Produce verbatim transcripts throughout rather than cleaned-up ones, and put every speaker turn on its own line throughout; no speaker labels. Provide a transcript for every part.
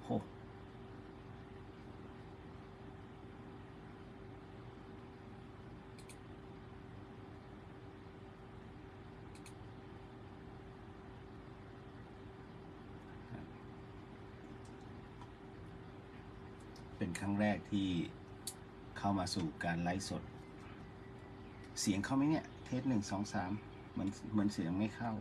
โอ้เป็นครั้งแรกที่เข้ามาสู่การไลฟ์สดเสียงเข้าไหมเนี่ยเทสหนึ่งสองสามเหมือนเหมือนเสียงไม่เข้า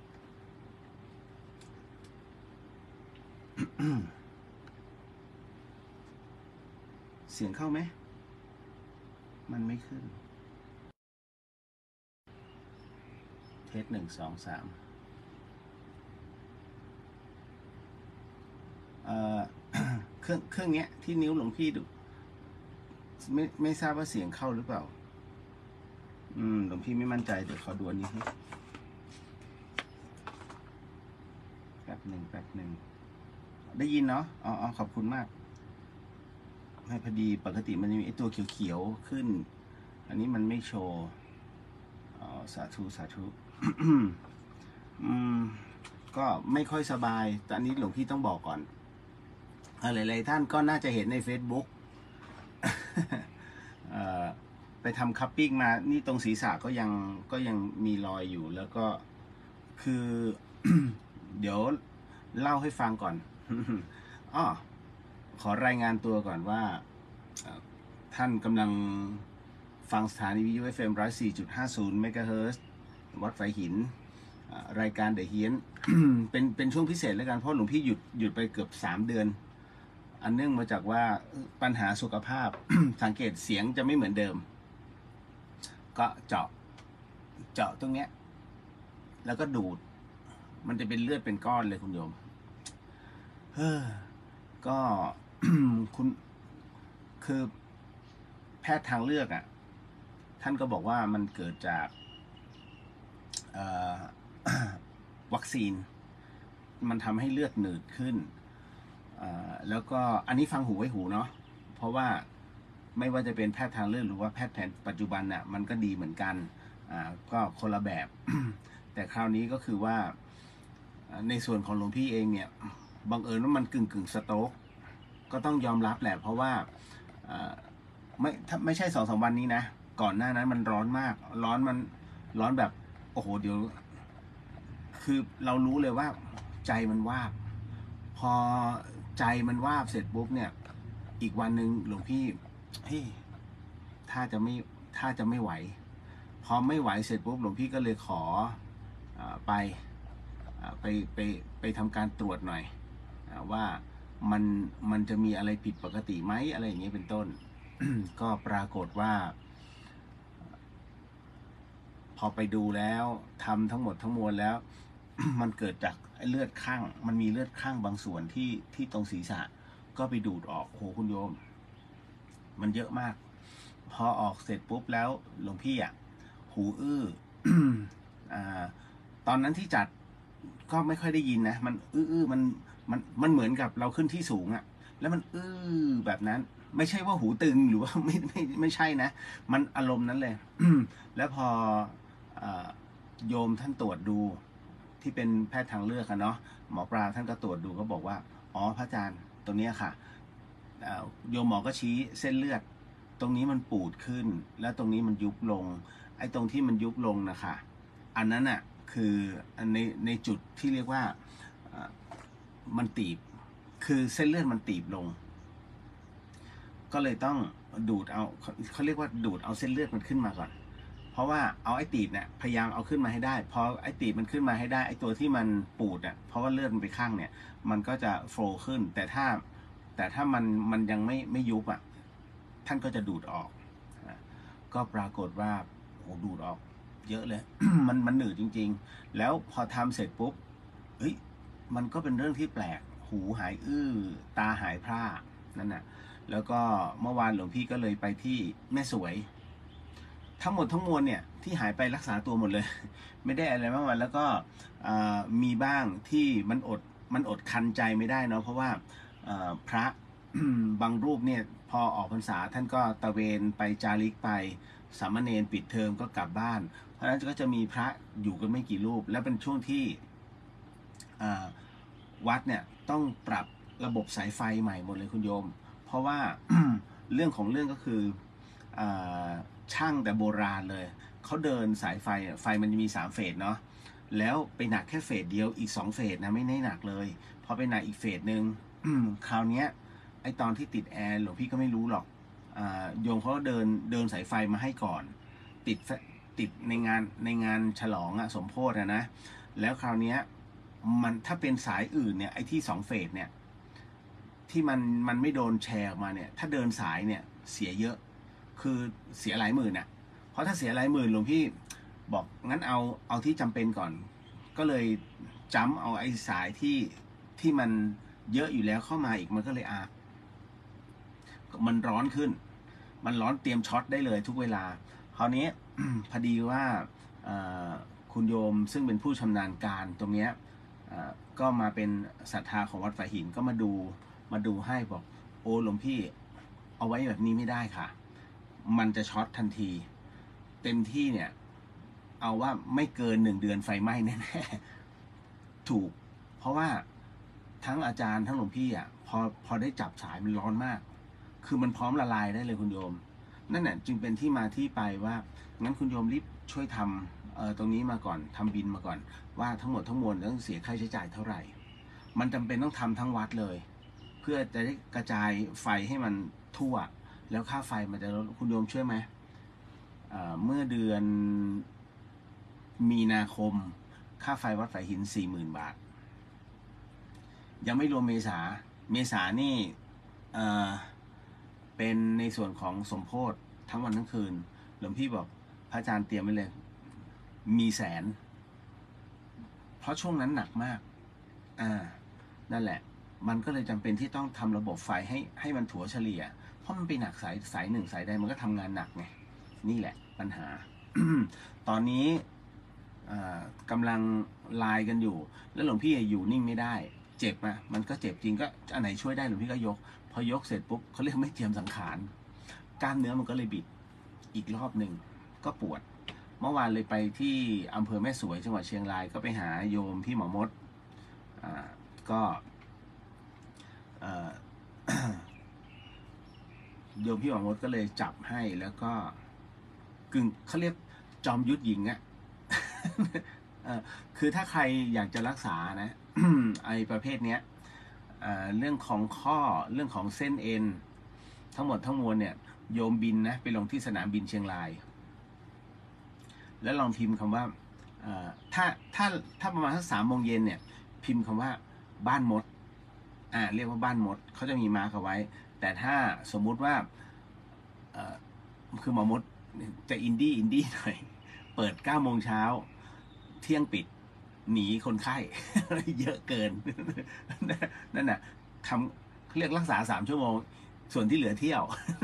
เสียงเข้าไหมมันไม่ขึ้นเทสหนึ่งสองสามเอ่อ เครื่องเครื่องเนี้ยที่นิ้วหลวงพี่ดูไม่ไม่ทราบว่าเสียงเข้าหรือเปล่าอืมหลวงพี่ไม่มั่นใจเดี๋ยวขอดูอันนี้ให้แป๊บหนึ่งแป๊บหนึ่งได้ยินเนาะอ๋อขอบคุณมากให้พอดีปกติมันจะมีไอตัวเขียวๆขึ้นอันนี้มันไม่โชว์อ๋อสาธุสาธุ อืมก็ไม่ค่อยสบายแต่อันนี้หลวงพี่ต้องบอกก่อนหลายๆท่านก็น่าจะเห็นใน Facebook ไปทำคัพปิ้งมานี่ตรงศีรษะก็ยังก็ยังมีรอยอยู่แล้วก็คือ เดี๋ยวเล่าให้ฟังก่อนอ้อขอรายงานตัวก่อนว่าท่านกำลังฟังสถานีวิทยุ เอฟ เอ็ม หนึ่งศูนย์สี่จุดห้าศูนย์ เมกะเฮิรตซ์วัดไฟหินรายการเดอะเฮียน เป็นเป็นช่วงพิเศษแล้วกันเพราะหลวงพี่หยุดหยุดไปเกือบสามเดือนอันเนื่องมาจากว่าปัญหาสุขภาพ สังเกตเสียงจะไม่เหมือนเดิมก็เจาะเจาะตรงเนี้ยแล้วก็ดูดมันจะเป็นเลือดเป็นก้อนเลยคุณโยมเฮ้อก็ คุณคือแพทย์ทางเลือกอ่ะท่านก็บอกว่ามันเกิดจากวัคซีนมันทำให้เลือดหนืดขึ้นแล้วก็อันนี้ฟังหูไว้หูเนาะเพราะว่าไม่ว่าจะเป็นแพทย์ทางเลือกหรือว่าแพทย์แผนปัจจุบันน่ะมันก็ดีเหมือนกันก็คนละแบบ แต่คราวนี้ก็คือว่าในส่วนของหลวงพี่เองเนี่ยบังเอิญว่ามันกึ่งกึ่งสโตรกก็ต้องยอมรับแหละเพราะว่าไม่ไม่ใช่สองสามวันนี้นะก่อนหน้านั้นมันร้อนมากร้อนมันร้อนแบบโอ้โหเดี๋ยวคือเรารู้เลยว่าใจมันวาบพอใจมันวาบเสร็จปุ๊บเนี่ยอีกวันหนึ่งหลวงพี่เฮ้ยถ้าจะไม่ถ้าจะไม่ไหวพอไม่ไหวเสร็จปุ๊บหลวงพี่ก็เลยขอไปไปไปไปทำการตรวจหน่อยว่ามันมันจะมีอะไรผิดปกติไหมอะไรอย่างเงี้ยเป็นต้น ก็ปรากฏว่าพอไปดูแล้วทำทั้งหมดทั้งมวลแล้ว มันเกิดจากเลือดข้างมันมีเลือดข้างบางส่วนที่ที่ตรงศีรษะก็ไปดูดออกโหคุณโยมมันเยอะมากพอออกเสร็จปุ๊บแล้วหลวงพี่อ่ะหูอื้อ อ่าตอนนั้นที่จัดก็ไม่ค่อยได้ยินนะมันอื้อมันมันมันเหมือนกับเราขึ้นที่สูงอ่ะแล้วมันอื้อแบบนั้นไม่ใช่ว่าหูตึงหรือว่าไม่ไม่ไม่ใช่นะมันอารมณ์นั้นเลย แล้วพอโยมท่านตรวจดูที่เป็นแพทย์ทางเลือกกันเนาะหมอปลาท่านก็ตรวจดูก็บอกว่าอ๋อพระอาจารย์ตรงนี้ค่ะโยมหมอก็ชี้เส้นเลือดตรงนี้มันปูดขึ้นแล้วตรงนี้มันยุบลงไอ้ตรงที่มันยุบลงนะคะอันนั้นอ่ะคือในในจุดที่เรียกว่ามันตีบคือเส้นเลือดมันตีบลงก็เลยต้องดูดเอาเขาเรียกว่าดูดเอาเส้นเลือดมันขึ้นมาก่อนเพราะว่าเอาไอ้ตีบเนี่ยพยายามเอาขึ้นมาให้ได้พอไอ้ตีบมันขึ้นมาให้ได้ไอ้ตัวที่มันปูดอ่ะเพราะว่าเลือดมันไปข้างเนี่ยมันก็จะโฟล์ขึ้นแต่ถ้าแต่ถ้ามันมันยังไม่ไม่ยุบอ่ะท่านก็จะดูดออกก็ปรากฏว่าโอ้ดูดออกเยอะเลย มันมันหนืดจริงๆแล้วพอทำเสร็จปุ๊บเฮ้ยมันก็เป็นเรื่องที่แปลกหูหายอื้อตาหายพร่านั่นน่ะแล้วก็เมื่อวานหลวงพี่ก็เลยไปที่แม่สวยทั้งหมดทั้งมวลเนี่ยที่หายไปรักษาตัวหมดเลย ไม่ได้อะไรมากมายแล้วก็มีบ้างที่มันอดมันอดคันใจไม่ได้เนาะเพราะว่าพระ บางรูปเนี่ยพอออกพรรษาท่านก็ตะเวนไปจาริกไปสามเณรปิดเทอมก็กลับบ้านเพราะฉะนั้นก็จะมีพระอยู่กันไม่กี่รูปและเป็นช่วงที่วัดเนี่ยต้องปรับระบบสายไฟใหม่หมดเลยคุณโยมเพราะว่า เรื่องของเรื่องก็คืออช่างแต่โบราณเลยเขาเดินสายไฟไฟมันจะมีสามเฟสเนาะแล้วไปหนักแค่เฟสเดียวอีกสองเฟสนะไม่ได้หนักเลยพอไปหนักอีกเฟสหนึ่ง คราวนี้ไอตอนที่ติดแอร์หลวงพี่ก็ไม่รู้หรอกโยมเขาเดินเดินสายไฟมาให้ก่อนติดติดในงานในงานฉลองอะสมโภชนะนะแล้วคราวนี้มันถ้าเป็นสายอื่นเนี่ยไอที่สองเฟสเนี่ยที่มันมันไม่โดนแชร์ออกมาเนี่ยถ้าเดินสายเนี่ยเสียเยอะคือเสียหลายหมื่นอะเพราะถ้าเสียหลายหมื่นหลวงพี่บอกงั้นเอาเอาที่จำเป็นก่อนก็เลยจำเอาไอ้สายที่ที่มันเยอะอยู่แล้วเข้ามาอีกมันก็เลยอามันร้อนขึ้นมันร้อนเตรียมช็อตได้เลยทุกเวลาคราวนี้ พอดีว่าคุณโยมซึ่งเป็นผู้ชำนาญการตรงนี้ก็มาเป็นศรัทธาของวัดฝายหินก็มาดูมาดูให้บอกโอ้หลวงพี่เอาไว้แบบนี้ไม่ได้ค่ะมันจะช็อตทันทีเต็มที่เนี่ยเอาว่าไม่เกินหนึ่งเดือนไฟไหม้แน่ๆถูกเพราะว่าทั้งอาจารย์ทั้งหลวงพี่อ่ะพอพอได้จับสายมันร้อนมากคือมันพร้อมละลายได้เลยคุณโยมนั่นแหละจึงเป็นที่มาที่ไปว่างั้นคุณโยมรีบช่วยทำเอ่อตรงนี้มาก่อนทำบินมาก่อนว่าทั้งหมดทั้งมวลต้องเสียค่าใช้จ่ายเท่าไหร่มันจำเป็นต้องทำทั้งวัดเลยเพื่อจะได้กระจายไฟให้มันทั่วแล้วค่าไฟมันจะลดคุณโยมช่วยไหมเมื่อเดือนมีนาคมค่าไฟวัดฝายหิน สี่หมื่น บาทยังไม่รวมเมษาเมษานี่เอ่อเป็นในส่วนของสมโภชทั้งวันทั้งคืนหลวงพี่บอกพระอาจารย์เตรียมไว้เลยมีแสนเพราะช่วงนั้นหนักมากอ่านั่นแหละมันก็เลยจำเป็นที่ต้องทำระบบไฟให้ให้มันถัวเฉลี่ยเพราะมันไปหนักสายสายหนึ่งสายใดมันก็ทำงานหนักไงนี่แหละปัญหา ตอนนี้กำลังไลน์กันอยู่แล้วหลวงพี่อยู่นิ่งไม่ได้เจ็บนะมันก็เจ็บจริงก็อันไหนช่วยได้หลวงพี่ก็ยกพอยกเสร็จปุ๊บเขาเรียกไม่เจียมสังขารกล้ามเนื้อมันก็เลยบิดอีกรอบหนึ่งก็ปวดเมื่อวานเลยไปที่อำเภอแม่สวยจังหวัดเชียงรายก็ไปหาโยมพี่หมอมดอ่าก็โยมพี่หมอมดก็เลยจับให้แล้วก็กึ่งเขาเรียกจอมยุทธหญิงอะคือถ้าใครอยากจะรักษานะ ไอประเภทเนี้ยเรื่องของข้อเรื่องของเส้นเอ็นทั้งหมดทั้งมวลเนี่ยโยมบินนะไปลงที่สนามบินเชียงรายแล้วลองพิมพ์คำว่าถ้าถ้าถ้าประมาณสักสามโมงเย็นเนี่ยพิมพ์คำว่าบ้านมดอ่าเรียกว่าบ้านมดเขาจะมีมาร์กเอาไว้แต่ถ้าสมมุติว่าคือหมอมดจะอินดี้อินดี้หน่อยเปิดเก้าโมงเช้าเที่ยงปิดหนีคนไข้ เยอะเกิน นั่นน่ะทำเรียกรักษาสามชั่วโมงส่วนที่เหลือเที่ยว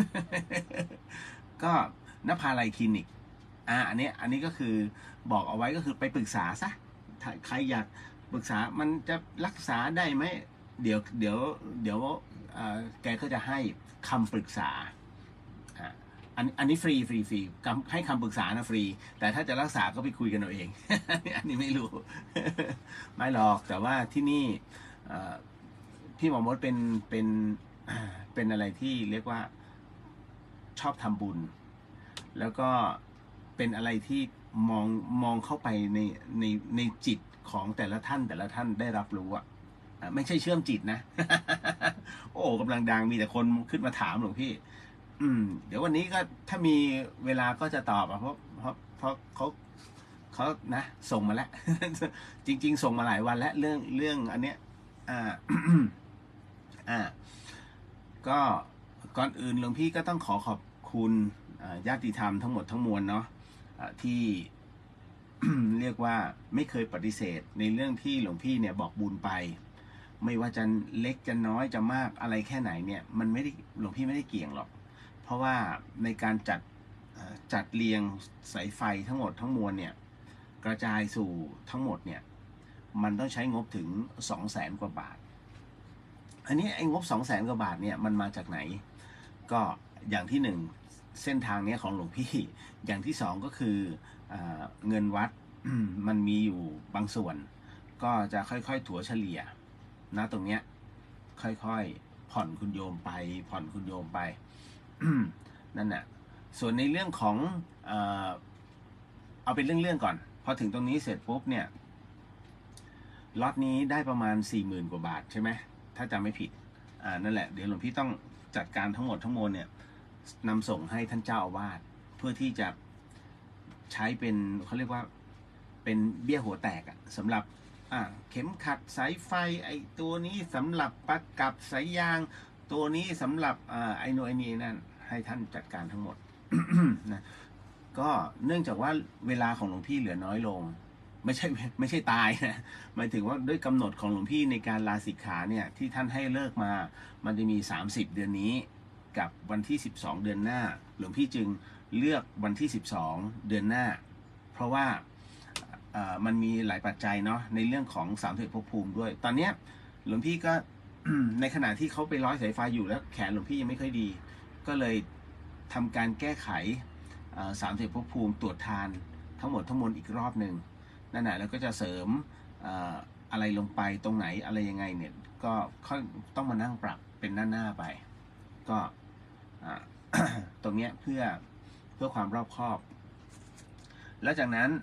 ก็นภาลัยคลินิกอ่าอันนี้อันนี้ก็คือบอกเอาไว้ก็คือไปปรึกษาซะถ้าใครอยากปรึกษามันจะรักษาได้ไหมเดี๋ยวเดี๋ยวเดี๋ยวแกก็จะให้คำปรึกษาอันอันนี้ฟรีฟรีฟรีให้คำปรึกษานะฟรีแต่ถ้าจะรักษาก็ไปคุยกันเอาเอง อันนี้ไม่รู้ ไม่หรอกแต่ว่าที่นี่พี่หมอมดเป็นเป็นเป็นอะไรที่เรียกว่าชอบทำบุญแล้วก็เป็นอะไรที่มองมองเข้าไปในในในจิตของแต่ละท่านแต่ละท่านได้รับรู้อะไม่ใช่เชื่อมจิตนะ โอ้กำลังดังมีแต่คนขึ้นมาถามหลวงพี่อืมเดี๋ยววันนี้ก็ถ้ามีเวลาก็จะตอบอ่ะเพราะเพราะเพราะเขาเขานะส่งมาแล้ว จริงๆส่งมาหลายวันแล้วเรื่องเรื่องอันเนี้ยอ่า อ่าก็ก่อนอื่นหลวงพี่ก็ต้องขอขอบคุณญาติธรรมทั้งหมดทั้งมวลเนาะที่ เรียกว่าไม่เคยปฏิเสธในเรื่องที่หลวงพี่เนี่ยบอกบุญไปไม่ว่าจะเล็กจะน้อยจะมากอะไรแค่ไหนเนี่ยมันไม่ได้หลวงพี่ไม่ได้เกี่ยงหรอกเพราะว่าในการจัดจัดเรียงสายไฟทั้งหมดทั้งมวลเนี่ยกระจายสู่ทั้งหมดเนี่ยมันต้องใช้งบถึงสองแสนกว่าบาทอันนี้ไอ้งบสองแสนกว่าบาทเนี่ยมันมาจากไหนก็อย่างที่หนึ่งเส้นทางนี้ของหลวงพี่อย่างที่สองก็คือเงินวัดมันมีอยู่บางส่วนก็จะค่อยๆถัวเฉลี่ยนะตรงเนี้ยค่อยๆผ่อนคุณโยมไปผ่อนคุณโยมไป นั่นแหละส่วนในเรื่องของเอ่อเอาเป็นเรื่องๆก่อนพอถึงตรงนี้เสร็จปุ๊บเนี่ยล็อตนี้ได้ประมาณสี่หมื่นกว่าบาทใช่ไหมถ้าจำไม่ผิดอ่านั่นแหละเดี๋ยวหลวงพี่ต้องจัดการทั้งหมดทั้งมวลเนี่ยนำส่งให้ท่านเจ้าอาวาสเพื่อที่จะใช้เป็นเขาเรียกว่าเป็นเบี้ยหัวแตกอะสำหรับอ่าเข็มขัดสายไฟไอตัวนี้สำหรับประกับสายยางตัวนี้สำหรับอ่าไอโนไอนี่นั่นให้ท่านจัดการทั้งหมด นะก็เนื่องจากว่าเวลาของหลวงพี่เหลือน้อยลงไม่ใช่ไม่ใช่ตายนะหมายถึงว่าด้วยกำหนดของหลวงพี่ในการลาสิกขาเนี่ยที่ท่านให้เลิกมามันจะมีสามสิบเดือนนี้กับวันที่สิบสองเดือนหน้าหลวงพี่จึงเลือกวันที่สิบสองเดือนหน้าเพราะว่ามันมีหลายปัจจัยเนาะในเรื่องของสามสิบภพภูมิด้วยตอนนี้หลวงพี่ก็ ในขณะที่เขาไปร้อยสายไฟอยู่แล้วแขนหลวงพี่ยังไม่ค่อยดีก็เลยทำการแก้ไขสามสิบภพภูมิตรวจทานทั้งหมดทั้งมวลอีกรอบหนึ่งนั่นแหละแล้วก็จะเสริมอะไรลงไปตรงไหนอะไรยังไงเนี่ยก็ต้องมานั่งปรับเป็นหน้าหน้าไปก็ ตรงเนี้ยเพื่อเพื่อความรอบคอบแล้วจากนั้น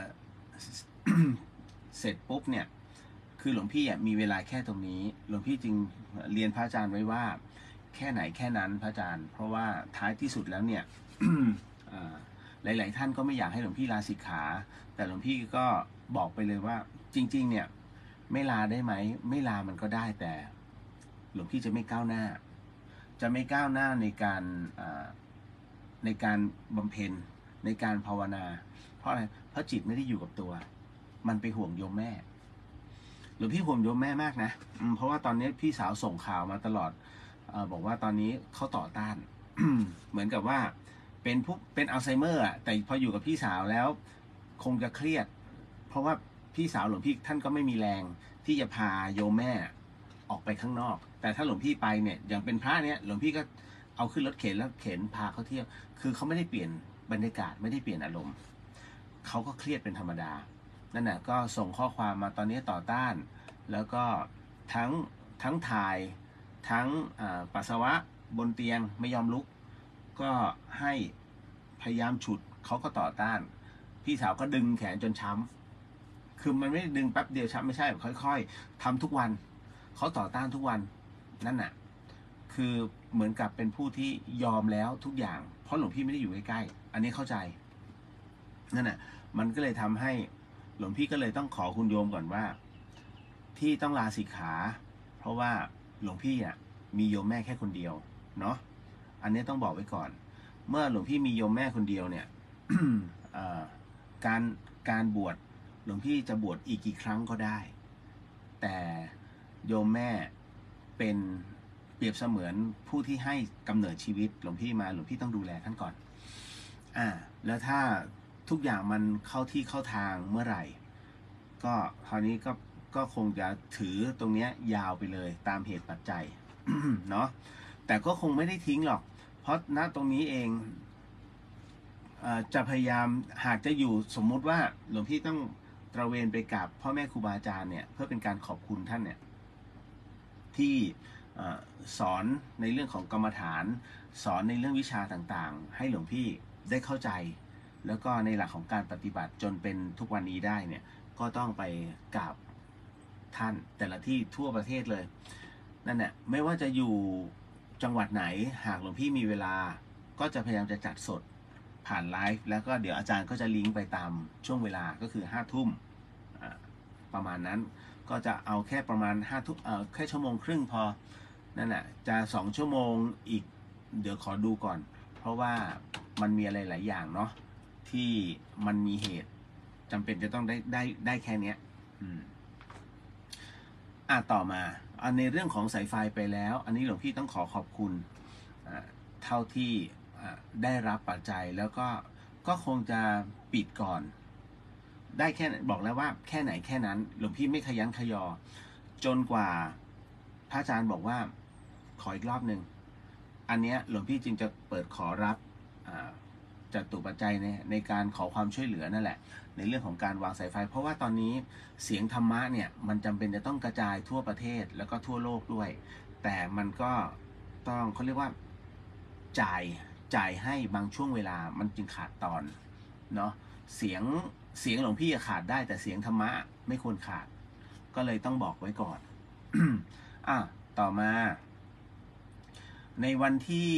เสร็จปุ๊บเนี่ยคือหลวงพี่มีเวลาแค่ตรงนี้หลวงพี่จึงเรียนพระอาจารย์ไว้ว่าแค่ไหนแค่นั้นพระอาจารย์เพราะว่าท้ายที่สุดแล้วเนี่ย หลายๆท่านก็ไม่อยากให้หลวงพี่ลาสิกขาแต่หลวงพี่ก็บอกไปเลยว่าจริงๆเนี่ยไม่ลาได้ไหมไม่ลามันก็ได้แต่หลวงพี่จะไม่ก้าวหน้าจะไม่ก้าวหน้าในการในการบำเพ็ญในการภาวนาเพราะอะไรเพราะจิตไม่ได้อยู่กับตัวมันไปห่วงโยมแม่หรือพี่ห่วงโยมแม่มากนะเพราะว่าตอนนี้พี่สาวส่งข่าวมาตลอดเอ่อบอกว่าตอนนี้เขาต่อต้าน เหมือนกับว่าเป็นผู้เป็นอัลไซเมอร์อ่ะแต่พออยู่กับพี่สาวแล้วคงจะเครียดเพราะว่าพี่สาวหลวงพี่ท่านก็ไม่มีแรงที่จะพาโยมแม่ออกไปข้างนอกแต่ถ้าหลวงพี่ไปเนี่ยอย่างเป็นพระเนี่ยหลวงพี่ก็เอาขึ้นรถเข็นแล้วเข็นพาเขาเที่ยวคือเขาไม่ได้เปลี่ยนบรรยากาศไม่ได้เปลี่ยนอารมณ์เขาก็เครียดเป็นธรรมดานั่นแหละก็ส่งข้อความมาตอนนี้ต่อต้านแล้วก็ทั้งทั้งถ่ายทั้งปัสสาวะบนเตียงไม่ยอมลุกก็ให้พยายามฉุดเขาก็ต่อต้านพี่สาวก็ดึงแขนจนช้ำคือมันไม่ได้ดึงแป๊บเดียวช้ำไม่ใช่ค่อยๆทำทุกวันเขาต่อต้านทุกวันนั่นน่ะคือเหมือนกับเป็นผู้ที่ยอมแล้วทุกอย่างเพราะหลวงพี่ไม่ได้อยู่ใกล้ๆอันนี้เข้าใจนั่นน่ะมันก็เลยทำให้หลวงพี่ก็เลยต้องขอคุณโยมก่อนว่าที่ต้องลาสิกขาเพราะว่าหลวงพี่อ่ะมีโยมแม่แค่คนเดียวเนาะอันนี้ต้องบอกไว้ก่อนเมื่อหลวงพี่มีโยมแม่คนเดียวเนี่ย การการบวชหลวงพี่จะบวชอีกกี่ครั้งก็ได้แต่โยมแม่เป็นเปรียบเสมือนผู้ที่ให้กำเนิดชีวิตหลวงพี่มาหลวงพี่ต้องดูแลท่านก่อนอ่าแล้วถ้าทุกอย่างมันเข้าที่เข้าทางเมื่อไหร่ก็คราวนี้ก็ก็คงจะถือตรงนี้ยาวไปเลยตามเหตุปัจจัย เนาะแต่ก็คงไม่ได้ทิ้งหรอกเพราะณตรงนี้เองเอ่อจะพยายามหากจะอยู่สมมุติว่าหลวงพี่ต้องตระเวนไปกับพ่อแม่ครูบาอาจารย์เนี่ยเพื่อเป็นการขอบคุณท่านเนี่ยที่สอนในเรื่องของกรรมฐานสอนในเรื่องวิชาต่างๆให้หลวงพี่ได้เข้าใจแล้วก็ในหลักของการปฏิบัติจนเป็นทุกวันนี้ได้เนี่ยก็ต้องไปกราบท่านแต่ละที่ทั่วประเทศเลยนั่นแหละไม่ว่าจะอยู่จังหวัดไหนหากหลวงพี่มีเวลาก็จะพยายามจะจัดสดผ่านไลฟ์แล้วก็เดี๋ยวอาจารย์ก็จะลิงก์ไปตามช่วงเวลาก็คือห้าทุ่มประมาณนั้นก็จะเอาแค่ประมาณห้าทุ่มเอ่อแค่ชั่วโมงครึ่งพอนั่นแหละจะสองชั่วโมงอีกเดี๋ยวขอดูก่อนเพราะว่ามันมีอะไรหลายอย่างเนาะที่มันมีเหตุจำเป็นจะต้องได้ได้ได้แค่เนี้ยอืมอ่ะต่อมาอันในเรื่องของสายไฟไปแล้วอันนี้หลวงพี่ต้องขอขอบคุณอ่าเท่าที่อ่าได้รับปัจจัยแล้วก็ก็คงจะปิดก่อนได้แค่บอกแล้วว่าแค่ไหนแค่นั้นหลวงพี่ไม่ขยันขยอจนกว่าพระอาจารย์บอกว่าขออีกรอบหนึ่งอันเนี้ยหลวงพี่จึงจะเปิดขอรับจัตุปัจจัยในในการขอความช่วยเหลือนั่นแหละในเรื่องของการวางสายไฟเพราะว่าตอนนี้เสียงธรรมะเนี่ยมันจำเป็นจะต้องกระจายทั่วประเทศแล้วก็ทั่วโลกด้วยแแต่มันก็ต้องเขาเรียกว่าจ่ายจ่ายให้บางช่วงเวลามันจึงขาดตอนเนาะเสียงเสียงหลวงพี่ขาดได้แต่เสียงธรรมะไม่ควรขาดก็เลยต้องบอกไว้ก่อน อ่ะต่อมาในวันที่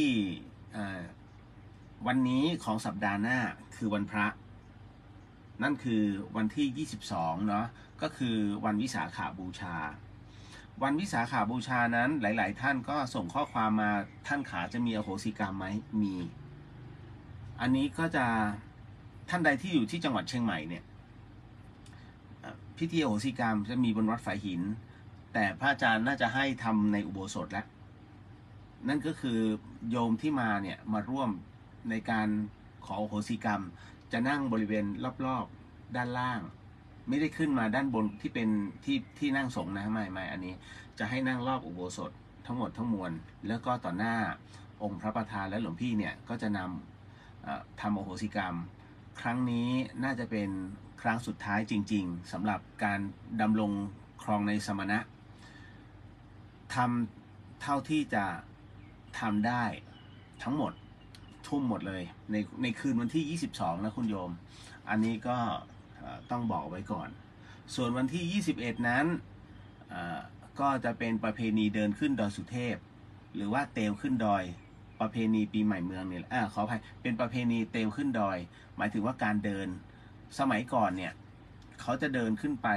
วันนี้ของสัปดาห์หน้าคือวันพระนั่นคือวันที่ยี่สิบสองเนาะก็คือวันวิสาขบูชาวันวิสาขาบูชานั้นหลายๆท่านก็ส่งข้อความมาท่านขาจะมีอโหสิกรรมไหมมีอันนี้ก็จะท่านใดที่อยู่ที่จังหวัดเชียงใหม่เนี่ยพิธีอโหสิกรรมจะมีบนวัดฝายหินแต่พระอาจารย์น่าจะให้ทำในอุโบสถแล้วนั่นก็คือโยมที่มาเนี่ยมาร่วมในการขออโหสิกรรมจะนั่งบริเวณรอบๆด้านล่างไม่ได้ขึ้นมาด้านบนที่เป็นที่ที่นั่งสงฆ์นะไม่ไม่อันนี้จะให้นั่งรอบอุโบสถทั้งหมดทั้งมวลแล้วก็ต่อหน้าองค์พระประธานและหลวงพี่เนี่ยก็จะนำทำอโหสิกรรมครั้งนี้น่าจะเป็นครั้งสุดท้ายจริงๆสำหรับการดำรงครองในสมณะทำเท่าที่จะทำได้ทั้งหมดทุ่มหมดเลยในในคืนวันที่ยี่สิบสองนะคุณโยมอันนี้ก็ต้องบอกไว้ก่อนส่วนวันที่ยี่สิบเอ็ดนั้นก็จะเป็นประเพณีเดินขึ้นดอยสุเทพหรือว่าเตลขึ้นดอยประเพณีปีใหม่เมืองเนี่ยอ่าขออภัยเป็นประเพณีเตลขึ้นดอยหมายถึงว่าการเดินสมัยก่อนเนี่ยเขาจะเดินขึ้นไป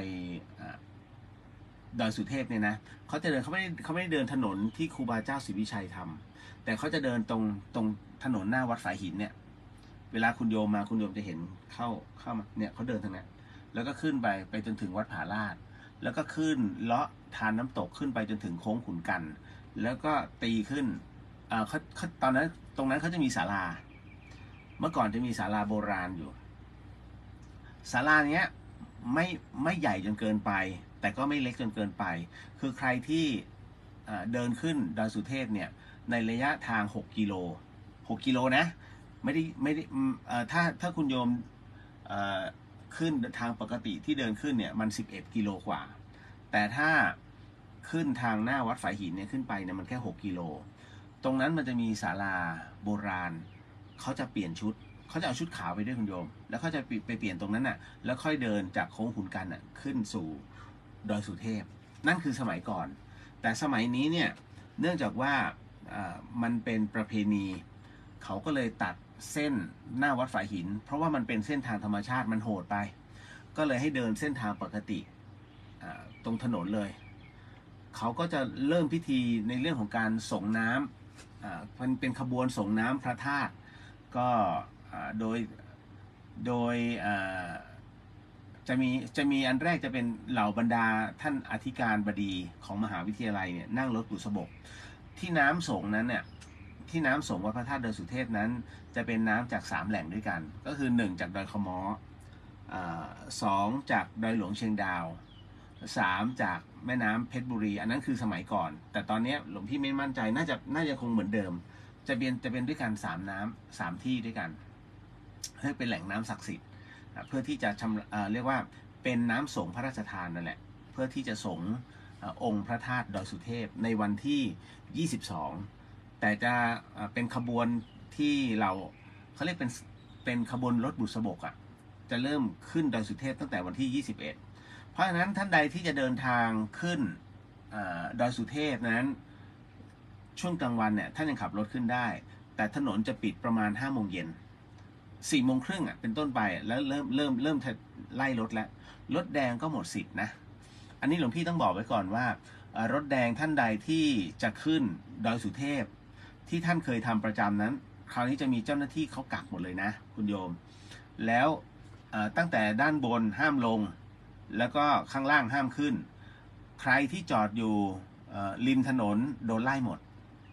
ดอยสุเทพเนี่ยนะเขาจะเดินเขาไม่ได้เขาไม่ได้เดินถนนที่ครูบาเจ้าศรีวิชัยทำแต่เขาจะเดินตรงตรงถนนหน้าวัดฝายหินเนี่ยเวลาคุณโยมมาคุณโยมจะเห็นเข้าเข้ามาเนี่ยเขาเดินทางนี้แล้วก็ขึ้นไปไปจนถึงวัดผาลาดแล้วก็ขึ้นเลาะทานน้ำตกขึ้นไปจนถึงโค้งขุนกันแล้วก็ตีขึ้นอ่าเขาเขาตอนนั้นตรงนั้นเขาจะมีศาลาเมื่อก่อนจะมีศาลาโบราณอยู่ศาลาเนี้ยไม่ไม่ใหญ่จนเกินไปแต่ก็ไม่เล็กจนเกินไปคือใครที่เดินขึ้นดอยสุเทพเนี่ยในระยะทางหกกิโลหกกิโลนะไม่ได้ไม่ได้ถ้าถ้าคุณโยมขึ้นทางปกติที่เดินขึ้นเนี่ยมันสิบเอ็ดกิโลกว่าแต่ถ้าขึ้นทางหน้าวัดฝายหินเนี่ยขึ้นไปเนี่ยมันแค่หกกิโลตรงนั้นมันจะมีศาลาโบราณเขาจะเปลี่ยนชุดเขาจะเอาชุดขาวไปด้วยคุณโยมแล้วเขาจะไปเปลี่ยนตรงนั้นน่ะแล้วค่อยเดินจากโค้งขุนกันน่ะขึ้นสู่ดอยสุเทพนั่นคือสมัยก่อนแต่สมัยนี้เนี่ยเนื่องจากว่ามันเป็นประเพณีเขาก็เลยตัดเส้นหน้าวัดฝายหินเพราะว่ามันเป็นเส้นทางธรรมชาติมันโหดไปก็เลยให้เดินเส้นทางปกติตรงถนนเลยเขาก็จะเริ่มพิธีในเรื่องของการส่งน้ำมันเป็นขบวนส่งน้ำพระธาตุก็โดยโดยจะมีจะมีอันแรกจะเป็นเหล่าบรรดาท่านอธิการบดีของมหาวิทยาลัยเนี่ยนั่งรถบุษบกที่น้ำสงนั้นเนี่ยที่น้ำสงวัดพระธาตุดอยสุเทพนั้นจะเป็นน้ำจากสามแหล่งด้วยกันก็คือหนึ่งจากดอยขม้อสองจากดอยหลวงเชียงดาวสามจากแม่น้ำเพชรบุรีอันนั้นคือสมัยก่อนแต่ตอนนี้หลวงพี่ไม่มั่นใจน่าจะน่าจะคงเหมือนเดิมจะเป็นจะเป็นด้วยกันสามน้ำสามที่ด้วยกันให้เป็นแหล่งน้ำศักดิ์สิทธิ์เพื่อที่จะชำเรียกว่าเป็นน้ำสงพระราชทานนั่นแหละเพื่อที่จะสงองค์พระธาตุดอยสุเทพในวันที่ยี่สิบสองแต่จะเป็นขบวนที่เราเขาเรียกเป็นเป็นขบวนรถบุษบกอ่ะจะเริ่มขึ้นดอยสุเทพตั้งแต่วันที่ยี่สิบเอ็ดเพราะฉะนั้นท่านใดที่จะเดินทางขึ้นดอยสุเทพนั้นช่วงกลางวันเนี่ยท่านยังขับรถขึ้นได้แต่ถนนจะปิดประมาณห้าโมงเย็นสี่โมงครึ่งอ่ะเป็นต้นไปแล้วเริ่มเริ่มเริ่มไล่รถแล้วรถแดงก็หมดสิทธินะอันนี้หลวงพี่ต้องบอกไว้ก่อนว่ารถแดงท่านใดที่จะขึ้นดอยสุเทพที่ท่านเคยทำประจำนั้นคราวนี้จะมีเจ้าหน้าที่เขากักหมดเลยนะคุณโยมแล้วตั้งแต่ด้านบนห้ามลงแล้วก็ข้างล่างห้ามขึ้นใครที่จอดอยู่ริมถนนโดนไล่หมด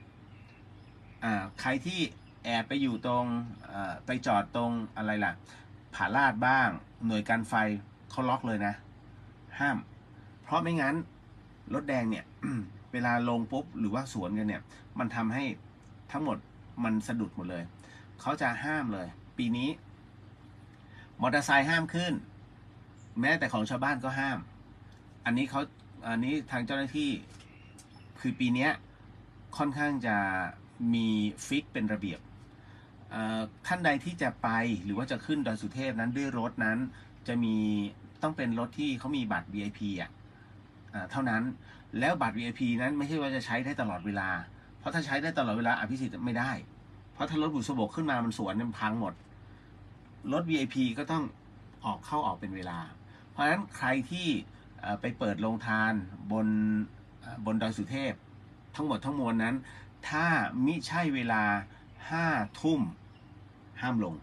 ใครที่แอบไปอยู่ตรงไปจอดตรงอะไรล่ะผาลาดบ้างหน่วยการไฟเขาล็อกเลยนะห้ามเพราะไม่งั้นรถแดงเนี่ย เวลาลงปุ๊บหรือว่าสวนกันเนี่ยมันทำให้ทั้งหมดมันสะดุดหมดเลยเขาจะห้ามเลยปีนี้มอเตอร์ไซค์ห้ามขึ้นแม้แต่ของชาวบ้านก็ห้ามอันนี้เขาอันนี้ทางเจ้าหน้าที่คือปีนี้ค่อนข้างจะมีฟิกเป็นระเบียบท่านใดที่จะไปหรือว่าจะขึ้นดอยสุเทพนั้นด้วยรถนั้นจะมีต้องเป็นรถที่เขามีบัตร วี ไอ พี อ่ะเท่านั้นแล้วบัตร วี ไอ พี นั้นไม่ใช่ว่าจะใช้ได้ตลอดเวลาเพราะถ้าใช้ได้ตลอดเวลาอภิสิทธิ์ไม่ได้เพราะถ้ารถบุษบกขึ้นมามันสวนมันพังหมดรถ วี ไอ พี ก็ต้องออกเข้าออกเป็นเวลาเพราะฉะนั้นใครที่ไปเปิดโรงทานบนบนดอยสุเทพทั้งหมดทั้งมวลนั้นถ้ามิใช่เวลาห้าทุ่มห้ามลง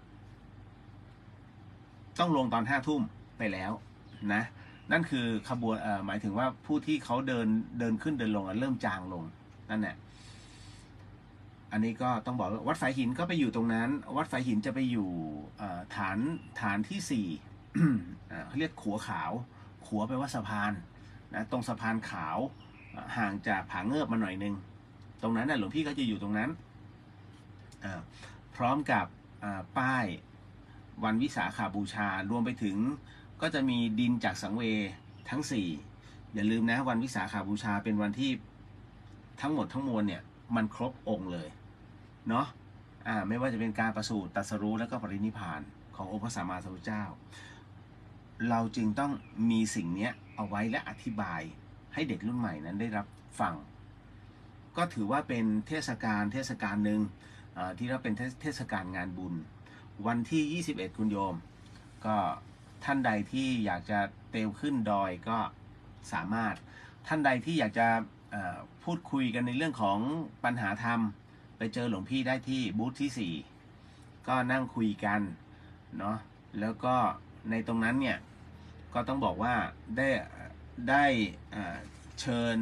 ต้องลงตอนห้าทุ่มไปแล้วนะนั่นคือขบวนหมายถึงว่าผู้ที่เขาเดินเดินขึ้นเดินลงเริ่มจางลงนั่นแหละอันนี้ก็ต้องบอกว่าวัดฝายหินก็ไปอยู่ตรงนั้นวัดฝายหินจะไปอยู่ฐานฐานที่สี่เขาเรียกขัวขาวขัวแปลว่าสะพานนะตรงสะพานขาวห่างจากผาเงือบมาหน่อยนึงตรงนั้นน่ะหลวงพี่ก็จะอยู่ตรงนั้นพร้อมกับป้ายวันวิสาขบูชารวมไปถึงก็จะมีดินจากสังเวยทั้งสี่อย่าลืมนะวันวิสาขบูชาเป็นวันที่ทั้งหมดทั้งมวลเนี่ยมันครบองค์เลยเนาะอ่าไม่ว่าจะเป็นการประสูติตรัสรู้และก็ปรินิพพานขององค์พระสัมมาสัมพุทธเจ้าเราจึงต้องมีสิ่งนี้เอาไว้และอธิบายให้เด็กรุ่นใหม่นั้นได้รับฟังก็ถือว่าเป็นเทศกาลเทศกาลหนึ่งที่เราเป็นเทศกาลงานบุญวันที่ยี่สิบเอ็ดคุณโยมก็ท่านใดที่อยากจะเตลขึ้นดอยก็สามารถท่านใดที่อยากจะพูดคุยกันในเรื่องของปัญหาธรรมไปเจอหลวงพี่ได้ที่บูธที่สี่ก็นั่งคุยกันเนาะแล้วก็ในตรงนั้นเนี่ยก็ต้องบอกว่าได้ได้เชิญ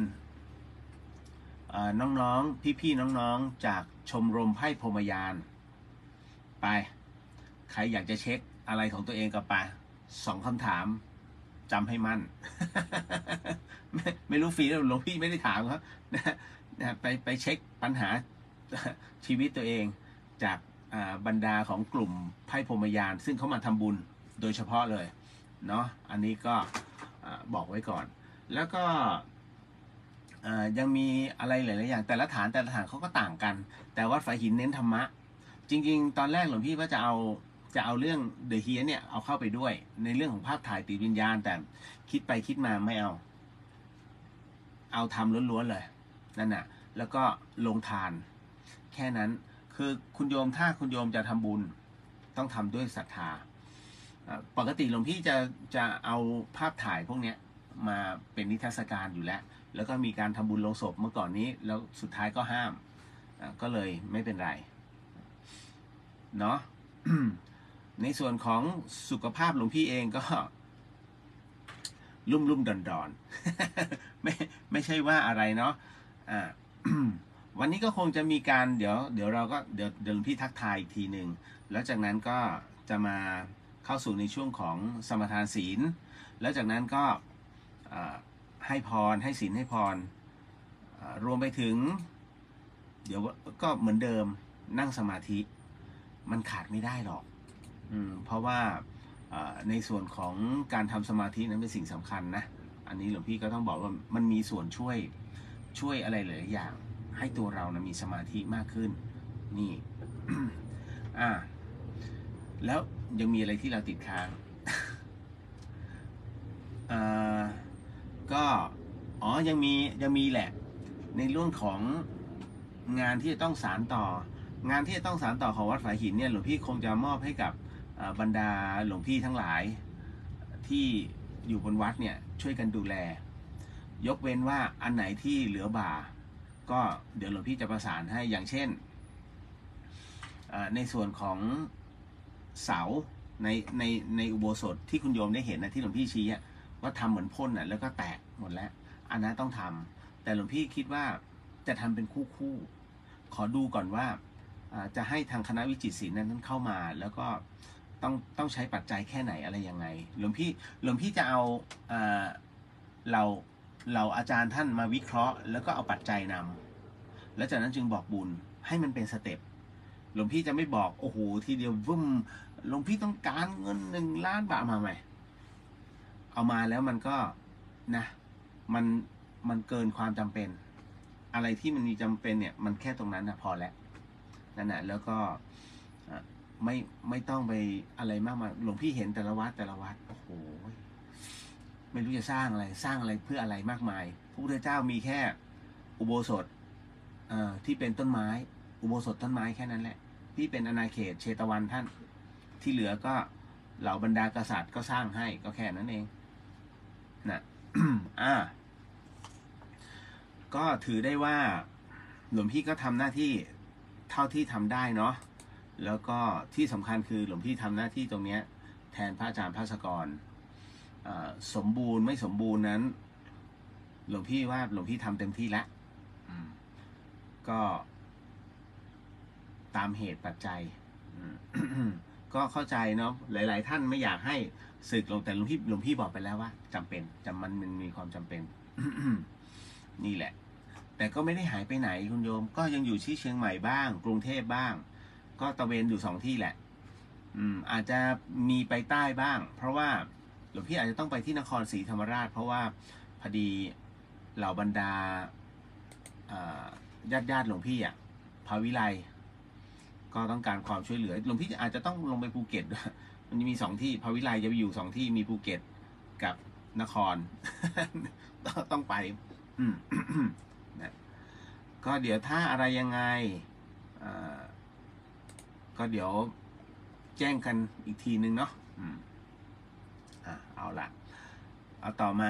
น้องๆพี่ๆน้องๆจากชมรมไพ่พรหมยานไปใครอยากจะเช็คอะไรของตัวเองก็ไปสองคำถามจำให้มั่น ไม่ไม่รู้ฟรีหรือหลวงพี่ไม่ได้ถามครับนะไปไปเช็คปัญหาชีวิตตัวเองจากบรรดาของกลุ่มไพ่พรหมยานซึ่งเขามาทำบุญโดยเฉพาะเลยเนาะอันนี้ก็บอกไว้ก่อนแล้วก็ยังมีอะไรหลายๆอย่างแต่ละฐานแต่ละฐานเขาก็ต่างกันแต่วัดฝายหินเน้นธรรมะจริงๆตอนแรกหลวงพี่ว่าจะเอาจะเอาเรื่องเดอะเฮียเนี่ยเอาเข้าไปด้วยในเรื่องของภาพถ่ายติดวิญญาณแต่คิดไปคิดมาไม่เอาเอาทำล้วนๆเลยนั่นน่ะแล้วก็ลงทานแค่นั้นคือคุณโยมถ้าคุณโยมจะทำบุญต้องทำด้วยศรัทธาปกติหลวงพี่จะจะเอาภาพถ่ายพวกนี้มาเป็นนิทรรศการอยู่แล้วแล้วก็มีการทำบุญลงศพเมื่อก่อนนี้แล้วสุดท้ายก็ห้ามก็เลยไม่เป็นไรเนาะ ในส่วนของสุขภาพหลวงพี่เองก็ลุ่มลุ่มดอนดอนไม่ไม่ใช่ว่าอะไรเนาะอ่า วันนี้ก็คงจะมีการเดี๋ยวเดี๋ยวเราก็เดี๋ยวเดี๋ยวหลวงพี่ทักทายอีกทีหนึ่งแล้วจากนั้นก็จะมาเข้าสู่ในช่วงของสมทานศีลแล้วจากนั้นก็ให้พรให้ศีลให้พรรวมไปถึงเดี๋ยวก็เหมือนเดิมนั่งสมาธิมันขาดไม่ได้หรอกอืมเพราะว่าในส่วนของการทำสมาธินั้นเป็นสิ่งสำคัญนะอันนี้หลวงพี่ก็ต้องบอกว่ามันมีส่วนช่วยช่วยอะไรหลายอย่างให้ตัวเรานะมีสมาธิมากขึ้นนี่ อ่าแล้วยังมีอะไรที่เราติดค้าง อ่าก็อ๋อยังมียังมีแหละในเรื่องของงานที่จะต้องสานต่องานที่จะต้องสานต่อของวัดฝายหินเนี่ยหลวงพี่คงจะมอบให้กับบรรดาหลวงพี่ทั้งหลายที่อยู่บนวัดเนี่ยช่วยกันดูแลยกเว้นว่าอันไหนที่เหลือบ่าก็เดี๋ยวหลวงพี่จะประสานให้อย่างเช่นในส่วนของเสาในในในอุโบสถที่คุณโยมได้เห็นนะที่หลวงพี่ชี้ว่าทำเหมือนพ่นน่ะแล้วก็แตกหมดแล้วอันนั้นต้องทำแต่หลวงพี่คิดว่าจะทำเป็นคู่คู่ขอดูก่อนว่าจะให้ทางคณะวิจิตรศิลป์นั้นเข้ามาแล้วก็ต้องต้องใช้ปัจจัยแค่ไหนอะไรยังไงหลวงพี่หลวงพี่จะเอาเราเราอาจารย์ท่านมาวิเคราะห์แล้วก็เอาปัจจัยนำแล้วจากนั้นจึงบอกบุญให้มันเป็นสเต็ปหลวงพี่จะไม่บอกโอ้โหทีเดียววึ่มหลวงพี่ต้องการเงินหนึ่งล้านบาทมาใหม่เอามาแล้วมันก็นะมันมันเกินความจำเป็นอะไรที่มันมีจำเป็นเนี่ยมันแค่ตรงนั้นนะพอแล้วนั่นแหละแล้วก็ไม่ไม่ต้องไปอะไรมากมายหลวงพี่เห็นแต่ละวัดแต่ละวัดโอ้โหไม่รู้จะสร้างอะไรสร้างอะไรเพื่ออะไรมากมายพระพุทธเจ้ามีแค่อุโบสถที่เป็นต้นไม้อุโบสถต้นไม้แค่นั้นแหละที่เป็นอาณาเขตเชตวันท่านที่เหลือก็เหล่าบรรดากษัตริย์ก็สร้างให้ก็แค่นั้นเองนะ อ่าก็ถือได้ว่าหลวงพี่ก็ทำหน้าที่เท่าที่ทำได้เนาะแล้วก็ที่สำคัญคือหลวงพี่ทำหน้าที่ตรงนี้แทนพระอาจารย์ภาสกรสมบูรณ์ไม่สมบูรณ์นั้นหลวงพี่ว่าหลวงพี่ทำเต็มที่แล้วก็ตามเหตุปัจจัย ก็เข้าใจเนาะหลายๆท่านไม่อยากให้สึกลงแต่หลวงพี่หลวงพี่บอกไปแล้วว่าจำเป็นจำมันมันมีความจำเป็น นี่แหละแต่ก็ไม่ได้หายไปไหนคุณโยมก็ยังอยู่ที่เชียงใหม่บ้างกรุงเทพบ้างก็ตะเวนอยู่สองที่แหละอืมอาจจะมีไปใต้บ้างเพราะว่าหลวงพี่อาจจะต้องไปที่นครศรีธรรมราชเพราะว่าพอดีเหล่าบรรดาญาติญาติหลวงพี่อ่ะภาวิไลก็ต้องการความช่วยเหลือหลวงพี่อาจจะต้องลงไปภูเก็ตมันจะมีสองที่ภาวิไลจะไปอยู่สองที่มีภูเก็ตกับนคร ต้องไปอืม นะก็เดี๋ยวถ้าอะไรยังไงก็เดี๋ยวแจ้งกันอีกทีนึงเนาะอืมอ่ะเอาละเอาต่อมา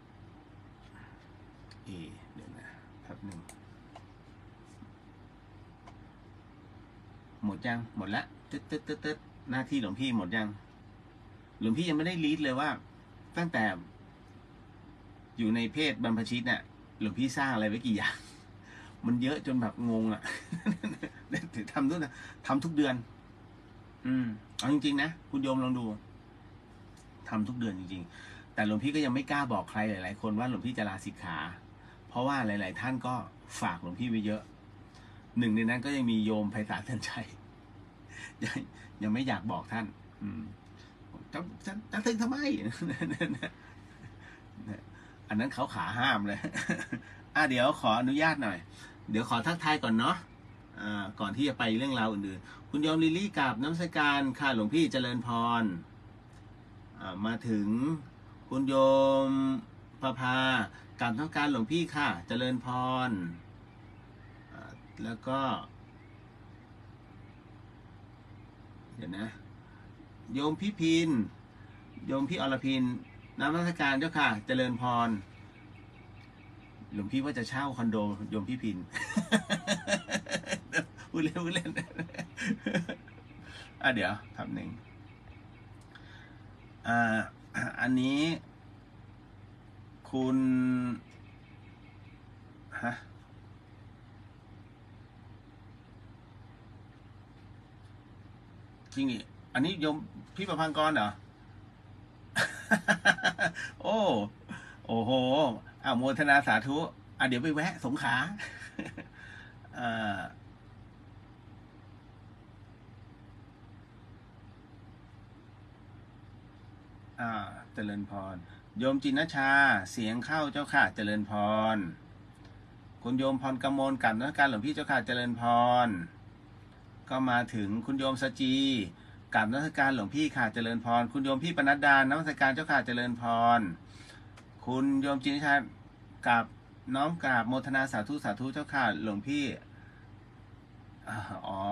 เอเดี๋ยวนะแป๊บหนึ่งหมดยังหมดละตึ๊ดตึ๊ดตึ๊ดตึ๊ดหน้าที่หลวงพี่หมดยังหลวงพี่ยังไม่ได้ลีดเลยว่าตั้งแต่อยู่ในเพศบรรพชิตเนี่ยหลวงพี่สร้างอะไรไว้กี่อย่างมันเยอะจนแบบงงอ่ะ ทำทุกทำทุกเดือนอืมเอาจริงๆนะคุณโยมลองดูทำทุกเดือนจริงๆแต่หลวงพี่ก็ยังไม่กล้าบอกใครหลายๆคนว่าหลวงพี่จะลาสิกขาเพราะว่าหลายๆท่านก็ฝากหลวงพี่ไว้เยอะหนึ่งในนั้นก็ยังมีโยมไพศาลเตือนใจยังยังไม่อยากบอกท่านอืมจะจะจะถึงทำไม อันนั้นเขาขาห้ามเลย อ่ะเดี๋ยวขออนุญาตหน่อยเดี๋ยวขอทักทายก่อนเนาะอ่าก่อนที่จะไปเรื่องราวอื่นๆคุณโยมลิลลี่กับน้ำสการค่ะหลวงพี่เจริญพรอ่ามาถึงคุณโยมประภากับต้องการหลวงพี่ค่ะเจริญพรอ่าแล้วก็เดี๋ยวนะโยมพี่พินโยมพี่อรพินน้ำสการเจ้าค่ะเจริญพรหลวงพี่ว่าจะเช่าคอนโดโยมพี่พิน พูดเล่นพูดเล่น อ่ะเดี๋ยวทำหนึ่งอ่าอันนี้คุณฮะจริงดิอันนี้โยมพี่ประพังกรเหรอ โอ้โอ้โหอ่าโมทนาสาธุอ่ะเดี๋ยวไปแวะสงขลา อ่าอ่าเจริญพรโยมจินนชาเสียงเข้าเจ้าค่ะเจริญพรคุณโยมพรกมลกับนักการหลวงพี่เจ้าค่ะเจริญพรก็มาถึงคุณโยมสจีกับนักการหลวงพี่ค่ะเจริญพรคุณโยมพี่ปนัดดานักการเจ้าค่ะเจริญพรคุณโยมจินนชากับน้อมกราบโมทนาสาธุสาธุเจ้าค่ะหลวงพี่อ๋อ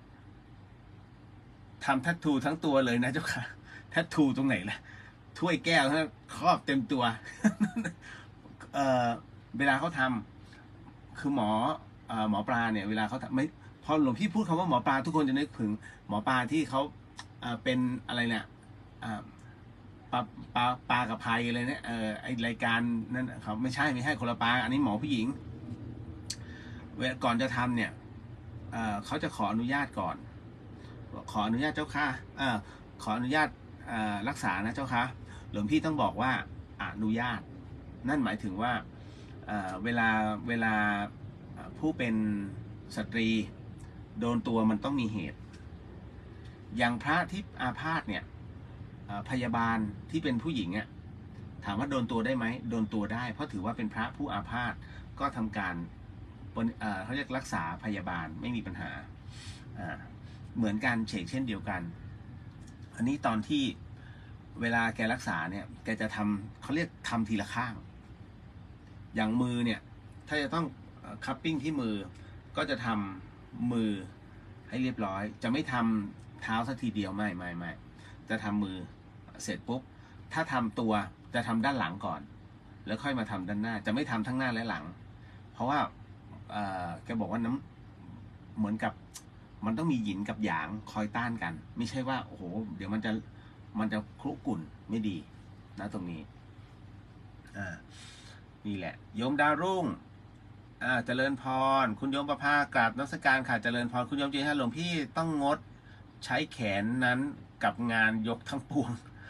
ทำแทททูทั้งตัวเลยนะเจ้าค่ะแทททูตรงไหนล่ะถ้วยแก้วครอบเต็มตัว เออเวลาเขาทำคือหมอหมอปลาเนี่ยเวลาเขาทำไม่พอหลวงพี่พูดคำว่าหมอปลาทุกคนจะนึกถึงหมอปลาที่เขาเป็นอะไรเนี่ยปลาปลาปลากับพายอะไรเนี่ยเออไอรายการนั่นเขาไม่ใช่ไม่ใช่คนละปลาอันนี้หมอผู้หญิงเวลาก่อนจะทำเนี่ยเขาจะขออนุญาตก่อนขออนุญาตเจ้าค่ะขออนุญาตรักษานะเจ้าค่ะหลวงพี่ต้องบอกว่าอนุญาตนั่นหมายถึงว่าเวลาเวลาผู้เป็นสตรีโดนตัวมันต้องมีเหตุอย่างพระที่อาพาธเนี่ยพยาบาลที่เป็นผู้หญิงเนี่ยถามว่าโดนตัวได้ไหมโดนตัวได้เพราะถือว่าเป็นพระผู้อาพาธก็ทำการบนเขาเรียกรักษาพยาบาลไม่มีปัญหาเหมือนกันเฉกเช่นเดียวกันอันนี้ตอนที่เวลาแกรักษาเนี่ยแกจะทำเขาเรียกทำทีละข้างอย่างมือเนี่ยถ้าจะต้องคัพปิ้งที่มือก็จะทำมือให้เรียบร้อยจะไม่ทำเท้าสักทีเดียวไม่ไม่ไม่จะทำมือเสร็จปุ๊บถ้าทำตัวจะทำด้านหลังก่อนแล้วค่อยมาทำด้านหน้าจะไม่ทำทั้งหน้าและหลังเพราะว่าแกบอกว่าน้ำเหมือนกับมันต้องมีหยินกับหยางคอยต้านกันไม่ใช่ว่าโอ้โหเดี๋ยวมันจะมันจะคลุกกุ่นไม่ดีนะตรงนี้อ่านี่แหละโยมดาวรุ่งอ่าเจริญพรคุณโยมประภากราบนมัสการค่ะเจริญพรคุณโยมจีนหลวงพี่ต้องงดใช้แขนนั้นกับงานยกทั้งปวง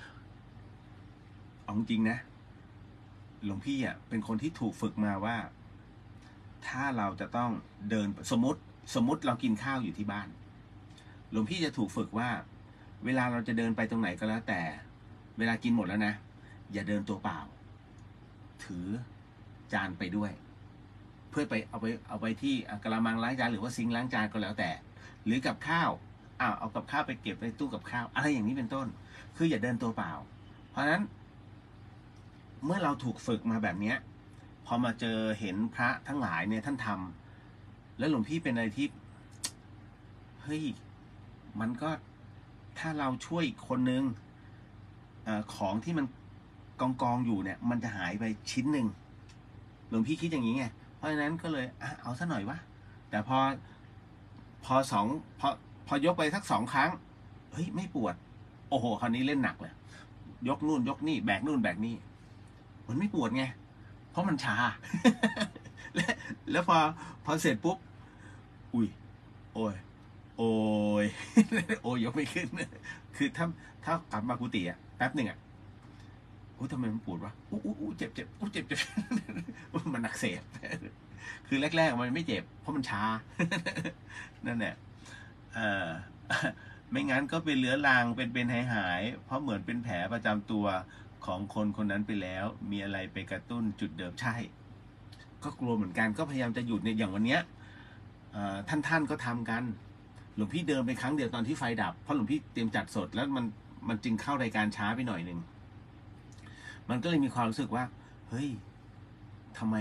เอาจริงนะหลวงพี่อ่ะเป็นคนที่ถูกฝึกมาว่าถ้าเราจะต้องเดินสมมติสมมติเรากินข้าวอยู่ที่บ้านหลวงพี่จะถูกฝึกว่าเวลาเราจะเดินไปตรงไหนก็แล้วแต่เวลากินหมดแล้วนะอย่าเดินตัวเปล่าถือจานไปด้วยเพื่อไปเอาไปเอาไปที่กระมังล้างจานหรือว่าซิงค์ล้างจานก็แล้วแต่หรือกับข้าวอ้าวเอากับข้าวไปเก็บในตู้กับข้าวอะไรอย่างนี้เป็นต้นคืออย่าเดินตัวเปล่าเพราะฉะนั้นเมื่อเราถูกฝึกมาแบบนี้พอมาเจอเห็นพระทั้งหลายเนี่ยท่านทำแล้วหลวงพี่เป็นอะไรที่เฮ้ยมันก็ถ้าเราช่วยคนนึงเอ่อของที่มันกองกองอยู่เนี่ยมันจะหายไปชิ้นหนึ่งหลวงพี่คิดอย่างนี้ไงเพราะฉะนั้นก็เลยอ่ะเอาซะหน่อยวะแต่พอพอสองพอพอยกไปสักสองครั้งเฮ้ยไม่ปวดโอ้โหคราวนี้เล่นหนักเลยยกนู่นยกนี่แบกนู่นแบกนี่มันไม่ปวดไงเพราะมันชา และแล้วพอพอเสร็จปุ๊บอุ้ยโอ้ยโอ้ย โอ้ยยกไม่ขึ้น คือถ้าถ้ากลับมากุฏิอ่ะแป๊บหนึ่งอ่ะโอ้ทำไมมันปวดวะอู้อู้อู้เจ็บเจ็บอู้เจ็บเจ็บ มันหนักเสียคือแรกๆมันไม่เจ็บเพราะมันชา นั่นแหละเออไม่งั้นก็เป็นเรื้อรังเป็นเป็นหายหายเพราะเหมือนเป็นแผลประจำตัวของคนคนนั้นไปแล้วมีอะไรไปกระตุ้นจุดเดิมใช่ก็กลัวเหมือนกันก็พยายามจะหยุดในอย่างวันเนี้ยท่านท่านก็ทำกันหลวงพี่เดินไปครั้งเดียวตอนที่ไฟดับเพราะหลวงพี่เตรียมจัดสดแล้วมันมันจึงเข้ารายการช้าไปหน่อยหนึ่งมันก็เลยมีความรู้สึกว่าเฮ้ยทำไม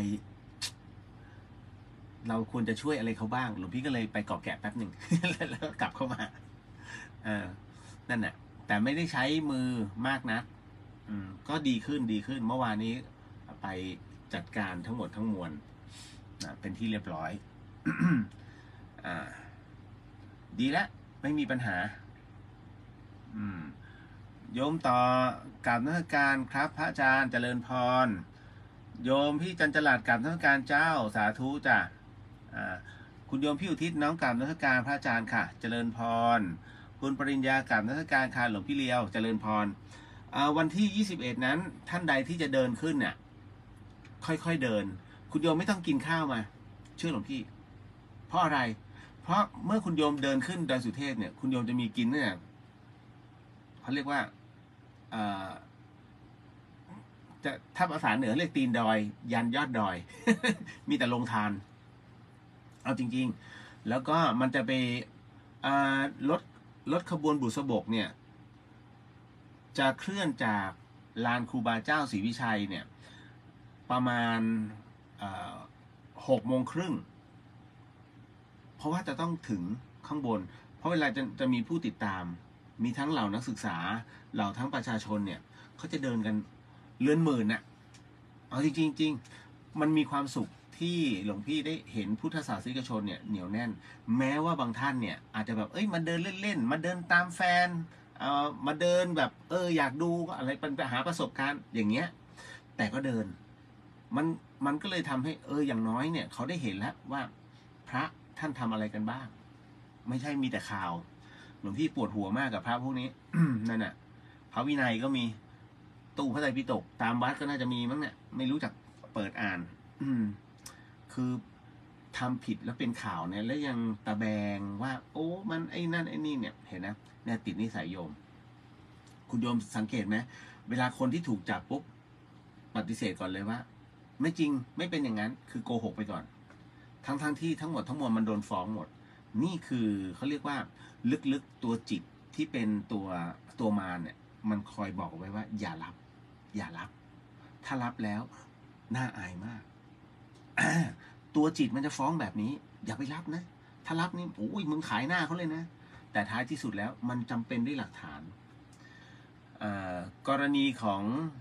เราควรจะช่วยอะไรเขาบ้างหลวงพี่ก็เลยไปเกาะแกะแป๊บหนึ่ง แล้วก็กลับเข้ามาเออนั่นแหละแต่ไม่ได้ใช้มือมากนะอืมก็ดีขึ้นดีขึ้นเมื่อวานนี้ไปจัดการทั้งหมดทั้งมวลนะเป็นที่เรียบร้อย อ่าดีแล้วไม่มีปัญหาอืมโยมต่อกราบนมัสการครับพระอาจารย์เจริญพรโยมพี่จันจลัดกราบนมัสการเจ้าสาธุจ้ะอ่าคุณโยมพี่อุทิศน้องกราบนมัสการพระอาจารย์ค่ะเจริญพรคุณปริญญากราบนมัสการค่ะหลวงพี่เลี้ยวเจริญพรอ่าวันที่ยี่สิบเอ็ดนั้นท่านใดที่จะเดินขึ้นเนี่ยค่อยๆเดินคุณโยมไม่ต้องกินข้าวมาเชื่อหลวงพี่เพราะอะไรเพราะเมื่อคุณโยมเดินขึ้นดอยสุเทพเนี่ยคุณโยมจะมีกินเนี่ยเขาเรียกว่าจะถ้าภาษาเหนือเรียกตีนดอยยันยอดดอย มีแต่ลงทานเอาจริงๆแล้วก็มันจะไปรถรถขบวนบุษบกเนี่ยจะเคลื่อนจากลานครูบาเจ้าศรีวิชัยเนี่ยประมาณหกโมงครึ่งเพราะว่าจะต้องถึงข้างบนเพราะเวลาจะจะมีผู้ติดตามมีทั้งเหล่านักศึกษาเหล่าทั้งประชาชนเนี่ยเขาจะเดินกันเลื่อนหมื่นน่ะเอาจริงๆจริงมันมีความสุขที่หลวงพี่ได้เห็นพุทธศาสนิกชนเนี่ยเหนียวแน่นแม้ว่าบางท่านเนี่ยอาจจะแบบเอ้ยมาเดินเล่นๆมาเดินตามแฟนเอ่อมาเดินแบบเอออยากดูอะไรเป็นไปหาประสบการณ์อย่างเงี้ยแต่ก็เดินมันมันก็เลยทำให้เอออย่างน้อยเนี่ยเขาได้เห็นแล้วว่าพระท่านทำอะไรกันบ้างไม่ใช่มีแต่ข่าวหลวงพี่ปวดหัวมากกับพระพวกนี้ นั่นน่ะพระวินัยก็มีตู้พระไตรปิฎกตามวัดก็น่าจะมีมั้งเนี่ยไม่รู้จักเปิดอ่าน อืมคือทำผิดแล้วเป็นข่าวเนี่ยแล้วยังตะแบงว่าโอ้มันไอ้นั่นไอ้นี่เนี่ยเห็นนะเนี่ยติดนิสัยโยมคุณโยมสังเกตไหมเวลาคนที่ถูกจับปุ๊บปฏิเสธก่อนเลยว่าไม่จริงไม่เป็นอย่างนั้นคือโกหกไปก่อนทั้งทั้งที่ทั้งหมดทั้งมวลมันโดนฟ้องหมดนี่คือเขาเรียกว่าลึกๆตัวจิตที่เป็นตัวตัวมารเนี่ยมันคอยบอกไว้ว่าอย่ารับอย่ารับถ้ารับแล้วน่าอายมากตัวจิตมันจะฟ้องแบบนี้อย่าไปรับนะถ้ารับนี่โอ้ยมึงขายหน้าเขาเลยนะแต่ท้ายที่สุดแล้วมันจำเป็นด้วยหลักฐานกรณีของ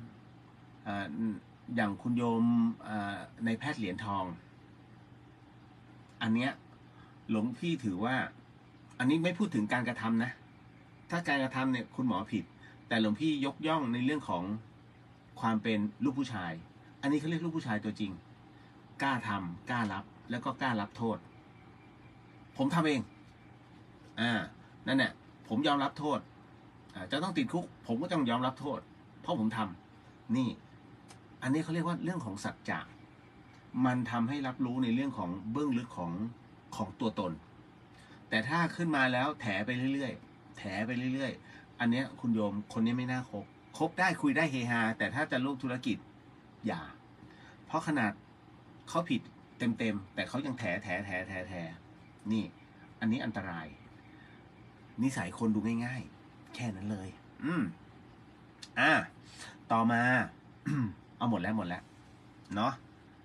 อย่างคุณโยมในแพทย์เหรียญทองอันเนี้ยหลวงพี่ถือว่าอันนี้ไม่พูดถึงการกระทำนะถ้าการกระทำเนี่ยคุณหมอผิดแต่หลวงพี่ยกย่องในเรื่องของความเป็นลูกผู้ชายอันนี้เขาเรียกลูกผู้ชายตัวจริงกล้าทำกล้ารับแล้วก็กล้ารับโทษผมทำเองอ่านั่นแหละผมยอมรับโทษอ่าจะต้องติดคุกผมก็ต้องยอมรับโทษเพราะผมทำนี่อันนี้เขาเรียกว่าเรื่องของสัจจะมันทำให้รับรู้ในเรื่องของเบื้องลึกของของตัวตนแต่ถ้าขึ้นมาแล้วแถไปเรื่อยๆแถไปเรื่อยๆอันเนี้ยคุณโยมคนนี้ไม่น่าคบคบได้คุยได้เฮฮาแต่ถ้าจะร่วมธุรกิจอย่าเพราะขนาดเขาผิดเต็มๆแต่เขายังแถแถแถแถแถนี่อันนี้อันตรายนิสัยคนดูง่ายๆแค่นั้นเลยอืมอ่าต่อมา เอาหมดแล้วหมดแล้วเนาะ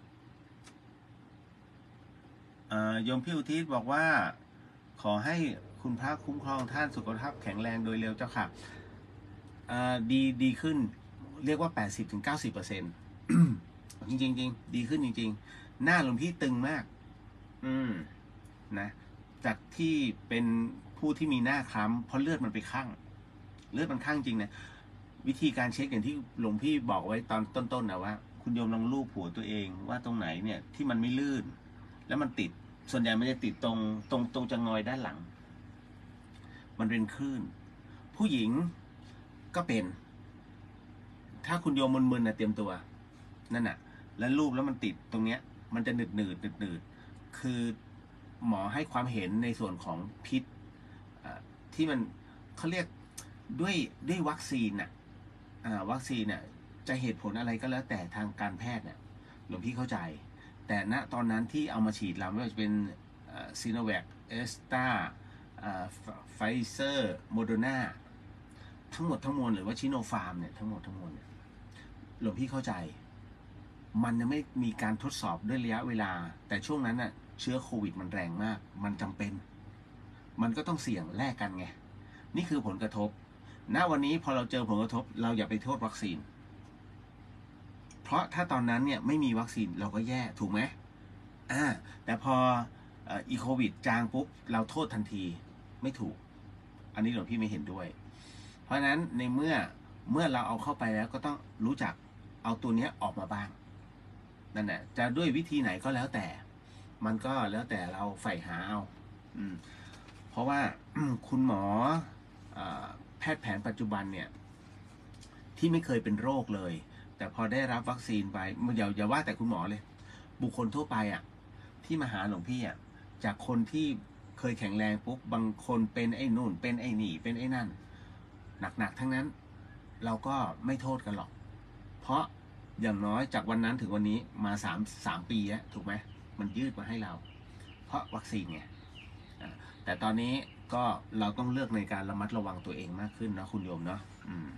โยมพี่อุทิศบอกว่าขอให้คุณพระคุ้มครองท่านสุขภาพแข็งแรงโดยเร็วเจ้าค่ะดีดีขึ้นเรียกว่า แปดสิบถึงเก้าสิบเปอร์เซ็นต์ จริงจริงดีขึ้นจริงๆหน้าหลวงพี่ตึงมากอืมนะจากที่เป็นผู้ที่มีหน้าคล้ำเพราะเลือดมันไปข้างเลือดมันข้างจริงนะวิธีการเช็คอย่างที่หลวงพี่บอกไว้ตอนต้นๆนะว่าคุณโยมลองลูบหัวตัวเองว่าตรงไหนเนี่ยที่มันไม่ลื่นแล้วมันติดส่วนใหญ่มันจะติดตรงตรงตรงจะงอยด้านหลังมันเป็นคลื่นผู้หญิงก็เป็นถ้าคุณโยมมึนๆนะเตรียมตัวนั่นน่ะแล้วรูปแล้วมันติดตรงเนี้ยมันจะหนืดหนืดหนืดหนืดคือหมอให้ความเห็นในส่วนของพิษที่มันเขาเรียกด้วยด้วยวัคซีนน่ะวัคซีนน่ะจะเหตุผลอะไรก็แล้วแต่ทางการแพทย์เนี่ยหลวงพี่เข้าใจแต่ณตอนนั้นที่เอามาฉีดเราไม่ว่าจะเป็นซีโนแวคเอสตาไฟเซอร์โมเดอร์นาทั้งหมดทั้งมวลหรือว่าชิโนฟาร์มเนี่ยทั้งหมดทั้งมวลเนี่ยหลวงพี่เข้าใจมันยังไม่มีการทดสอบด้วยระยะเวลาแต่ช่วงนั้นน่ะเชื้อโควิดมันแรงมากมันจำเป็นมันก็ต้องเสี่ยงแลกกันไงนี่คือผลกระทบณวันนี้พอเราเจอผลกระทบเราอย่าไปโทษวัคซีนเพราะถ้าตอนนั้นเนี่ยไม่มีวัคซีนเราก็แย่ถูกไหมอ่าแต่พออีโควิดจางปุ๊บเราโทษทันทีไม่ถูกอันนี้หลวงพี่ไม่เห็นด้วยเพราะฉะนั้นในเมื่อเมื่อเราเอาเข้าไปแล้วก็ต้องรู้จักเอาตัวนี้ออกมาบ้างนั่นแหละจะด้วยวิธีไหนก็แล้วแต่มันก็แล้วแต่เราใฝ่หาเอาอืมเพราะว่าคุณหมอแพทย์แผนปัจจุบันเนี่ยที่ไม่เคยเป็นโรคเลยแต่พอได้รับวัคซีนไปอย่าอย่าว่าแต่คุณหมอเลยบุคคลทั่วไปอ่ะที่มาหาหลวงพี่อ่ะจากคนที่เคยแข็งแรงปุ๊บบางคนเป็นไอ้นู่นเป็นไอ้นี่เป็นไอ้นั่นหนักๆทั้งนั้นเราก็ไม่โทษกันหรอกเพราะอย่างน้อยจากวันนั้นถึงวันนี้มาสามสามปีแล้วถูกไหมมันยืดมาให้เราเพราะวัคซีนไงแต่ตอนนี้ก็เราต้องเลือกในการระมัดระวังตัวเองมากขึ้นนะคุณโยมเนาะอืม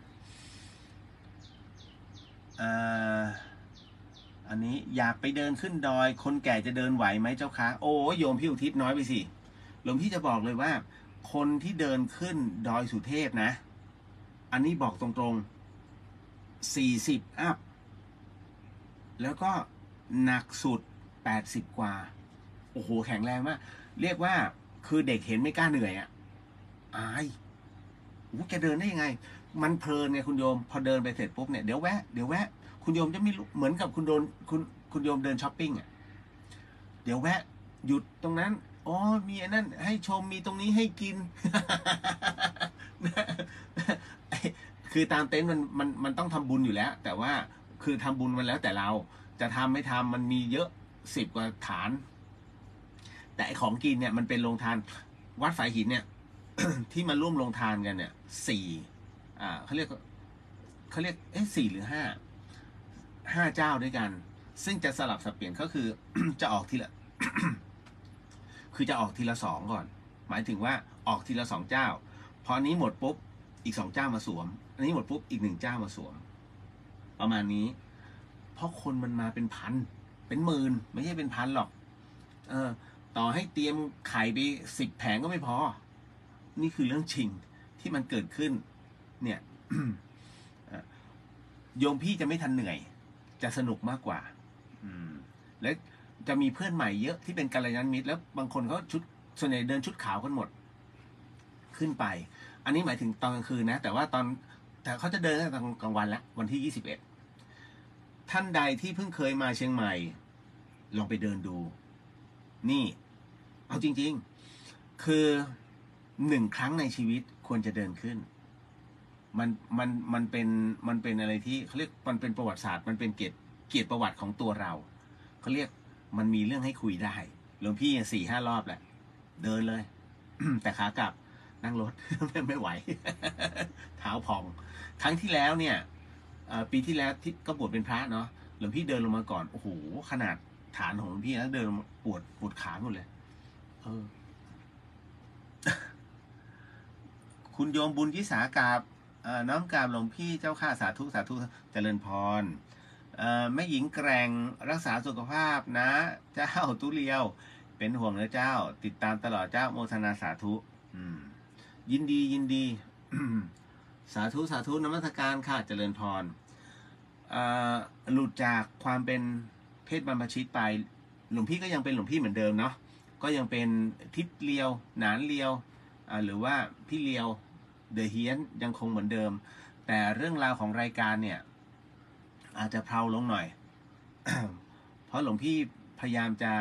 อันนี้อยากไปเดินขึ้นดอยคนแก่จะเดินไหวไหมเจ้าคะโอ้โยมพี่อุทิศน้อยไปสิหลวงพี่จะบอกเลยว่าคนที่เดินขึ้นดอยสุเทพนะอันนี้บอกตรงๆสี่สิบอัพแล้วก็หนักสุดแปดสิบกว่าโอ้โหแข็งแรงมากเรียกว่าคือเด็กเห็นไม่กล้าเหนื่อยอ่ะอายโอ้แกเดินได้ยังไงมันเพลินไงคุณโยมพอเดินไปเสร็จปุ๊บเนี่ยเดี๋ยวแวะเดี๋ยวแวะคุณโยมจะไม่รู้เหมือนกับคุณโดนคุณคุณโยมเดินช้อปปิ้งอ่ะเดี๋ยวแวะหยุดตรงนั้นอ๋อมีอันนั้นให้ชมมีตรงนี้ให้กิน คือตามเต็นท์มันมันมันต้องทำบุญอยู่แล้วแต่ว่าคือทำบุญมันแล้วแต่เราจะทำไม่ทำมันมีเยอะสิบกว่าฐานแต่ไอของกินเนี่ยมันเป็นโรงทานวัดฝายหินเนี่ย ที่มาร่วมโรงทานกันเนี่ยสี่อ่าเขาเรียกเขาเรียกเอ๊ะสี่หรือห้าห้าเจ้าด้วยกันซึ่งจะสลับสับเปลี่ยนก็คือ จะออกทีละคือจะออกทีละสองก่อนหมายถึงว่าออกทีละสองเจ้าพออันนี้หมดปุ๊บอีกสองเจ้ามาสวมอันนี้หมดปุ๊บอีกหนึ่งเจ้ามาสวมประมาณนี้เพราะคนมันมาเป็นพันเป็นหมื่นไม่ใช่เป็นพันหรอกเออต่อให้เตรียมไข่ไปสิบแผงก็ไม่พอนี่คือเรื่องจริงที่มันเกิดขึ้นเนี่ย โยมพี่จะไม่ทันเหนื่อยจะสนุกมากกว่าอืมและจะมีเพื่อนใหม่เยอะที่เป็นกัลยาณมิตรแล้วบางคนเขาชุดส่วนใหญ่เดินชุดขาวกันหมดขึ้นไปอันนี้หมายถึงตอนกลางคืนนะแต่ว่าตอนแต่เขาจะเดินตอนกลางวันแล้ววันที่ยี่สิบเอ็ดท่านใดที่เพิ่งเคยมาเชียงใหม่ลองไปเดินดูนี่เอาจริงๆคือหนึ่งครั้งในชีวิตควรจะเดินขึ้นมันมันมันเป็นมันเป็นอะไรที่เขาเรียกมันเป็นประวัติศาสตร์มันเป็นเกียรติเกียรติประวัติของตัวเราเขาเรียกมันมีเรื่องให้คุยได้หลวงพี่สี่ห้ารอบแหละเดินเลย แต่ขากลับนั่งรถ ไม่ไหว เท้าพองครั้งที่แล้วเนี่ยปีที่แล้วที่ก็บวชเป็นพระเนาะหลวงพี่เดินลงมาก่อนโอ้โหขนาดฐานของหลวงพี่แล้วเดินปวดปวดขาหมดเลยเออ คุณโยมบุญยิสากราบน้อมกราบหลวงพี่เจ้าข้าสาธุสาธุเจริญพรแม่หญิงแกร่งรักษาสุขภาพนะเจ้าตุเลียวเป็นห่วงนะเจ้าติดตามตลอดเจ้าโมทนาสาธุยินดียินดี สาธุสาธุนมัสการค่ะเจริญพรหลุดจากความเป็นเพศบรรพชิตไปหลวงพี่ก็ยังเป็นหลวงพี่เหมือนเดิมเนาะก็ยังเป็นทิศเลียวหนานเลียวหรือว่าพี่เลียวเดอะเฮียนยังคงเหมือนเดิมแต่เรื่องราวของรายการเนี่ยอาจจะเพลาลงหน่อย เพราะหลวงพี่พยายามจะ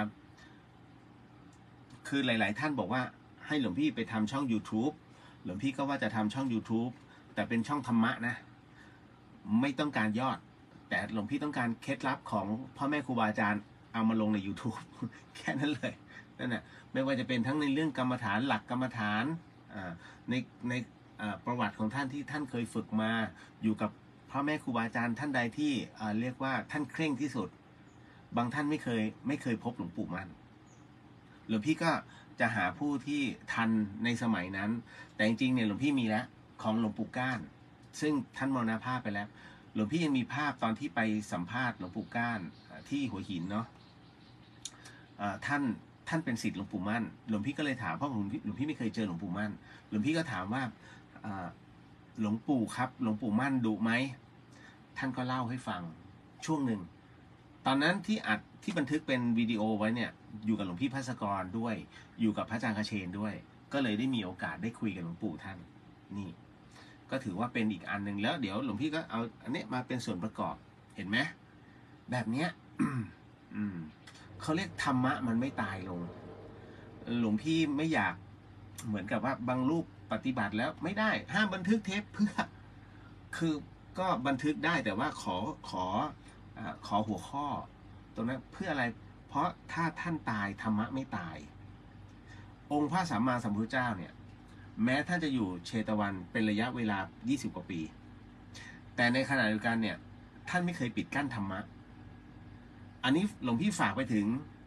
คือหลายๆท่านบอกว่าให้หลวงพี่ไปทำช่อง YouTube หลวงพี่ก็ว่าจะทำช่อง YouTube แต่เป็นช่องธรรมะนะไม่ต้องการยอดแต่หลวงพี่ต้องการเคล็ดลับของพ่อแม่ครูบาอาจารย์เอามาลงใน YouTube แค่นั้นเลยนั่นแหละไม่ว่าจะเป็นทั้งในเรื่องกรรมฐานหลักกรรมฐานในในประวัติของท่านที่ท่านเคยฝึกมาอยู่กับพ่อแม่ครูบาอาจารย์ท่านใดที่เรียกว่าท่านเคร่งที่สุดบางท่านไม่เคยไม่เคยพบหลวงปู่มั่นหลวงพี่ก็จะหาผู้ที่ทันในสมัยนั้นแต่จริงๆเนี่ยหลวงพี่มีแล้วของหลวงปู่ก้านซึ่งท่านมรณภาพไปแล้วหลวงพี่ยังมีภาพตอนที่ไปสัมภาษณ์หลวงปู่ก้านที่หัวหินเนาะท่านท่านเป็นศิษย์หลวงปู่มั่นหลวงพี่ก็เลยถามเพราะหลวงพี่หลวงพี่ไม่เคยเจอหลวงปู่มั่นหลวงพี่ก็ถามว่าหลวงปู่ครับหลวงปู่มั่นดุไหมท่านก็เล่าให้ฟังช่วงหนึ่งตอนนั้นที่อัดที่บันทึกเป็นวิดีโอไว้เนี่ยอยู่กับหลวงพี่ภัสกรด้วยอยู่กับพระอาจารย์คเชนด้วยก็เลยได้มีโอกาสได้คุยกับหลวงปู่ท่านนี่ก็ถือว่าเป็นอีกอันหนึ่งแล้วเดี๋ยวหลวงพี่ก็เอาอันนี้มาเป็นส่วนประกอบเห็นไหมแบบเนี้ย อืมเขาเรียกธรรมะมันไม่ตายลงหลวงพี่ไม่อยากเหมือนกับว่าบางรูปปฏิบัติแล้วไม่ได้ห้ามบันทึกเทปเพื่อคือก็บันทึกได้แต่ว่าขอขอขอหัวข้อตรงนั้นเพื่ออะไรเพราะถ้าท่านตายธรรมะไม่ตายองค์พระสัมมาสัมพุทธเจ้าเนี่ยแม้ท่านจะอยู่เชตวันเป็นระยะเวลายี่สิบกว่าปีแต่ในขณะเดียวกันเนี่ยท่านไม่เคยปิดกั้นธรรมะอันนี้หลวงพี่ฝากไปถึง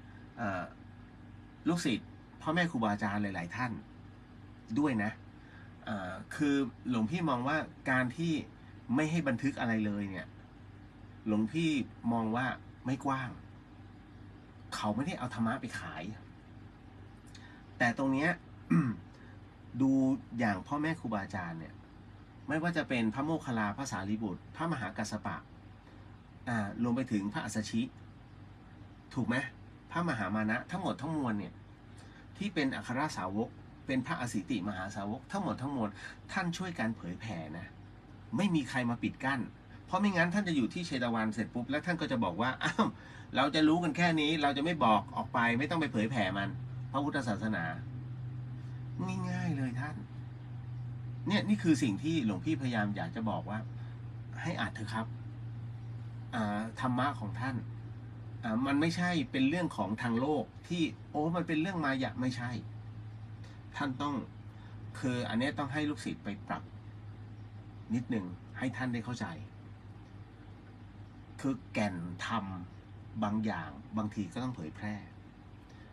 ลูกศิษย์พ่อแม่ครูบาอาจารย์หลายๆท่านด้วยนะคือหลวงพี่มองว่าการที่ไม่ให้บันทึกอะไรเลยเนี่ยหลวงพี่มองว่าไม่กว้างเขาไม่ได้เอาธรรมะไปขายแต่ตรงเนี้ย ดูอย่างพ่อแม่ครูบาอาจารย์เนี่ยไม่ว่าจะเป็นพระโมคคัลลาพระสารีบุตรพระมหากัสสปะอ่ารวมไปถึงพระอัสสชิถูกไหมพระมหามานะทั้งหมดทั้งมวลเนี่ยที่เป็นอัครสาวกเป็นพระอสิติมหาสาวกทั้งหมดทั้งมวลท่านช่วยกันเผยแผ่นะไม่มีใครมาปิดกั้นเพราะไม่งั้นท่านจะอยู่ที่เชตวันเสร็จปุ๊บแล้วท่านก็จะบอกว่าอ้าวเราจะรู้กันแค่นี้เราจะไม่บอกออกไปไม่ต้องไปเผยแผ่มันพระพุทธศาสนาง่ายๆเลยท่านเนี่ยนี่คือสิ่งที่หลวงพี่พยายามอยากจะบอกว่าให้อ่านเถอะครับธรรมะของท่านมันไม่ใช่เป็นเรื่องของทางโลกที่โอ้มันเป็นเรื่องมายะไม่ใช่ท่านต้องคืออันนี้ต้องให้ลูกศิษย์ไปปรับนิดหนึ่งให้ท่านได้เข้าใจคือแก่นธรรมบางอย่างบางทีก็ต้องเผยแพร่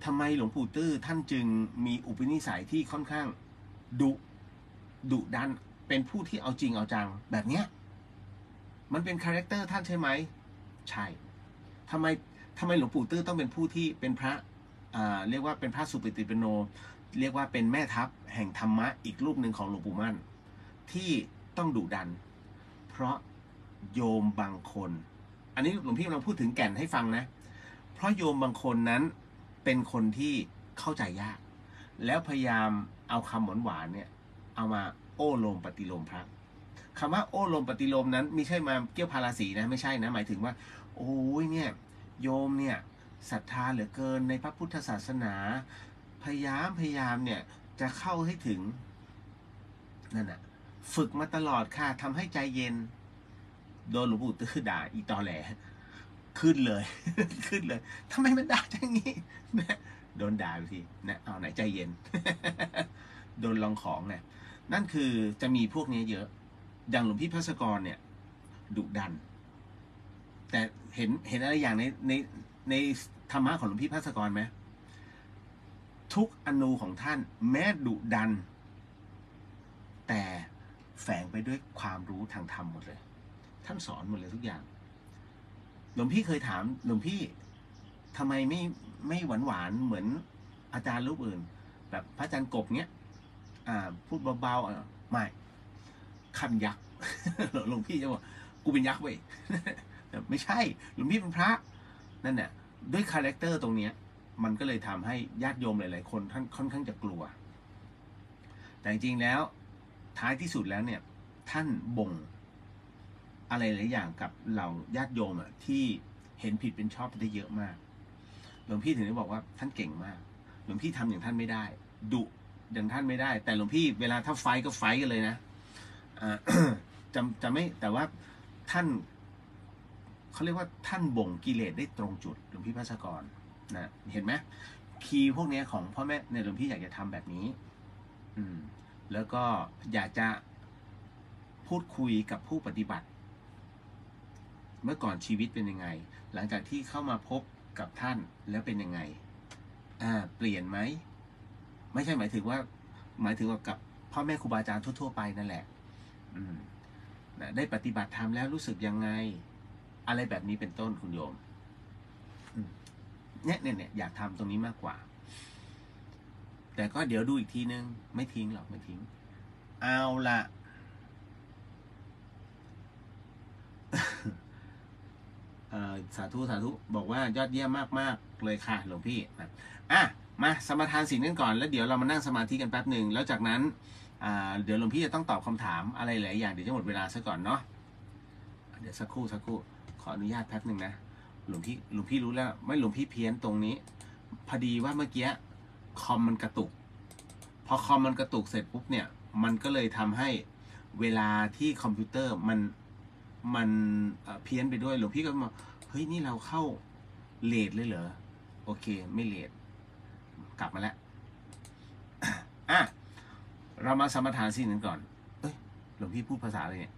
ทำไมหลวงปู่ตื้อท่านจึงมีอุปนิสัยที่ค่อนข้างดุดุดันเป็นผู้ที่เอาจริงเอาจังแบบเนี้ยมันเป็นคาแรคเตอร์ท่านใช่ไหมใช่ทำไมทำไมหลวงปู่ตื้อต้องเป็นผู้ที่เป็นพระอ่าเรียกว่าเป็นพระสุปฏิปันโนเรียกว่าเป็นแม่ทัพแห่งธรรมะอีกรูปหนึ่งของหลวงปู่มั่นที่ต้องดุดันเพราะโยมบางคนอันนี้หลวงพี่กำลังพูดถึงแก่นให้ฟังนะเพราะโยมบางคนนั้นเป็นคนที่เข้าใจยากแล้วพยายามเอาคำหวานหวานเนี่ยเอามาโอ้โลมปฏิโลมพระคำว่าโอ้โลมปฏิโลมนั้นไม่ใช่มาเกี่ยวพาราสีนะไม่ใช่นะหมายถึงว่าโอ้ยเนี่ยโยมเนี่ยศรัทธาเหลือเกินในพระพุทธศาสนาพยายามพยายามเนี่ยจะเข้าให้ถึงนั่นน่ะฝึกมาตลอดค่ะทำให้ใจเย็นโดนหลวงปู่ตื้อด่าอีตอแหลขึ้นเลย ขึ้นเลยทำไมมันด่าอย่างนี้นะโดนด่าไปทีนะเอาไหนใจเย็น โดนลองของเนี่ยนั่นคือจะมีพวกนี้เยอะอย่างหลวงพี่ภัสกรเนี่ยดุดันแต่เห็นเห็นอะไรอย่างในในในธรรมะของหลวงพี่ภัสกรไหมทุกอนูของท่านแม้ดุดันแต่แฝงไปด้วยความรู้ทางธรรมหมดเลยท่านสอนหมดเลยทุกอย่างหลวงพี่เคยถามหลวงพี่ทำไมไม่ไม่หวานหวานเหมือนอาจารย์รูปอื่นแบบพระอาจารย์กบเนี้ยอ่าพูดเบาๆอ่ะไม่คำยักษ์ หลวงพี่จะบอกกูเป็นยักษ์เว้ย ไม่ใช่หลวงพี่เป็นพระนั่นแหละด้วยคาแรคเตอร์ตรงเนี้ยมันก็เลยทำให้ญาติโยมหลายๆคนท่านค่อนข้างจะกลัวแต่จริงๆแล้วท้ายที่สุดแล้วเนี่ยท่านบ่งอะไรหลายอย่างกับเราญาติโยมอ่ะที่เห็นผิดเป็นชอบได้เยอะมากหลวงพี่ถึงได้บอกว่าท่านเก่งมากหลวงพี่ทำอย่างท่านไม่ได้ดุอย่างท่านไม่ได้แต่หลวงพี่เวลาถ้าไฟก็ไฟกันเลยนะจะจะไม่แต่ว่าท่านเขาเรียกว่าท่านบ่งกิเลสได้ตรงจุดหลวงพี่ภัสกรนะเห็นไหมคีย์พวกนี้ของพ่อแม่เนี่ยหลวงพี่อยากจะทำแบบนี้อืมแล้วก็อยากจะพูดคุยกับผู้ปฏิบัติเมื่อก่อนชีวิตเป็นยังไงหลังจากที่เข้ามาพบกับท่านแล้วเป็นยังไงอ่าเปลี่ยนไหมไม่ใช่หมายถึงว่าหมายถึงว่ากับพ่อแม่ครูบาอาจารย์ทั่วๆไปนั่นแหละอืมได้ปฏิบัติธรรมแล้วรู้สึกยังไงอะไรแบบนี้เป็นต้นคุณโยมเนี่ยเนี่ยเนี่ยอยากทำตรงนี้มากกว่าแต่ก็เดี๋ยวดูอีกทีนึงไม่ทิ้งหรอกไม่ทิ้งเอาละสาธุสาธุบอกว่ายอดเยี่ยมมากๆเลยค่ะหลวงพี่อ่ะมาสมาทานศีลกันก่อนแล้วเดี๋ยวเรามานั่งสมาธิกันแป๊บหนึ่งแล้วจากนั้นอ่าเดี๋ยวหลวงพี่จะต้องตอบคำถามอะไรหลายอย่างเดี๋ยวจะหมดเวลาซะก่อนเนาะเดี๋ยวสักครู่สักครู่ขออนุญาตแป๊บหนึ่งนะหลวงพี่หลวงพี่รู้แล้วไม่หลวงพี่เพี้ยนตรงนี้พอดีว่าเมื่อกี้คอมมันกระตุกพอคอมมันกระตุกเสร็จปุ๊บเนี่ยมันก็เลยทำให้เวลาที่คอมพิวเตอร์มันมันเพี้ยนไปด้วยหลวงพี่ก็มาเฮ้ยนี่เราเข้าเลทเลยเหรอโอเคไม่เลทกลับมาแล้วอ่ะเรามาสมถานศีลกันก่อนเอ้ยหลวงพี่พูดภาษาอะไรเนี่ย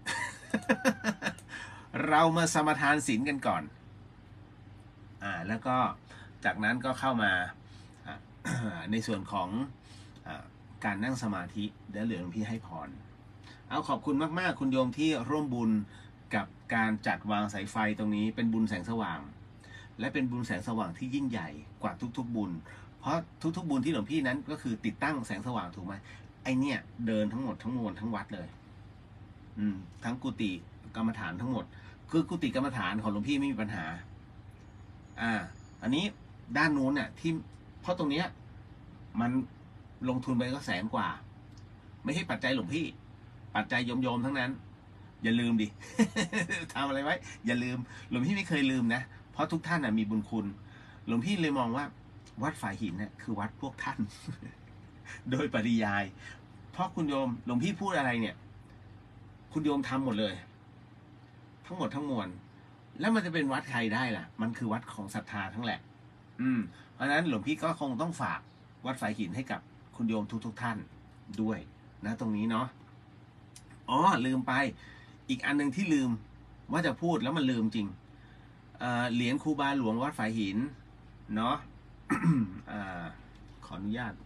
เรามาสมถานศีลกันก่อนอ่าแล้วก็จากนั้นก็เข้ามาในส่วนของการนั่งสมาธิเดี๋ยวเหลือหลวงพี่ให้พรเอาขอบคุณมากๆคุณโยมที่ร่วมบุญกับการจัดวางสายไฟตรงนี้เป็นบุญแสงสว่างและเป็นบุญแสงสว่างที่ยิ่งใหญ่กว่าทุกๆบุญเพราะทุกๆบุญที่หลวงพี่นั้นก็คือติดตั้งแสงสว่างถูกไหมไอเนี่ยเดินทั้งหมดทั้งมวลทั้งวัดเลยอืมทั้งกุฏิกรรมฐานทั้งหมดคือกุฏิกรรมฐานของหลวงพี่ไม่มีปัญหาอ่าอันนี้ด้านนู้นเนี่ยที่เพราะตรงเนี้ยมันลงทุนไปก็แสนกว่าไม่ใช่ปัจจัยหลวงพี่ปัจจัยโยมๆทั้งนั้นอย่าลืมดิ ทำอะไรไว้อย่าลืมหลวงพี่ไม่เคยลืมนะเพราะทุกท่านน่ะมีบุญคุณหลวงพี่เลยมองว่าวัดฝ่ายหินเนี่ยคือวัดพวกท่าน โดยปริยายเพราะคุณโยมหลวงพี่พูดอะไรเนี่ยคุณโยมทำหมดเลยทั้งหมดทั้งมวลแล้วมันจะเป็นวัดใครได้ล่ะมันคือวัดของศรัทธาทั้งแหละอืมเพราะฉะนั้นหลวงพี่ก็คงต้องฝากวัดฝ่ายหินให้กับคุณโยมทุกๆท่านด้วยนะตรงนี้เนาะอ๋อลืมไปอีกอันหนึ่งที่ลืมว่าจะพูดแล้วมันลืมจริง เอ่อเหรียญครูบาหลวงวัดฝ่ายหินเนาะอ่าขออนุญาต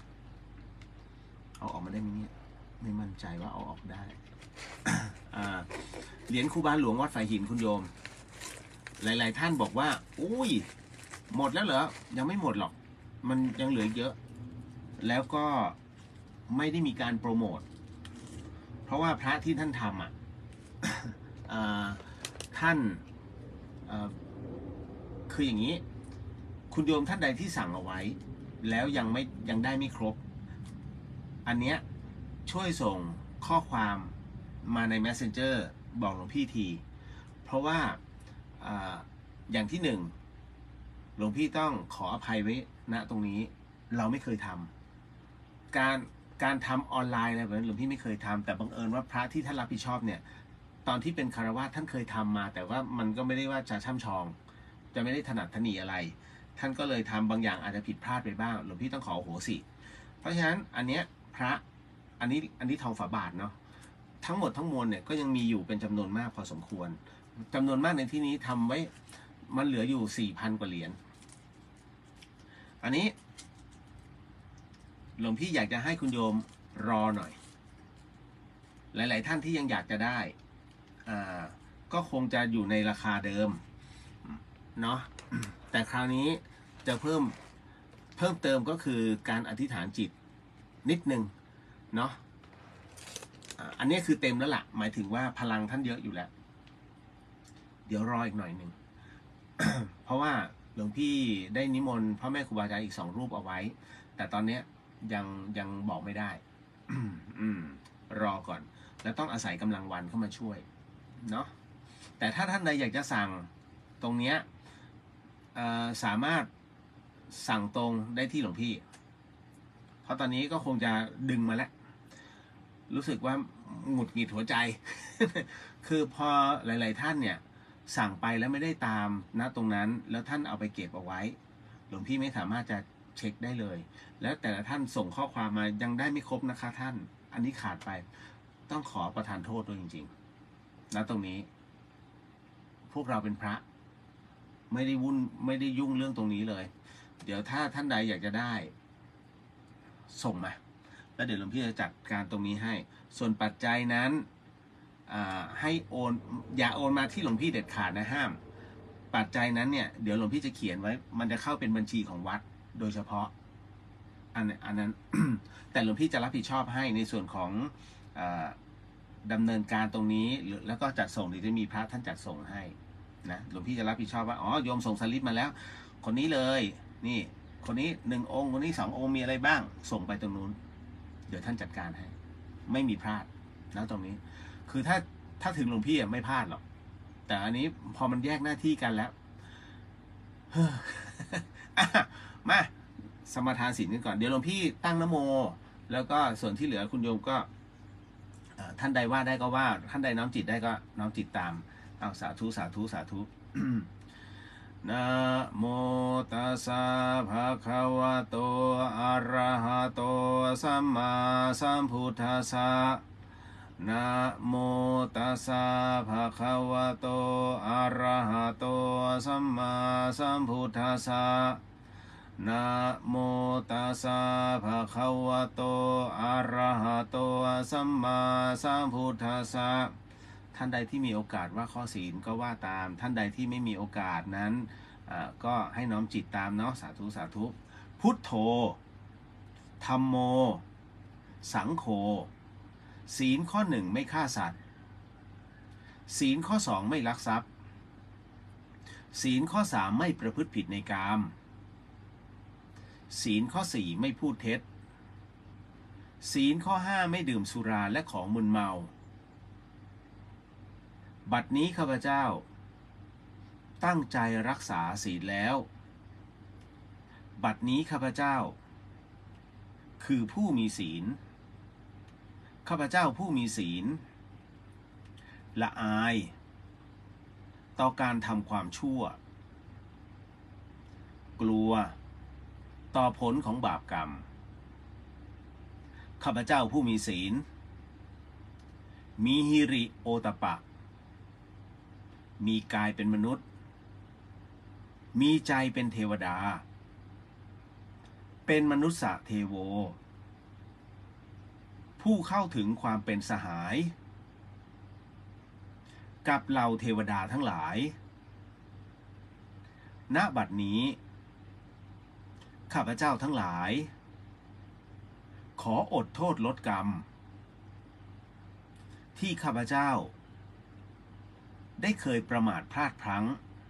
เอาออกมาได้ไหมเนี่ยไม่มั่นใจว่าเอาออกได้ เหรียญครูบาหลวงวัดฝ่ายหินคุณโยมหลายๆท่านบอกว่าอุ้ยหมดแล้วเหรอยังไม่หมดหรอกมันยังเหลือเยอะแล้วก็ไม่ได้มีการโปรโมทเพราะว่าพระที่ท่านทำอ่ะ ท่านคืออย่างนี้คุณโยมท่านใดที่สั่งเอาไว้แล้วยังไม่ยังได้ไม่ครบอันเนี้ยช่วยส่งข้อความมาใน Messenger บอกหลวงพี่ทีเพราะว่า อ, อย่างที่หนึ่งหลวงพี่ต้องขออภัยไว้ณตรงนี้เราไม่เคยทำการการทำออนไลน์อะไรแบบนั้นหลวงพี่ไม่เคยทำแต่บังเอิญว่าพระที่ท่านรับผิดชอบเนี่ยตอนที่เป็นคฤหัสถ์ท่านเคยทำมาแต่ว่ามันก็ไม่ได้ว่าจะช่ำชองจะไม่ได้ถนัดถนีอะไรท่านก็เลยทำบางอย่างอาจจะผิดพลาดไปบ้างหลวงพี่ต้องขอโหสิเพราะฉะนั้นอันเนี้ยพระอันนี้อันนี้ทองฝาบาทเนาะทั้งหมดทั้งมวลเนี่ยก็ยังมีอยู่เป็นจำนวนมากพอสมควรจำนวนมากในที่นี้ทำไว้มันเหลืออยู่สี่พันกว่าเหรียญอันนี้หลวงพี่อยากจะให้คุณโยมรอหน่อยหลายๆท่านที่ยังอยากจะได้อ่าก็คงจะอยู่ในราคาเดิมเนาะแต่คราวนี้จะเพิ่มเพิ่มเติมก็คือการอธิษฐานจิตนิดนึงเนาะอันนี้คือเต็มแล้วล่ะหมายถึงว่าพลังท่านเยอะอยู่แล้วเดี๋ยวรออีกหน่อยหนึ่ง เพราะว่าหลวงพี่ได้นิมนต์พ่อแม่ครูบาอาจารย์อีกสองรูปเอาไว้แต่ตอนนี้ยังยังบอกไม่ได้ อืมรอก่อนแล้วต้องอาศัยกำลังวันเข้ามาช่วยเนาะแต่ถ้าท่านใดอยากจะสั่งตรงเนี้ยสามารถสั่งตรงได้ที่หลวงพี่เพราะตอนนี้ก็คงจะดึงมาแล้วรู้สึกว่าหงุดหงิดหัวใจ คือพอหลายๆท่านเนี่ยสั่งไปแล้วไม่ได้ตามนะตรงนั้นแล้วท่านเอาไปเก็บเอาไว้หลวงพี่ไม่สามารถจะเช็คได้เลยแล้วแต่ละท่านส่งข้อความมายังได้ไม่ครบนะคะท่านอันนี้ขาดไปต้องขอประทานโทษด้วยจริงๆนะตรงนี้พวกเราเป็นพระไม่ได้วุ่นไม่ได้ยุ่งเรื่องตรงนี้เลยเดี๋ยวถ้าท่านใดอยากจะได้ส่งมาแล้วเดี๋ยวหลวงพี่จะจัดการตรงนี้ให้ส่วนปัจจัยนั้นให้โอนอย่าโอนมาที่หลวงพี่เด็ดขาดนะห้ามปัจจัยนั้นเนี่ยเดี๋ยวหลวงพี่จะเขียนไว้มันจะเข้าเป็นบัญชีของวัดโดยเฉพาะอันอันนั้น แต่หลวงพี่จะรับผิดชอบให้ในส่วนของดำเนินการตรงนี้แล้วก็จัดส่งหรือจะมีพระท่านจัดส่งให้นะหลวงพี่จะรับผิดชอบว่าอ๋อโยมส่งสลิปมาแล้วคนนี้เลยนี่คนนี้หนึ่งองค์คนนี้สององค์มีอะไรบ้างส่งไปตรงนู้นเดี๋ยวท่านจัดการให้ไม่มีพลาดนะตรงนี้คือถ้าถ้าถึงหลวงพี่ไม่พลาดหรอกแต่อันนี้พอมันแยกหน้าที่กันแล้ว มาสมาทานศีลกันก่อนเดี๋ยวหลวงพี่ตั้งนะโมแล้วก็ส่วนที่เหลือคุณโยมก็ท่านใดว่าได้ก็ว่าท่านใดน้อมจิตได้ก็น้อมจิตตามเอาสาธุสาธุสาธุ นะโมตัสสะภะคะวะโตอะระหะโตสัมมาสัมพุทธัสสะนะโมตัสสะภะคะวะโตอะระหะโตสัมมาสัมพุทธัสสะนะโมตัสสะภะคะวะโตอะระหะโตสัมมาสัมพุทธัสสะท่านใดที่มีโอกาสว่าข้อศีลก็ว่าตามท่านใดที่ไม่มีโอกาสนั้นก็ให้น้อมจิตตามเนาะสาธุสาธุพุทโธธัมโมสังโฆศีลข้อหนึ่งไม่ฆ่าสัตว์ศีลข้อสองไม่ลักทรัพย์ศีลข้อสามไม่ประพฤติผิดในกามศีลข้อสี่ไม่พูดเท็จศีลข้อห้าไม่ดื่มสุราและของมึนเมาบัดนี้ข้าพเจ้าตั้งใจรักษาศีลแล้วบัดนี้ข้าพเจ้าคือผู้มีศีลข้าพเจ้าผู้มีศีลละอายต่อการทำความชั่วกลัวต่อผลของบาปกรรมข้าพเจ้าผู้มีศีลมีหิริโอตปะมีกายเป็นมนุษย์มีใจเป็นเทวดาเป็นมนุษย์เทโวผู้เข้าถึงความเป็นสหายกับเหล่าเทวดาทั้งหลายณบัดนี้ข้าพเจ้าทั้งหลายขออดโทษลดกรรมที่ข้าพเจ้าได้เคยประมาทพลาดพลั้ง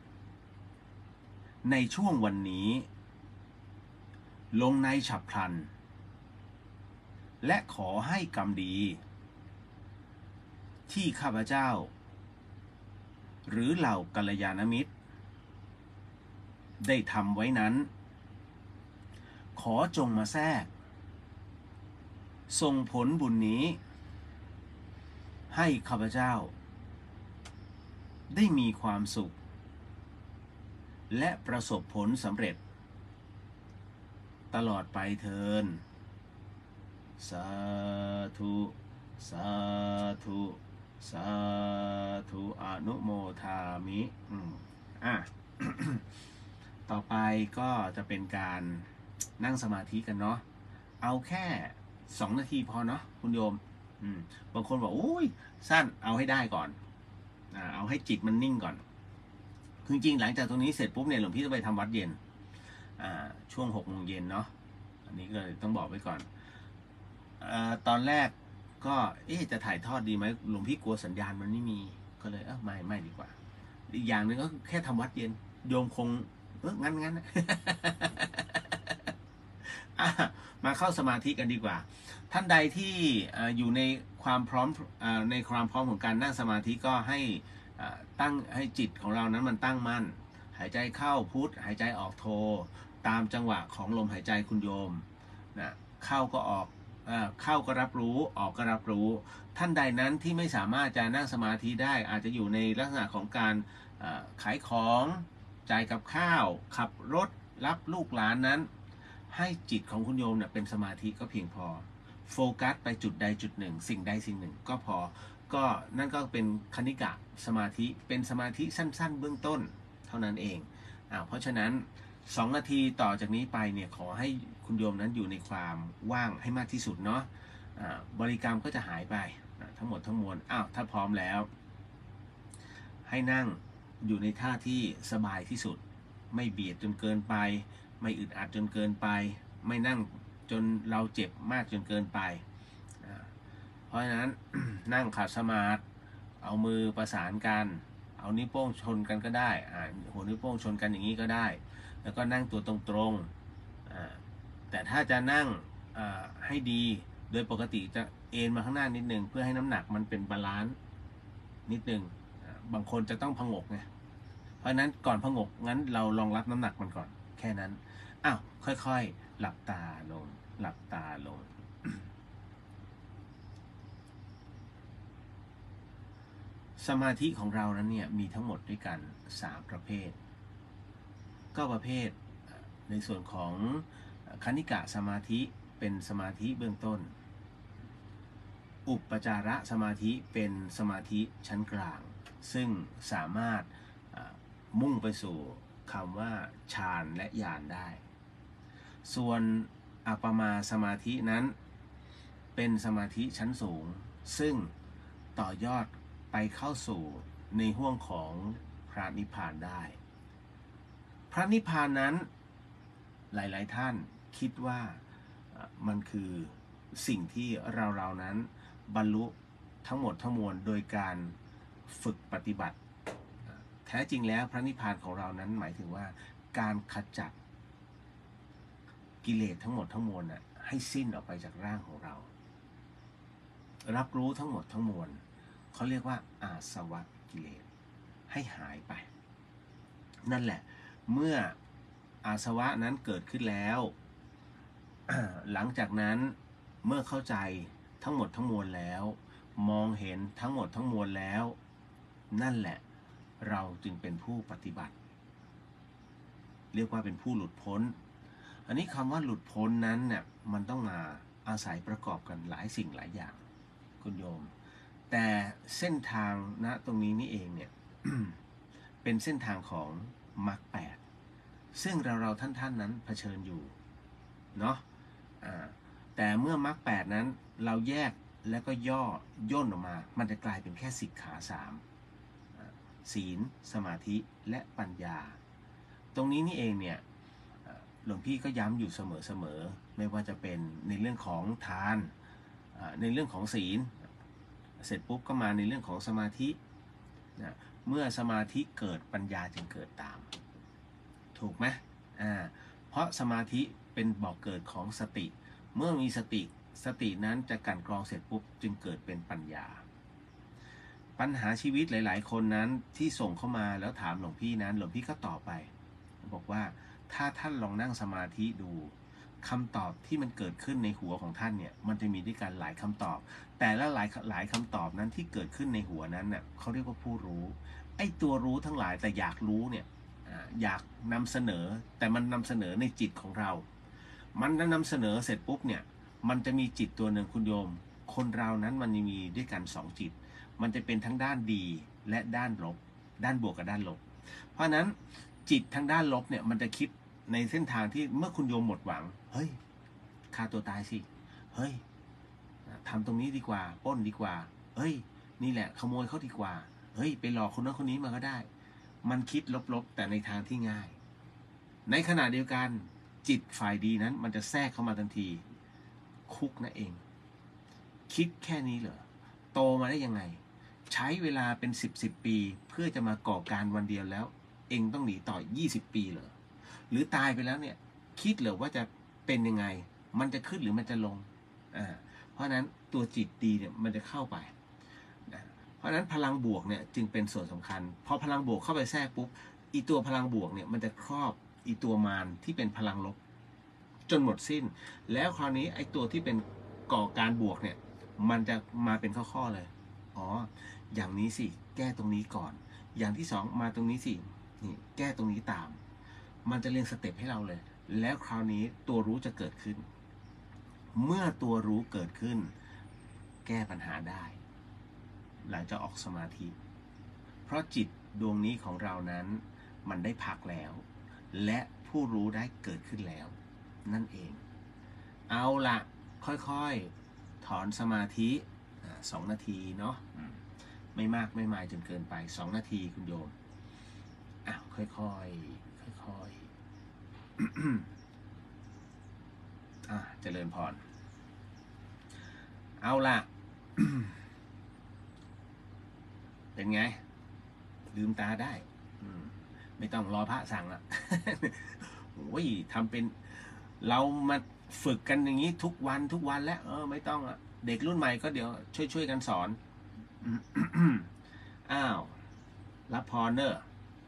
ในช่วงวันนี้ลงในฉับพลันและขอให้กรรมดีที่ข้าพเจ้าหรือเหล่ากัลยาณมิตรได้ทำไว้นั้นขอจงมาแทรกส่งผลบุญนี้ให้ข้าพเจ้าได้มีความสุขและประสบผลสำเร็จตลอดไปเทินสาธุสาธุสาธุอนุโมทามิอืมอ่ะ ต่อไปก็จะเป็นการนั่งสมาธิกันเนาะเอาแค่สองนาทีพอเนาะคุณโยมอืมบางคนบอกอุ้ยสั้นเอาให้ได้ก่อนอ่าเอาให้จิตมันนิ่งก่อนคือจริงๆหลังจากตรงนี้เสร็จปุ๊บเนี่ยหลวงพี่จะไปทำวัดเย็นอ่าช่วงหกโมงเย็นเนาะอันนี้ก็ต้องบอกไว้ก่อนอ่าตอนแรกก็เอ๊ะจะถ่ายทอดดีไหมหลวงพี่กลัวสัญญาณมันไม่มีก็เลยเออไม่ไม่ดีกว่าอีกอย่างหนึ่งก็แค่ทำวัดเย็นโยมคงเอองั้นงั้น มาเข้าสมาธิกันดีกว่าท่านใดที่อยู่ในความพร้อมในความพร้อมของการนั่งสมาธิก็ให้ตั้งให้จิตของเรานั้นมันตั้งมั่นหายใจเข้าพุทหายใจออกโทตามจังหวะของลมหายใจคุณโยมนะเข้าก็ออกเข้าก็รับรู้ออกก็รับรู้ท่านใดนั้นที่ไม่สามารถจะนั่งสมาธิได้อาจจะอยู่ในลักษณะของการขายของจ่ายกับข้าวขับรถรับลูกหลานนั้นให้จิตของคุณโยมเนี่ยเป็นสมาธิก็เพียงพอโฟกัสไปจุดใดจุดหนึ่งสิ่งใดสิ่งหนึ่งก็พอก็นั่นก็เป็นคณิกะสมาธิเป็นสมาธิสั้นๆเบื้องต้นเท่านั้นเองอ่าเพราะฉะนั้นสองนาทีต่อจากนี้ไปเนี่ยขอให้คุณโยมนั้นอยู่ในความว่างให้มากที่สุดเนาะอ่าบริกรรมก็จะหายไปทั้งหมดทั้งมวลอ้าวถ้าพร้อมแล้วให้นั่งอยู่ในท่าที่สบายที่สุดไม่เบียดจนเกินไปไม่อึดอัดจนเกินไปไม่นั่งจนเราเจ็บมากจนเกินไปเพราะฉะนั้น นั่งขัดสมาธิเอามือประสานกันเอานิ้วโป้งชนกันก็ได้หัวนิ้วโป้งชนกันอย่างนี้ก็ได้แล้วก็นั่งตัวตรงๆแต่ถ้าจะนั่งให้ดีโดยปกติจะเอ็นมาข้างหน้านิดนึงเพื่อให้น้ำหนักมันเป็นบาลานซ์นิดนึงบางคนจะต้องผงกไงเพราะฉะนั้นก่อนผงกงั้นเราลองรับน้ำหนักมันก่อนแค่นั้นอ้าวค่อยๆหลับตาลงหลับตาลง สมาธิของเรานั้นเนี่ยมีทั้งหมดด้วยกันสามประเภทก็ประเภทในส่วนของคณิกะสมาธิเป็นสมาธิเบื้องต้นอุปจารสมาธิเป็นสมาธิชั้นกลางซึ่งสามารถมุ่งไปสู่คำว่าฌานและญาณได้ส่วนอัปปมาสมาธินั้นเป็นสมาธิชั้นสูงซึ่งต่อยอดไปเข้าสู่ในห้วงของพระนิพพานได้พระนิพพานนั้นหลายๆท่านคิดว่ามันคือสิ่งที่เราเรานั้นบรรลุทั้งหมดทั้งมวลโดยการฝึกปฏิบัติแท้จริงแล้วพระนิพพานของเรานั้นหมายถึงว่าการขจัดกิเลสทั้งหมดทั้งมวลน่ะให้สิ้นออกไปจากร่างของเรารับรู้ทั้งหมดทั้งมวลเขาเรียกว่าอาสวะกิเลสให้หายไปนั่นแหละเมื่ออาสวะนั้นเกิดขึ้นแล้ว หลังจากนั้นเมื่อเข้าใจทั้งหมดทั้งมวลแล้วมองเห็นทั้งหมดทั้งมวลแล้วนั่นแหละเราจึงเป็นผู้ปฏิบัติเรียกว่าเป็นผู้หลุดพ้นอันนี้คำว่าหลุดพ้นนั้นเนี่ยมันต้องมาอาศัยประกอบกันหลายสิ่งหลายอย่างคุณโยมแต่เส้นทางณตรงนี้นี่เองเนี่ย เป็นเส้นทางของมรรคแปดซึ่งเราเราท่านๆนั้นเผชิญอยู่เนาะอ่าแต่เมื่อมรรคแปดนั้นเราแยกแล้วก็ย่อย่นออกมามันจะกลายเป็นแค่สิกขาสามศีลสมาธิและปัญญาตรงนี้นี่เองเนี่ยหลวงพี่ก็ย้ำอยู่เสมอๆไม่ว่าจะเป็นในเรื่องของทานในเรื่องของศีลเสร็จปุ๊บก็มาในเรื่องของสมาธินะเมื่อสมาธิเกิดปัญญาจึงเกิดตามถูกไหมอ่าเพราะสมาธิเป็นบ่อกเกิดของสติเมื่อมีสติสตินั้นจะกั่นกรองเสร็จปุ๊บจึงเกิดเป็นปัญญาปัญหาชีวิตหลายๆคนนั้นที่ส่งเข้ามาแล้วถามหลวงพี่นั้นหลวงพี่ก็ตอบไปบอกว่าถ้าท่านลองนั่งสมาธิดูคำตอบที่มันเกิดขึ้นในหัวของท่านเนี่ยมันจะมีด้วยกันหลายคำตอบแต่ละหลายหลายคำตอบนั้นที่เกิดขึ้นในหัวนั้นเน่ยเขาเรียกว่าผู้รู้ไอ้ตัวรู้ทั้งหลายแต่อยากรู้เนี่ยอยากนำเสนอแต่มันนำเสนอในจิตของเรามันนำเสนอเสร็จปุ๊บเนี่ยมันจะมีจิตตัวหนึ่งคุณโยมคนเรานั้นมันมีด้วยกันสองจิตมันจะเป็นทั้งด้านดีและด้านลบด้านบวกกับด้านลบเพราะนั้นจิตทางด้านลบเนี่ยมันจะคิดในเส้นทางที่เมื่อคุณโยมหมดหวังเฮ้ยฆ่าตัวตายสิเฮ้ยทำตรงนี้ดีกว่าปล้นดีกว่าเฮ้ยนี่แหละขโมยเขาดีกว่าเฮ้ยไปหลอกคนนั้นคนนี้มาก็ได้มันคิดลบๆแต่ในทางที่ง่ายในขณะเดียวกันจิตฝ่ายดีนั้นมันจะแทรกเข้ามาทันทีคุกนั่นเองคิดแค่นี้เหรอโตมาได้ยังไงใช้เวลาเป็นสิบสิบปีเพื่อจะมาก่อการวันเดียวแล้วเองต้องหนีต่อยี่สิบปีเหรอหรือตายไปแล้วเนี่ยคิดเหรอว่าจะเป็นยังไงมันจะขึ้นหรือมันจะลงอ่าเพราะนั้นตัวจิตดีเนี่ยมันจะเข้าไปนะเพราะนั้นพลังบวกเนี่ยจึงเป็นส่วนสำคัญพอพลังบวกเข้าไปแทรกปุ๊บอีตัวพลังบวกเนี่ยมันจะครอบอีตัวมารที่เป็นพลังลบจนหมดสิ้นแล้วคราวนี้ไอ้ตัวที่เป็นก่อการบวกเนี่ยมันจะมาเป็นข้อๆเลยอ๋ออย่างนี้สิแก้ตรงนี้ก่อนอย่างที่สองมาตรงนี้สินี่แก้ตรงนี้ตามมันจะเรียงสเต็ปให้เราเลยแล้วคราวนี้ตัวรู้จะเกิดขึ้นเมื่อตัวรู้เกิดขึ้นแก้ปัญหาได้หลังจากออกสมาธิเพราะจิตดวงนี้ของเรานั้นมันได้พักแล้วและผู้รู้ได้เกิดขึ้นแล้วนั่นเองเอาละค่อยๆถอนสมาธิสองนาทีเนาะไม่มากไม่มายจนเกินไปสองนาทีคุณโยมอ้าวค่อยๆค่อยๆอ่ะเจริญพรเอาล่ะ เป็นไงลืมตาได้ไม่ต้องรอพระสั่งละ โอ้ยทำเป็นเรามาฝึกกันอย่างนี้ทุกวันทุกวันแล้วเออไม่ต้องละเด็กรุ่นใหม่ก็เดี๋ยวช่วยช่วยกันสอน อ้าวรับพรเนอะ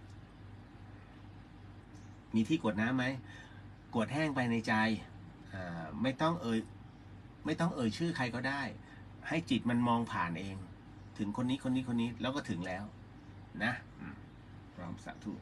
มีที่กดน้ำไหมกดแห้งไปในใจอ่าไม่ต้องเอ่ยไม่ต้องเอ่ยชื่อใครก็ได้ให้จิตมันมองผ่านเองถึงคนนี้คนนี้คนนี้แล้วก็ถึงแล้วนะพร้อมสาธุ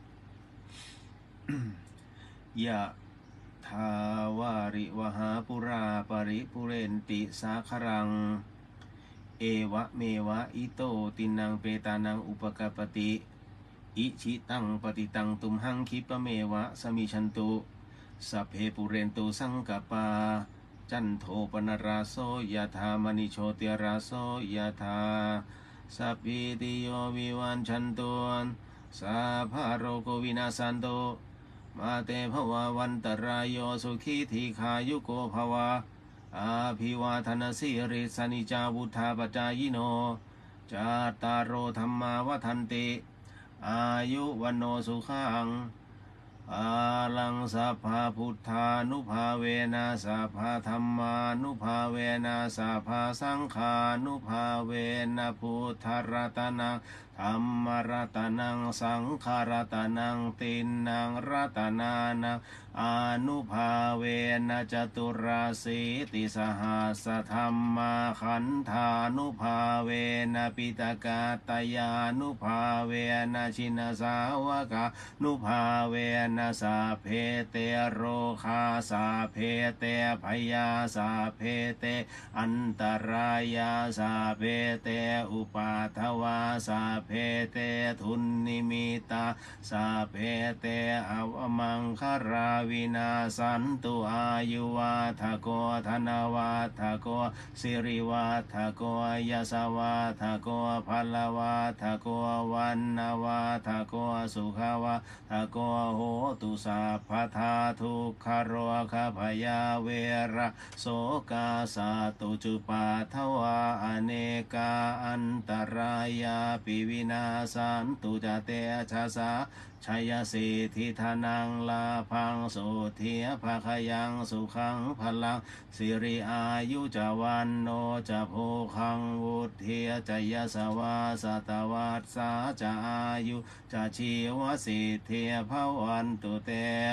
ยะทาวาริวหาปุราปริปุเรนติสาครังเอวะเมวะอิโตตินังเปตานังอุปกปติอิชิตังปฏิตังตุมหังคิปะเมวะสมิชันตุสัพเพปุเรนตุสังกปาจันโทปนราโสยะธามณิโชติราโสยะธาสัพพิติโยวิวันชันตุสัพพะโรโควินาสันตุมาเตภวะวันตรายโยสุขีทีขายุโกภวะอาภิวาทนาสิริสนิจาวุธาปจายโนจาตารโอธรรมาวทันติอายุวันโนสุขังอาลังสัพพะพุทธานุภาเวนะสัพพะธัมมานุภาเวนะสัพพะสังฆานุภาเวนะพุทธรัตนังธัมมรัตนังสังฆรัตนังตินนังรัตนานังอนุภาเวนะจตุราสีติสหัสธัมมาขันธานุภาเวนะปิตกาตยานุภาเวนะชินสาวกานุภาเวนะสาเพเตโรคาสาเพเตพยาสาเพเตอันตรายาสาเพเตอุปาทวาสาเพเตทุนนิมิตาสาเพเตอวมังคาราวินาสันตุอายุวัฏโกธนวัฏโกสิริวัฏโกยสวัฏโกพลวัฏโกวันนวัฏโกสุขวัฏโกโหตุสัพพทาทุกขโรคพยาเวระโสกาสาตุจุปาทวาอเนกาอันตรายาปิวินาสันตุจเตชะสาชัยสิทธิธนังลาพังโสเทียภคยังสุขังพลังสิริอายุจวันโนจะโพคังวุฒิจะยสวาสตวัสสาจะอายุจะชีวสิทธิภวันตุเต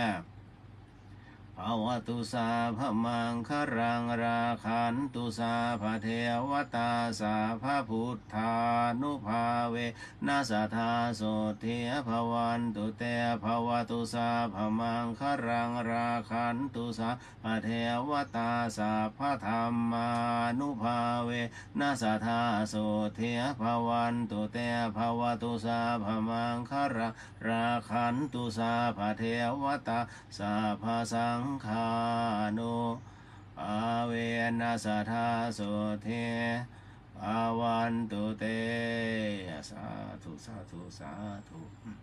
ภวตุสาพมังครังราคันตุสาพเทวตาสาพพุทธานุภาเวนัสธาโสเทภวันตุเตภวตุสาพมังครังราคันตุสาพเทวตาสาพธรรมานุภาเวนัสธาโสเทภวันตุเตภวตุสาพมังครังราคันตุสาพเทวตาสาพสังคานุอาเวนัสธาโสเทภวันตุเตสาธุสาธุสาธุ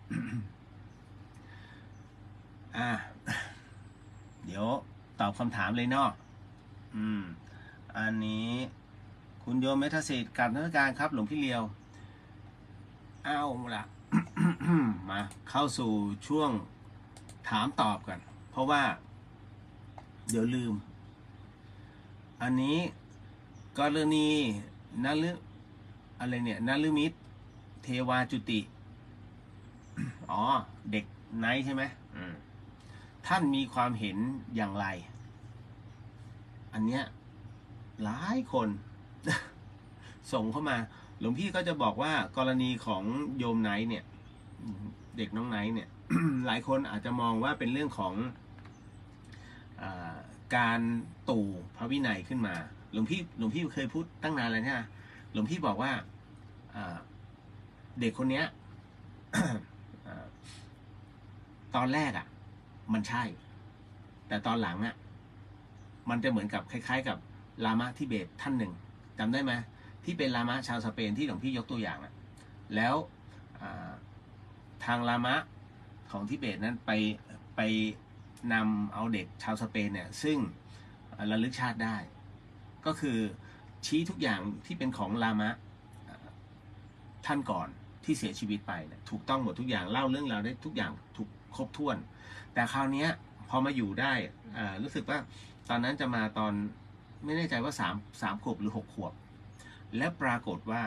อ่ะเดี๋ยวตอบคำถามเลยเนาะอืมอันนี้คุณโยมเมธสิทธิ์กับนักการครับหลวงพี่เลียวเอาละ มาเข้าสู่ช่วงถามตอบกันเพราะว่าเดี๋ยวลืมอันนี้กรณีนัลอะไรเนี่ยนัลมิตรเทวาจุติอ๋อเด็กไนท์ใช่ไหมท่านมีความเห็นอย่างไรอันเนี้ยหลายคน ส่งเข้ามาหลวงพี่ก็จะบอกว่ากรณีของโยมไนท์เนี่ยเด็กน้องไนท์เนี่ย หลายคนอาจจะมองว่าเป็นเรื่องของการตู่พระวินัยขึ้นมาหลวงพี่หลวงพี่เคยพูดตั้งนานแล้วเนี่ยหลวงพี่บอกว่าเด็กคนเนี้ย ตอนแรกอ่ะมันใช่แต่ตอนหลังอ่ะมันจะเหมือนกับคล้ายๆกับลามะทิเบตท่านหนึ่งจำได้ไหมที่เป็นลามะชาวสเปนที่หลวงพี่ยกตัวอย่างอ่ะแล้วทางลามะของทิเบตนั้นไปไปนำเอาเด็กชาวสเปนเนี่ยซึ่งระลึกชาติได้ก็คือชี้ทุกอย่างที่เป็นของลามะท่านก่อนที่เสียชีวิตไปเนี่ยถูกต้องหมดทุกอย่างเล่าเรื่องราวได้ทุกอย่างถูกครบถ้วนแต่คราวนี้พอมาอยู่ได้รู้สึกว่าตอนนั้นจะมาตอนไม่แน่ใจว่าสามสามขวบหรือหกขวบและปรากฏว่า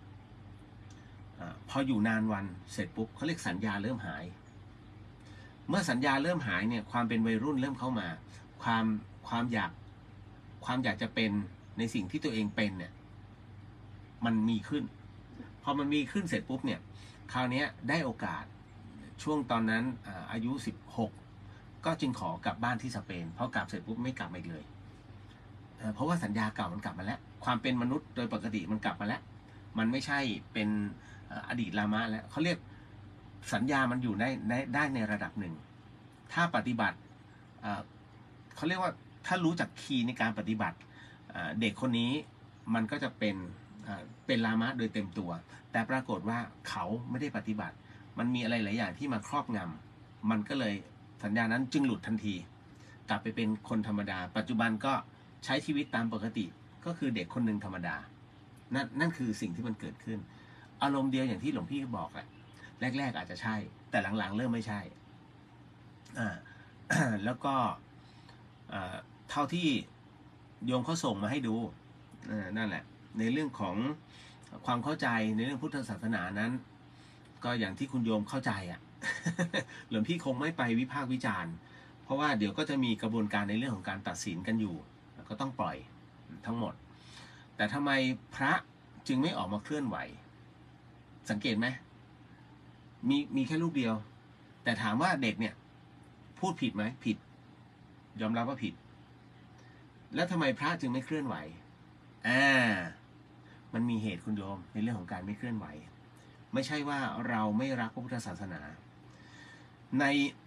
พออยู่นานวันเสร็จปุ๊บเขาเรียกสัญญาเริ่มหายเมื่อสัญญาเริ่มหายเนี่ยความเป็นวัยรุ่นเริ่มเข้ามาความความอยากความอยากจะเป็นในสิ่งที่ตัวเองเป็นเนี่ยมันมีขึ้นพอมันมีขึ้นเสร็จปุ๊บเนี่ยคราวนี้ได้โอกาสช่วงตอนนั้นอายุสิบหกก็จึงขอกลับบ้านที่สเปนพอกลับเสร็จปุ๊บไม่กลับมาอีกเลยเพราะว่าสัญญาเก่ามันกลับมาแล้วความเป็นมนุษย์โดยปกติมันกลับมาแล้วมันไม่ใช่เป็นอดีตลามะแล้วเขาเรียกสัญญามันอยู่ได้ได้ในระดับหนึ่งถ้าปฏิบัติเขาเรียกว่าถ้ารู้จักคีย์ในการปฏิบัติเด็กคนนี้มันก็จะเป็นเป็นลามะโดยเต็มตัวแต่ปรากฏว่าเขาไม่ได้ปฏิบัติมันมีอะไรหลายอย่างที่มาครอบงำมันก็เลยสัญญานั้นจึงหลุดทันทีกลับไปเป็นคนธรรมดาปัจจุบันก็ใช้ชีวิตตามปกติก็คือเด็กคนหนึ่งธรรมดานั่นนั่นคือสิ่งที่มันเกิดขึ้นอารมณ์เดียวอย่างที่หลวงพี่บอกแหละแรกๆอาจจะใช่แต่หลังๆเริ่มไม่ใช่อ่า แล้วก็เท่าที่โยมเขาส่งมาให้ดูนั่นแหละในเรื่องของความเข้าใจในเรื่องพุทธศาสนานั้นก็อย่างที่คุณโยมเข้าใจอ่ะ หลวงพี่คงไม่ไปวิพากษ์วิจารณ์เพราะว่าเดี๋ยวก็จะมีกระบวนการในเรื่องของการตัดสินกันอยู่ก็ต้องปล่อยทั้งหมดแต่ทำไมพระจึงไม่ออกมาเคลื่อนไหวสังเกตไหมมีมีแค่ลูกเดียวแต่ถามว่าเด็กเนี่ยพูดผิดไหมผิดยอมรับว่าผิดแล้วทำไมพระจึงไม่เคลื่อนไหวอ่ามันมีเหตุคุณโยมในเรื่องของการไม่เคลื่อนไหวไม่ใช่ว่าเราไม่รักพระพุทธศาสนาใน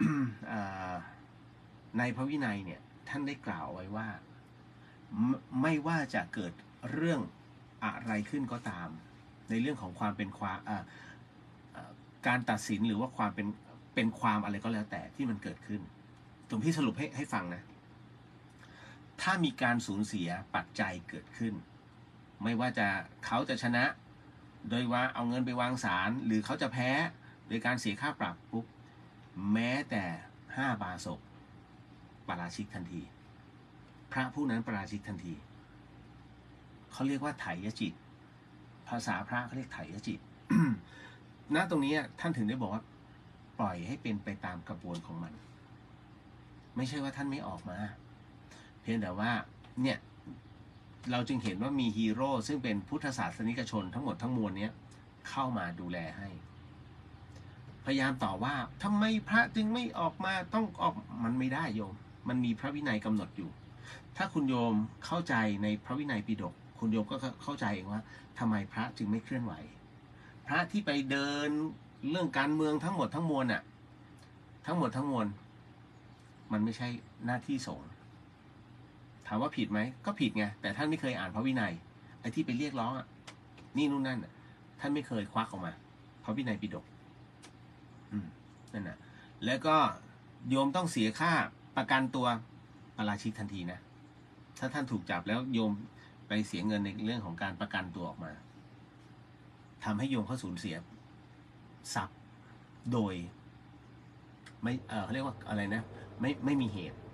ในพระวินัยเนี่ยท่านได้กล่าวไว้ว่าไม่ว่าจะเกิดเรื่องอะไรขึ้นก็ตามในเรื่องของความเป็นความการตัดสินหรือว่าความเป็นเป็นความอะไรก็แล้วแต่ที่มันเกิดขึ้นตรงที่สรุปให้ให้ฟังนะถ้ามีการสูญเสียปัจจัยเกิดขึ้นไม่ว่าจะเขาจะชนะโดยว่าเอาเงินไปวางศาลหรือเขาจะแพ้โดยการเสียค่าปรับปุ๊บแม้แต่ห้าบาศกปาราชิกทันทีพระผู้นั้นปาราชิกทันทีเขาเรียกว่าไถยจิตภาษาพระเขาเรียกไถยจิต ณตรงนี้ท่านถึงได้บอกว่าปล่อยให้เป็นไปตามกระบวนของมันไม่ใช่ว่าท่านไม่ออกมาเพียงแต่ว่าเนี่ยเราจึงเห็นว่ามีฮีโร่ซึ่งเป็นพุทธศาสนิกชนทั้งหมดทั้งมวลนี้เข้ามาดูแลให้พยายามต่อว่าทำไมพระจึงไม่ออกมาต้องออกมันไม่ได้โยมมันมีพระวินัยกำหนดอยู่ถ้าคุณโยมเข้าใจในพระวินัยปิฎกคุณโยมก็เข้าใจเองว่าทำไมพระจึงไม่เคลื่อนไหวพระที่ไปเดินเรื่องการเมืองทั้งหมดทั้งมวลน่ะทั้งหมดทั้งมวลมันไม่ใช่หน้าที่สงฆ์ถามว่าผิดไหมก็ผิดไงแต่ท่านไม่เคยอ่านพระวินัยไอ้ที่ไปเรียกร้องอ่ะนี่นู่นนั่นอ่ะท่านไม่เคยควักออกมาพระวินัยปิฎกอืมนั่นน่ะแล้วก็โยมต้องเสียค่าประกันตัวปาราชิกทันทีนะถ้าท่านถูกจับแล้วโยมไปเสียเงินในเรื่องของการประกันตัวออกมาทำให้โยมเขาสูญเสียทรัพย์โดยไม่เออเขาเรียกว่าอะไรนะไม่ไม่มีเหตุ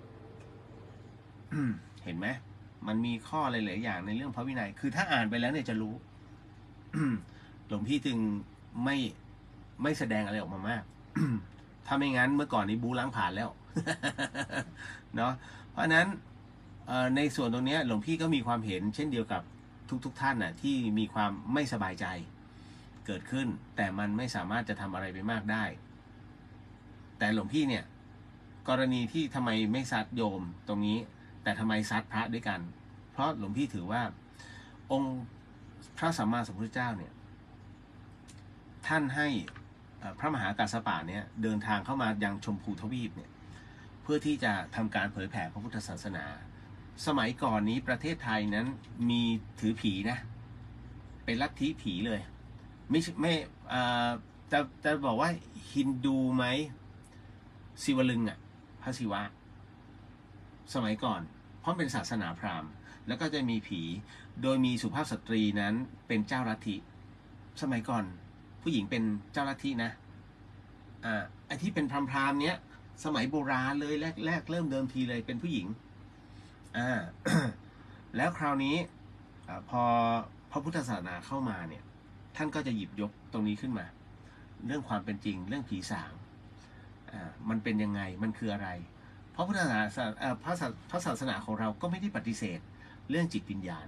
เห็นไหมมันมีข้อหลายๆอย่างในเรื่องพระวินัยคือถ้าอ่านไปแล้วเนี่ยจะรู้ หลวงพี่จึงไม่ไม่แสดงอะไรออกมามาก ถ้าไม่งั้นเมื่อก่อนนี้บูล้างผ่านแล้ว เนาะเพราะนั้นในส่วนตรงนี้หลวงพี่ก็มีความเห็นเช่นเดียวกับทุกๆ ท่านน่ะที่มีความไม่สบายใจเกิดขึ้นแต่มันไม่สามารถจะทำอะไรไปมากได้แต่หลวงพี่เนี่ยกรณีที่ทำไมไม่ซัดโยมตรงนี้แต่ทำไมซัดพระด้วยกันเพราะหลวงพี่ถือว่าองค์พระสัมมาสัมพุทธเจ้าเนี่ยท่านให้พระมหากัสสปะเนี่ยเดินทางเข้ามายังชมพูทวีปเนี่ยเพื่อที่จะทำการเผยแผ่พระพุทธศาสนาสมัยก่อนนี้ประเทศไทยนั้นมีถือผีนะเป็นลัทธิผีเลยไม่ไม่จะจะบอกว่าฮินดูไหมศิวลึงอ่ะพระศิวะสมัยก่อนเพราะเป็นศาสนาพราหมณ์แล้วก็จะมีผีโดยมีสุภาพสตรีนั้นเป็นเจ้าลัทธิสมัยก่อนผู้หญิงเป็นเจ้าลัทธินะอ่าไอ้ที่เป็นพราหมณ์เนี้ยสมัยโบราณเลยแรกแรกเริ่มเดิมทีเลยเป็นผู้หญิงอ่า แล้วคราวนี้พอพระพุทธศาสนาเข้ามาเนี่ยท่านก็จะหยิบยกตรงนี้ขึ้นมาเรื่องความเป็นจริงเรื่องผีสางอ่ามันเป็นยังไงมันคืออะไรเพราะพุทธศาสนาพระพระศาสนาของเราก็ไม่ได้ปฏิเสธเรื่องจิตวิญญาณ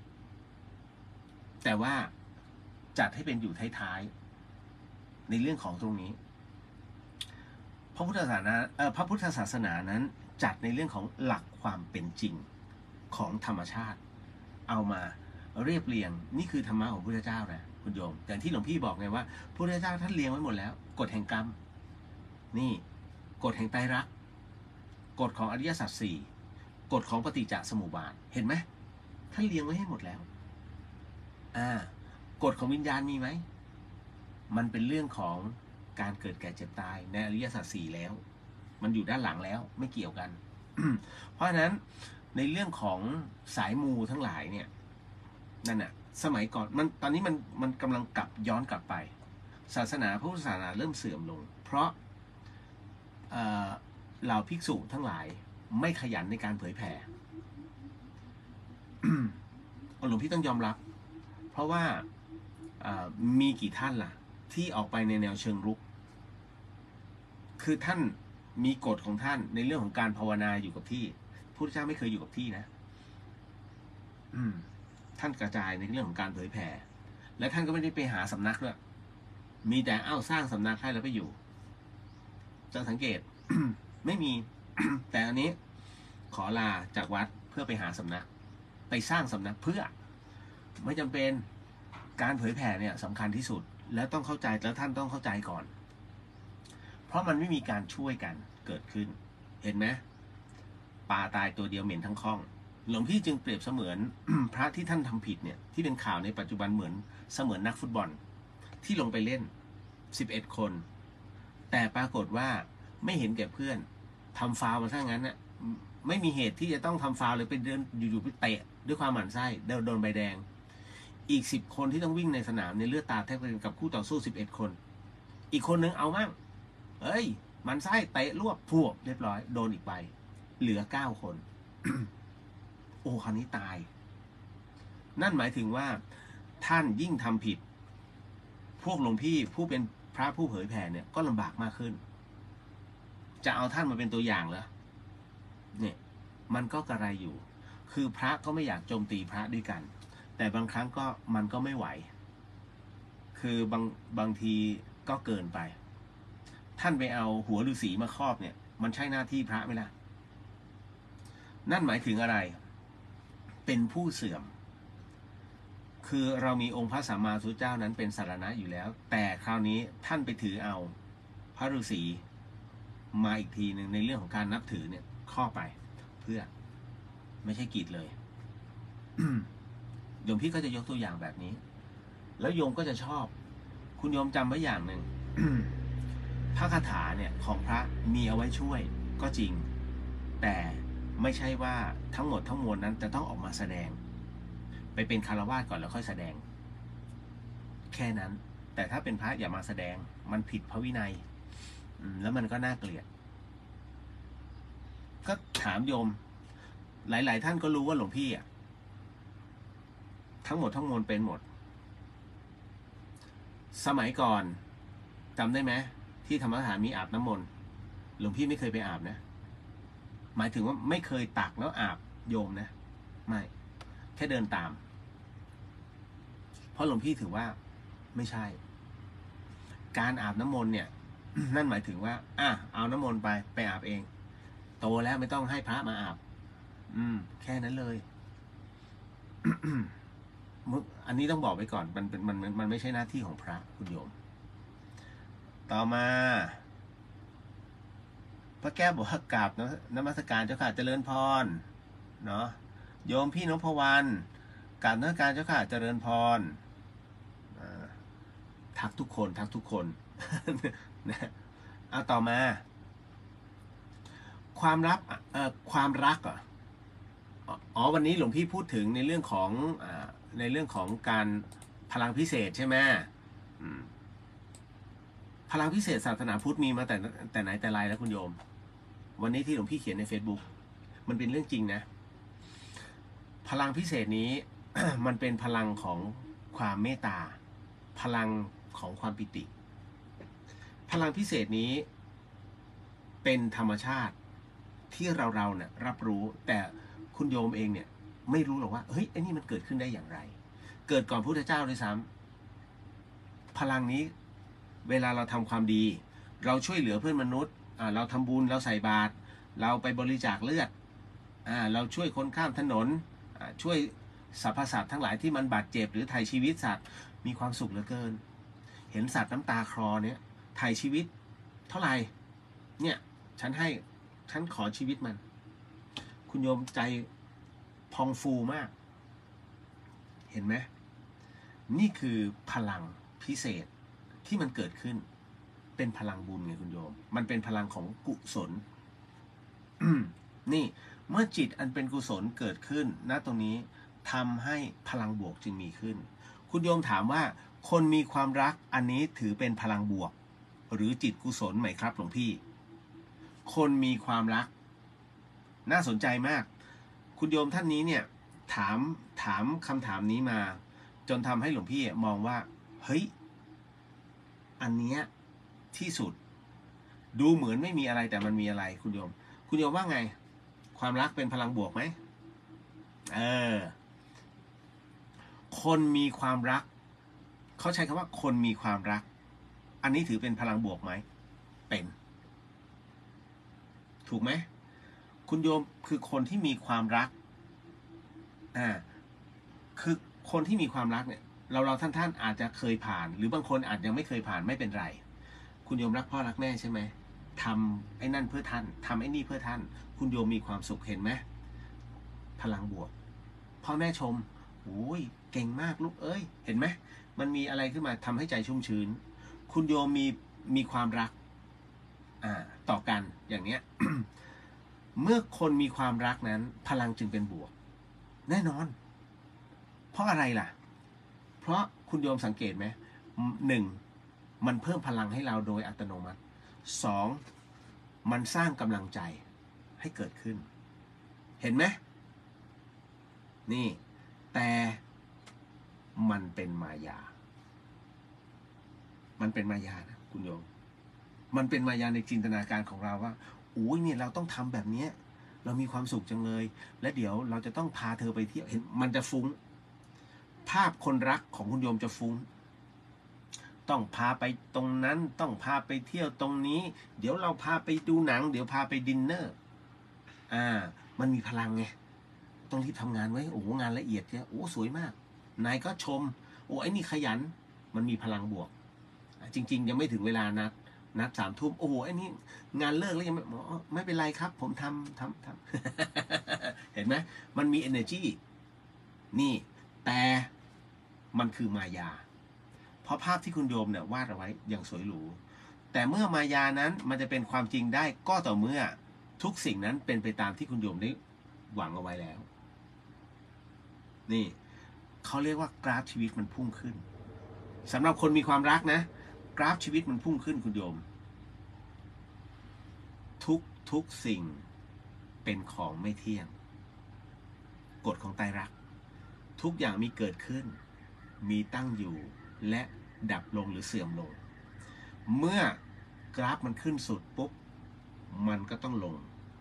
แต่ว่าจัดให้เป็นอยู่ท้ายๆในเรื่องของตรงนี้พระพุทธศาสนาพระพุทธศาสนานั้นจัดในเรื่องของหลักความเป็นจริงของธรรมชาติเอามาเรียบเรียงนี่คือธรรมะของพระพุทธเจ้านะคุณโยมอย่างที่หลวงพี่บอกไงว่าพระพุทธเจ้าท่านเรียงไว้หมดแล้วกฎแห่งกรรมนี่กฎแห่งไตรลักษณ์กฎของอริยสัจสี่กฎของปฏิจจสมุปบาทเห็นไหมท่านเรียงไว้ให้หมดแล้วอ่ากฎของวิญญาณมีไหมมันเป็นเรื่องของการเกิดแก่เจ็บตายในอริยสัจสี่แล้วมันอยู่ด้านหลังแล้วไม่เกี่ยวกัน เพราะฉะนั้นในเรื่องของสายมูทั้งหลายเนี่ยนั่นน่ะสมัยก่อนมันตอนนี้มันมันกำลังกลับย้อนกลับไปศาสนาพระพุทธศาสนาเริ่มเสื่อมลงเพราะเหล่าภิกษุทั้งหลายไม่ขยันในการเผยแผ่ หลวงพี่ต้องยอมรับเพราะว่ามีกี่ท่านล่ะที่ออกไปในแนวเชิงรุกคือท่านมีกฎของท่านในเรื่องของการภาวนาอยู่กับที่พระพุทธเจ้าไม่เคยอยู่กับที่นะอืมท่านกระจายในเรื่องของการเผยแผ่และท่านก็ไม่ได้ไปหาสำนักด้วยมีแต่เอ้าสร้างสำนักให้แล้วไปอยู่จะสังเกต ไม่มี แต่อันนี้ขอลาจากวัดเพื่อไปหาสำนักไปสร้างสำนักเพื่อไม่จำเป็นการเผยแผ่เนี่ยสำคัญที่สุดแล้วต้องเข้าใจแล้วท่านต้องเข้าใจก่อนเพราะมันไม่มีการช่วยกันเกิดขึ้นเห็นไหมปลาตายตัวเดียวเหม็นทั้งคลองหลวงพี่จึงเปรียบเสมือน พระที่ท่านทำผิดเนี่ยที่เป็นข่าวในปัจจุบันเหมือนเสมือนนักฟุตบอลที่ลงไปเล่นสิบเอ็ดคนแต่ปรากฏว่าไม่เห็นแก่เพื่อนทำฟาวล์มาซะงั้นน่ะไม่มีเหตุที่จะต้องทำฟาวล์เลยไปเดินอยู่ๆไปเตะด้วยความหมั่นไส้โดนใบแดงอีกสิบคนที่ต้องวิ่งในสนามในเลือดตาแทบเป็นกับคู่ต่อสู้สิบเอ็ดคนอีกคนนึงเอามั่งเอ้ยมันไส้เตะรวบพวกเรียบร้อยโดนอีกใบเหลือเก้าคน โอ้คราวนี้ตายนั่นหมายถึงว่าท่านยิ่งทำผิดพวกหลวงพี่ผู้เป็นพระผู้เผยแผ่เนี่ยก็ลำบากมากขึ้นจะเอาท่านมาเป็นตัวอย่างเหรอเนี่ยมันก็กระไรอยู่คือพระก็ไม่อยากโจมตีพระด้วยกันแต่บางครั้งก็มันก็ไม่ไหวคือบางบางทีก็เกินไปท่านไปเอาหัวฤาษีมาครอบเนี่ยมันใช่หน้าที่พระไหมล่ะนั่นหมายถึงอะไรเป็นผู้เสื่อมคือเรามีองค์พระสัมมาสัมพุทธเจ้านั้นเป็นสรณะอยู่แล้วแต่คราวนี้ท่านไปถือเอาพระฤาษีมาอีกทีหนึ่งในเรื่องของการนับถือเนี่ยข้อไปเพื่อไม่ใช่กีดเลย โยมพี่ก็จะยกตัวอย่างแบบนี้แล้วโยมก็จะชอบคุณโยมจำไว้อย่างหนึ่ง พระคาถาเนี่ยของพระมีเอาไว้ช่วยก็จริงแต่ไม่ใช่ว่าทั้งหมดทั้งมวลนั้นจะต้องออกมาแสดงไปเป็นคารวาสก่อนแล้วค่อยแสดงแค่นั้นแต่ถ้าเป็นพระอย่ามาแสดงมันผิดพระวินัยแล้วมันก็น่าเกลียดก็ถามโยมหลายๆท่านก็รู้ว่าหลวงพี่อ่ะทั้งหมดทั้งมวลเป็นหมดสมัยก่อนจำได้ไหมที่ธรรมสถานมีอาบน้ำมนต์หลวงพี่ไม่เคยไปอาบนะหมายถึงว่าไม่เคยตักแล้วอาบโยมนะไม่แค่เดินตามเพราะหลวงพี่ถือว่าไม่ใช่การอาบน้ำมนต์เนี่ย นั่นหมายถึงว่าอ่ะเอาน้ำมนต์ไปไปอาบเองโตแล้วไม่ต้องให้พระมาอาบอืมแค่นั้นเลย อันนี้ต้องบอกไว้ก่อนมันเป็นมันมันไม่ใช่หน้าที่ของพระคุณโยมต่อมาพระแก้วบอกว่ากราบนมัสการเจ้าค่ะเจริญพรเนาะโยมพี่นพวรรณกราบนมัสการเจ้าค่ะเจริญพรทักทุกคนทักทุกคนนะเอาต่อมาความรักเอ่อความรักอ่ะอ๋อวันนี้หลวงพี่พูดถึงในเรื่องของอ่าในเรื่องของการพลังพิเศษใช่ไหมพลังพิเศษศาสนาพุทธมีมาแต่แต่ไหนแต่ไรแล้วคุณโยมวันนี้ที่หลวงพี่เขียนใน Facebook มันเป็นเรื่องจริงนะพลังพิเศษนี้ มันเป็นพลังของความเมตตาพลังของความปิติพลังพิเศษนี้เป็นธรรมชาติที่เราเราเนี่ยรับรู้แต่คุณโยมเองเนี่ยไม่รู้หรอกว่าเฮ้ยไอ้นี่มันเกิดขึ้นได้อย่างไรเกิดก่อนพระพุทธเจ้าด้วยซ้ำพลังนี้เวลาเราทำความดีเราช่วยเหลือเพื่อนมนุษย์เราทำบุญเราใส่บาตรเราไปบริจาคเลือดเราช่วยคนข้ามถนนช่วยสรรพสัตว์ทั้งหลายที่มันบาดเจ็บหรือไถ่ชีวิตสัตว์มีความสุขเหลือเกินเห็นสัตว์น้ำตาคลอเนี่ยไถ่ชีวิตเท่าไหร่เนี่ยฉันให้ฉันขอชีวิตมันคุณโยมใจพองฟูมากเห็นไหมนี่คือพลังพิเศษที่มันเกิดขึ้นเป็นพลังบุญไงคุณโยมมันเป็นพลังของกุศล นี่เมื่อจิตอันเป็นกุศลเกิดขึ้นณตรงนี้ทำให้พลังบวกจึงมีขึ้นคุณโยมถามว่าคนมีความรักอันนี้ถือเป็นพลังบวกหรือจิตกุศลไหมครับหลวงพี่คนมีความรักน่าสนใจมากคุณโยมท่านนี้เนี่ยถามถามคำถามนี้มาจนทำให้หลวงพี่มองว่าเฮ้ยอันเนี้ยที่สุดดูเหมือนไม่มีอะไรแต่มันมีอะไรคุณโยมคุณโยมว่าไงความรักเป็นพลังบวกไหมเออคนมีความรักเขาใช้คำว่าคนมีความรักอันนี้ถือเป็นพลังบวกไหมเป็นถูกไหมคุณโยมคือคนที่มีความรักอ่าคือคนที่มีความรักเนี่ยเราเราท่านท่านอาจจะเคยผ่านหรือบางคนอาจยังไม่เคยผ่านไม่เป็นไรคุณโยมรักพ่อรักแม่ใช่ไหมทำไอ้นั่นเพื่อท่านทำไอ้นี่เพื่อท่านคุณโยมมีความสุขเห็นไหมพลังบวกพ่อแม่ชมโอ้ยเก่งมากลูกเอ้ยเห็นไหมมันมีอะไรขึ้นมาทำให้ใจชุ่มชื้นคุณโยมมีมีความรักอ่าต่อกันอย่างเนี้ย เมื่อคนมีความรักนั้นพลังจึงเป็นบวกแน่นอนเพราะอะไรล่ะเพราะคุณโยมสังเกตไหมหนึ่งมันเพิ่มพลังให้เราโดยอัตโนมัติสองมันสร้างกำลังใจให้เกิดขึ้นเห็นไหมนี่แต่มันเป็นมายามันเป็นมายานะคุณโยมมันเป็นมายาในจินตนาการของเราว่าโอ้ยเนี่ยเราต้องทำแบบนี้เรามีความสุขจังเลยและเดี๋ยวเราจะต้องพาเธอไปเที่ยวเห็นมันจะฟุ้งภาพคนรักของคุณโยมจะฟุ้งต้องพาไปตรงนั้นต้องพาไปเที่ยวตรงนี้เดี๋ยวเราพาไปดูหนังเดี๋ยวพาไปดินเนอร์อ่ามันมีพลังไงต้องรีบทำงานไว้โอ้งานละเอียดเนี่ยโอ้สวยมากนายก็ชมโอ้ไอ้นี่ขยันมันมีพลังบวกจริงๆยังไม่ถึงเวลานัดนัดสามทุ่มโอ้โหไอ้นี่งานเลิกแล้วยังไม่ไม่เป็นไรครับผมทำทำทำ เห็นไหมมันมี energy นี่แต่มันคือมายาเพราะภาพที่คุณโยมเนี่ยวาดเอาไว้อย่างสวยหรูแต่เมื่อมายานั้นมันจะเป็นความจริงได้ก็ต่อเมื่อทุกสิ่งนั้นเป็นไปตามที่คุณโยมได้หวังเอาไว้แล้วนี่เขาเรียกว่ากราฟชีวิตมันพุ่งขึ้นสำหรับคนมีความรักนะกราฟชีวิตมันพุ่งขึ้นคุณโยมทุกทุกสิ่งเป็นของไม่เที่ยงกฎของไตรลักษณ์ทุกอย่างมีเกิดขึ้นมีตั้งอยู่และดับลงหรือเสื่อมลงเมื่อกราฟมันขึ้นสุดปุ๊บมันก็ต้องลง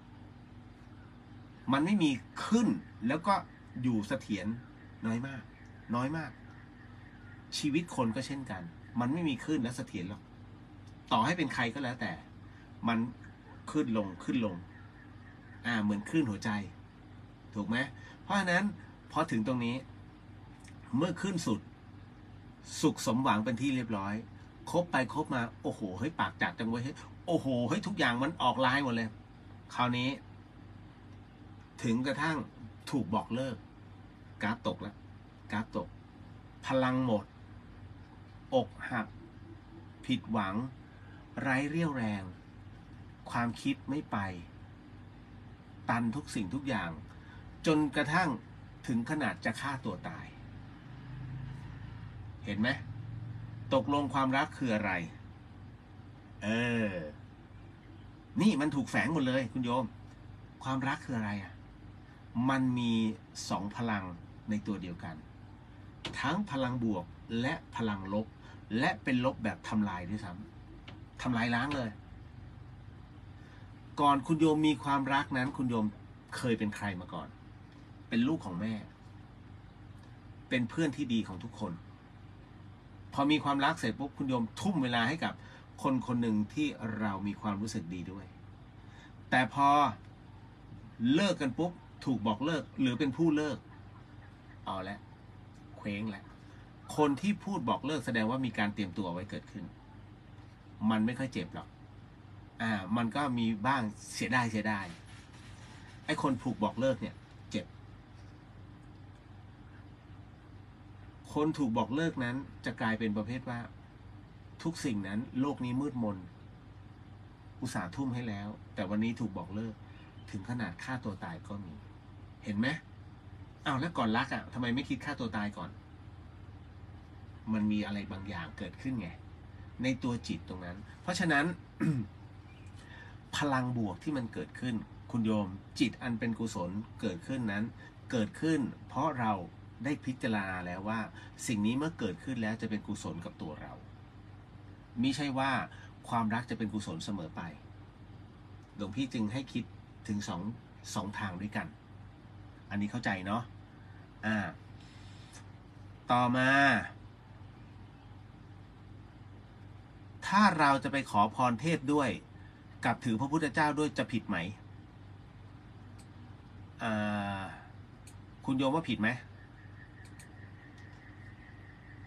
มันไม่มีขึ้นแล้วก็อยู่เสถียรน้อยมากน้อยมากชีวิตคนก็เช่นกันมันไม่มีขึ้นและเสถียรหรอกต่อให้เป็นใครก็แล้วแต่มันขึ้นลงขึ้นลงอ่าเหมือนคลื่นหัวใจถูกไหมเพราะฉะนั้นพอถึงตรงนี้เมื่อขึ้นสุดสุขสมหวังเป็นที่เรียบร้อยคบไปคบมาโอ้โหเฮ้ยปากจัดจังเว้ยเฮ้ยโอ้โหเฮ้ยทุกอย่างมันออกลายหมดเลยคราวนี้ถึงกระทั่งถูกบอกเลิกกราฟตกแล้วกราฟตกพลังหมดอกหักผิดหวังไร้เรี่ยวแรงความคิดไม่ไปตันทุกสิ่งทุกอย่างจนกระทั่งถึงขนาดจะฆ่าตัวตายเห็นไหมตกลงความรักคืออะไรเออนี่มันถูกแฝงหมดเลยคุณโยมความรักคืออะไรอ่ะมันมีสองพลังในตัวเดียวกันทั้งพลังบวกและพลังลบและเป็นลบแบบทำลายด้วยซ้ำทำลายล้างเลยก่อนคุณโยมมีความรักนั้นคุณโยมเคยเป็นใครมาก่อนเป็นลูกของแม่เป็นเพื่อนที่ดีของทุกคนพอมีความรักเสร็จปุ๊บคุณโยมทุ่มเวลาให้กับคนคนหนึ่งที่เรามีความรู้สึกดีด้วยแต่พอเลิกกันปุ๊บถูกบอกเลิกหรือเป็นผู้เลิกเอาละเคว้งแล้วคนที่พูดบอกเลิกแสดงว่ามีการเตรียมตัวไว้เกิดขึ้นมันไม่ค่อยเจ็บหรอกอ่ามันก็มีบ้างเสียดายเสียดายไอ้คนถูกบอกเลิกเนี่ยเจ็บคนถูกบอกเลิกนั้นจะกลายเป็นประเภทว่าทุกสิ่งนั้นโลกนี้มืดมนอุตส่าห์ทุ่มให้แล้วแต่วันนี้ถูกบอกเลิกถึงขนาดฆ่าตัวตายก็มีเห็นไหมอ้าวแล้วก่อนรักอ่ะทำไมไม่คิดฆ่าตัวตายก่อนมันมีอะไรบางอย่างเกิดขึ้นไงในตัวจิตตรงนั้นเพราะฉะนั้น พลังบวกที่มันเกิดขึ้นคุณโยมจิตอันเป็นกุศลเกิดขึ้นนั้นเกิดขึ้นเพราะเราได้พิจารณาแล้วว่าสิ่งนี้เมื่อเกิดขึ้นแล้วจะเป็นกุศลกับตัวเรามิใช่ว่าความรักจะเป็นกุศลเสมอไปหลวงพี่จึงให้คิดถึงสองสองทางด้วยกันอันนี้เข้าใจเนาะอ่าต่อมาถ้าเราจะไปขอพรเทพด้วยกับถือพระพุทธเจ้าด้วยจะผิดไหมอ่าคุณโยมว่าผิดไหม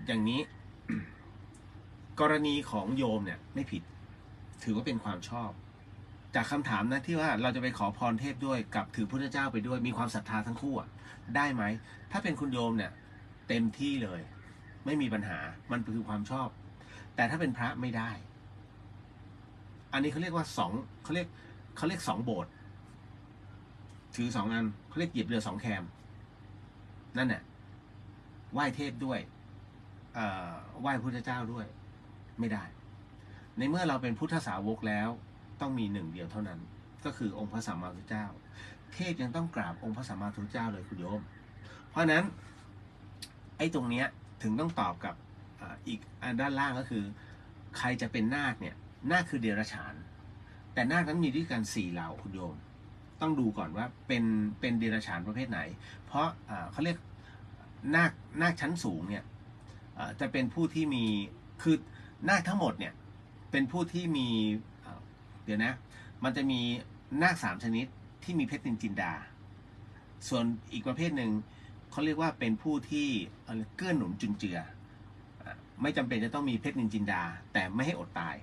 อย่างนี้ กรณีของโยมเนี่ยไม่ผิดถือว่าเป็นความชอบจากคำถามนะที่ว่าเราจะไปขอพรเทพด้วยกับถือพุทธเจ้าไปด้วยมีความศรัทธาทั้งคู่ได้ไหมถ้าเป็นคุณโยมเนี่ยเต็มที่เลยไม่มีปัญหามันคือความชอบแต่ถ้าเป็นพระไม่ได้อันนี้เขาเรียกว่าสองเขาเรียกเขาเรียกสองโบสถ์ถือสองอันเขาเรียกหยิบเรือสองแคมนั่นแหละไหว้เทพด้วยไหว้พุทธเจ้าด้วยไม่ได้ในเมื่อเราเป็นพุทธสาวกแล้วต้องมีหนึ่งเดียวเท่านั้นก็คือองค์พระสัมมาสัมพุทธเจ้าเทพยังต้องกราบองค์พระสัมมาสัมพุทธเจ้าเลยคุณโยมเพราะนั้นไอ้ตรงเนี้ยถึงต้องตอบกับอีกด้านล่างก็คือใครจะเป็นนาคเนี่ยนาคคือเดรัจฉานแต่นาคนั้นมีด้วยกันสี่เหล่าคุณโยมต้องดูก่อนว่าเป็นเป็นเดรัจฉานประเภทไหนเพราะเขาเรียกนาคนาคชั้นสูงเนี่ยจะเป็นผู้ที่มีคือนาคทั้งหมดเนี่ยเป็นผู้ที่มีเดี๋ยวนะมันจะมีนาคสามชนิดที่มีเพชรนินจินดาส่วนอีกประเภทหนึ่งเขาเรียกว่าเป็นผู้ที่เกื้อหนุนจุนเจือไม่จำเป็นจะต้องมีเพชรนินจินดาแต่ไม่ให้อดตาย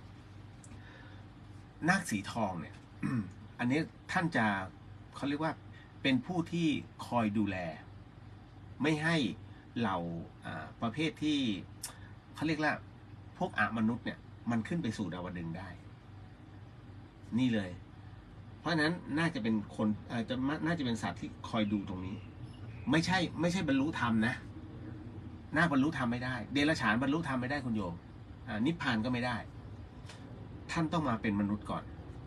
นาคสีทองเนี่ย อันนี้ท่านจะเขาเรียกว่าเป็นผู้ที่คอยดูแลไม่ให้เหล่าประเภทที่เขาเรียกว่าพวกอมนุษย์เนี่ยมันขึ้นไปสู่ดาวดึงส์ได้นี่เลยเพราะฉะนั้นน่าจะเป็นคนจะน่าจะเป็นสัตว์ที่คอยดูตรงนี้ไม่ใช่ไม่ใช่บรรลุธรรมนะน่าบรรลุธรรมไม่ได้เดรัจฉานบรรลุธรรมไม่ได้คุณโยมนิพพานก็ไม่ได้ท่านต้องมาเป็นมนุษย์ก่อน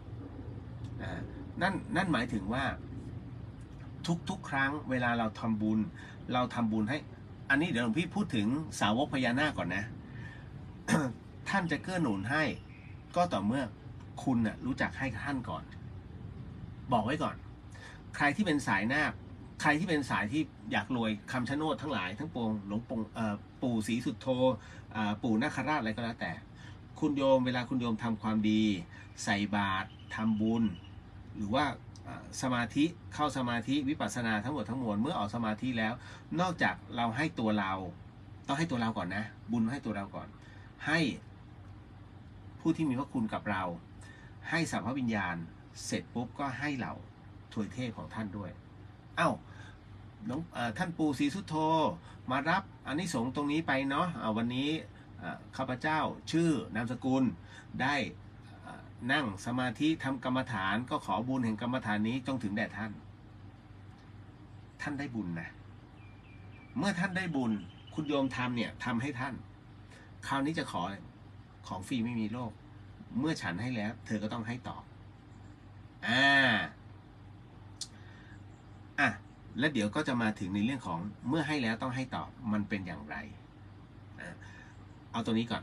นั่นนั่นหมายถึงว่าทุกๆครั้งเวลาเราทำบุญเราทำบุญให้อันนี้เดี๋ยวหลวงพี่พูดถึงสาวกพญานาคก่อนนะ ท่านจะเกื้อหนุนให้ก็ต่อเมื่อคุณน่ะรู้จักให้ท่านก่อนบอกไว้ก่อนใครที่เป็นสายนาคใครที่เป็นสายที่อยากรวยคำชะโนดทั้งหลายทั้งปวงหลวงปู่ปู่ศรีสุโธปู่นาคราชอะไรก็แล้วแต่คุณโยมเวลาคุณโยมทำความดีใส่บาตรทำบุญหรือว่าสมาธิเข้าสมาธิวิปัสสนาทั้งหมดทั้งมวลเมื่อออกสมาธิแล้วนอกจากเราให้ตัวเราต้องให้ตัวเราก่อนนะบุญให้ตัวเราก่อนให้ผู้ที่มีพระคุณกับเราให้สัมภวิญญาณเสร็จปุ๊บก็ให้เหล่าทวยเทพของท่านด้วยเอ้าน้องท่านปู่ศรีสุโธมารับอานิสงส์ตรงนี้ไปเนาะวันนี้ข้าพเจ้าชื่อนามสกุลได้นั่งสมาธิทำกรรมฐานก็ขอบุญแห่งกรรมฐานนี้จงถึงแด่ท่านท่านได้บุญนะเมื่อท่านได้บุญคุณโยมทำเนี่ยทำให้ท่านคราวนี้จะขอของฟรีไม่มีโลกเมื่อฉันให้แล้วเธอก็ต้องให้ตอบอ่าอ่ะแล้วเดี๋ยวก็จะมาถึงในเรื่องของเมื่อให้แล้วต้องให้ตอบมันเป็นอย่างไรเอาตัวนี้ก่อน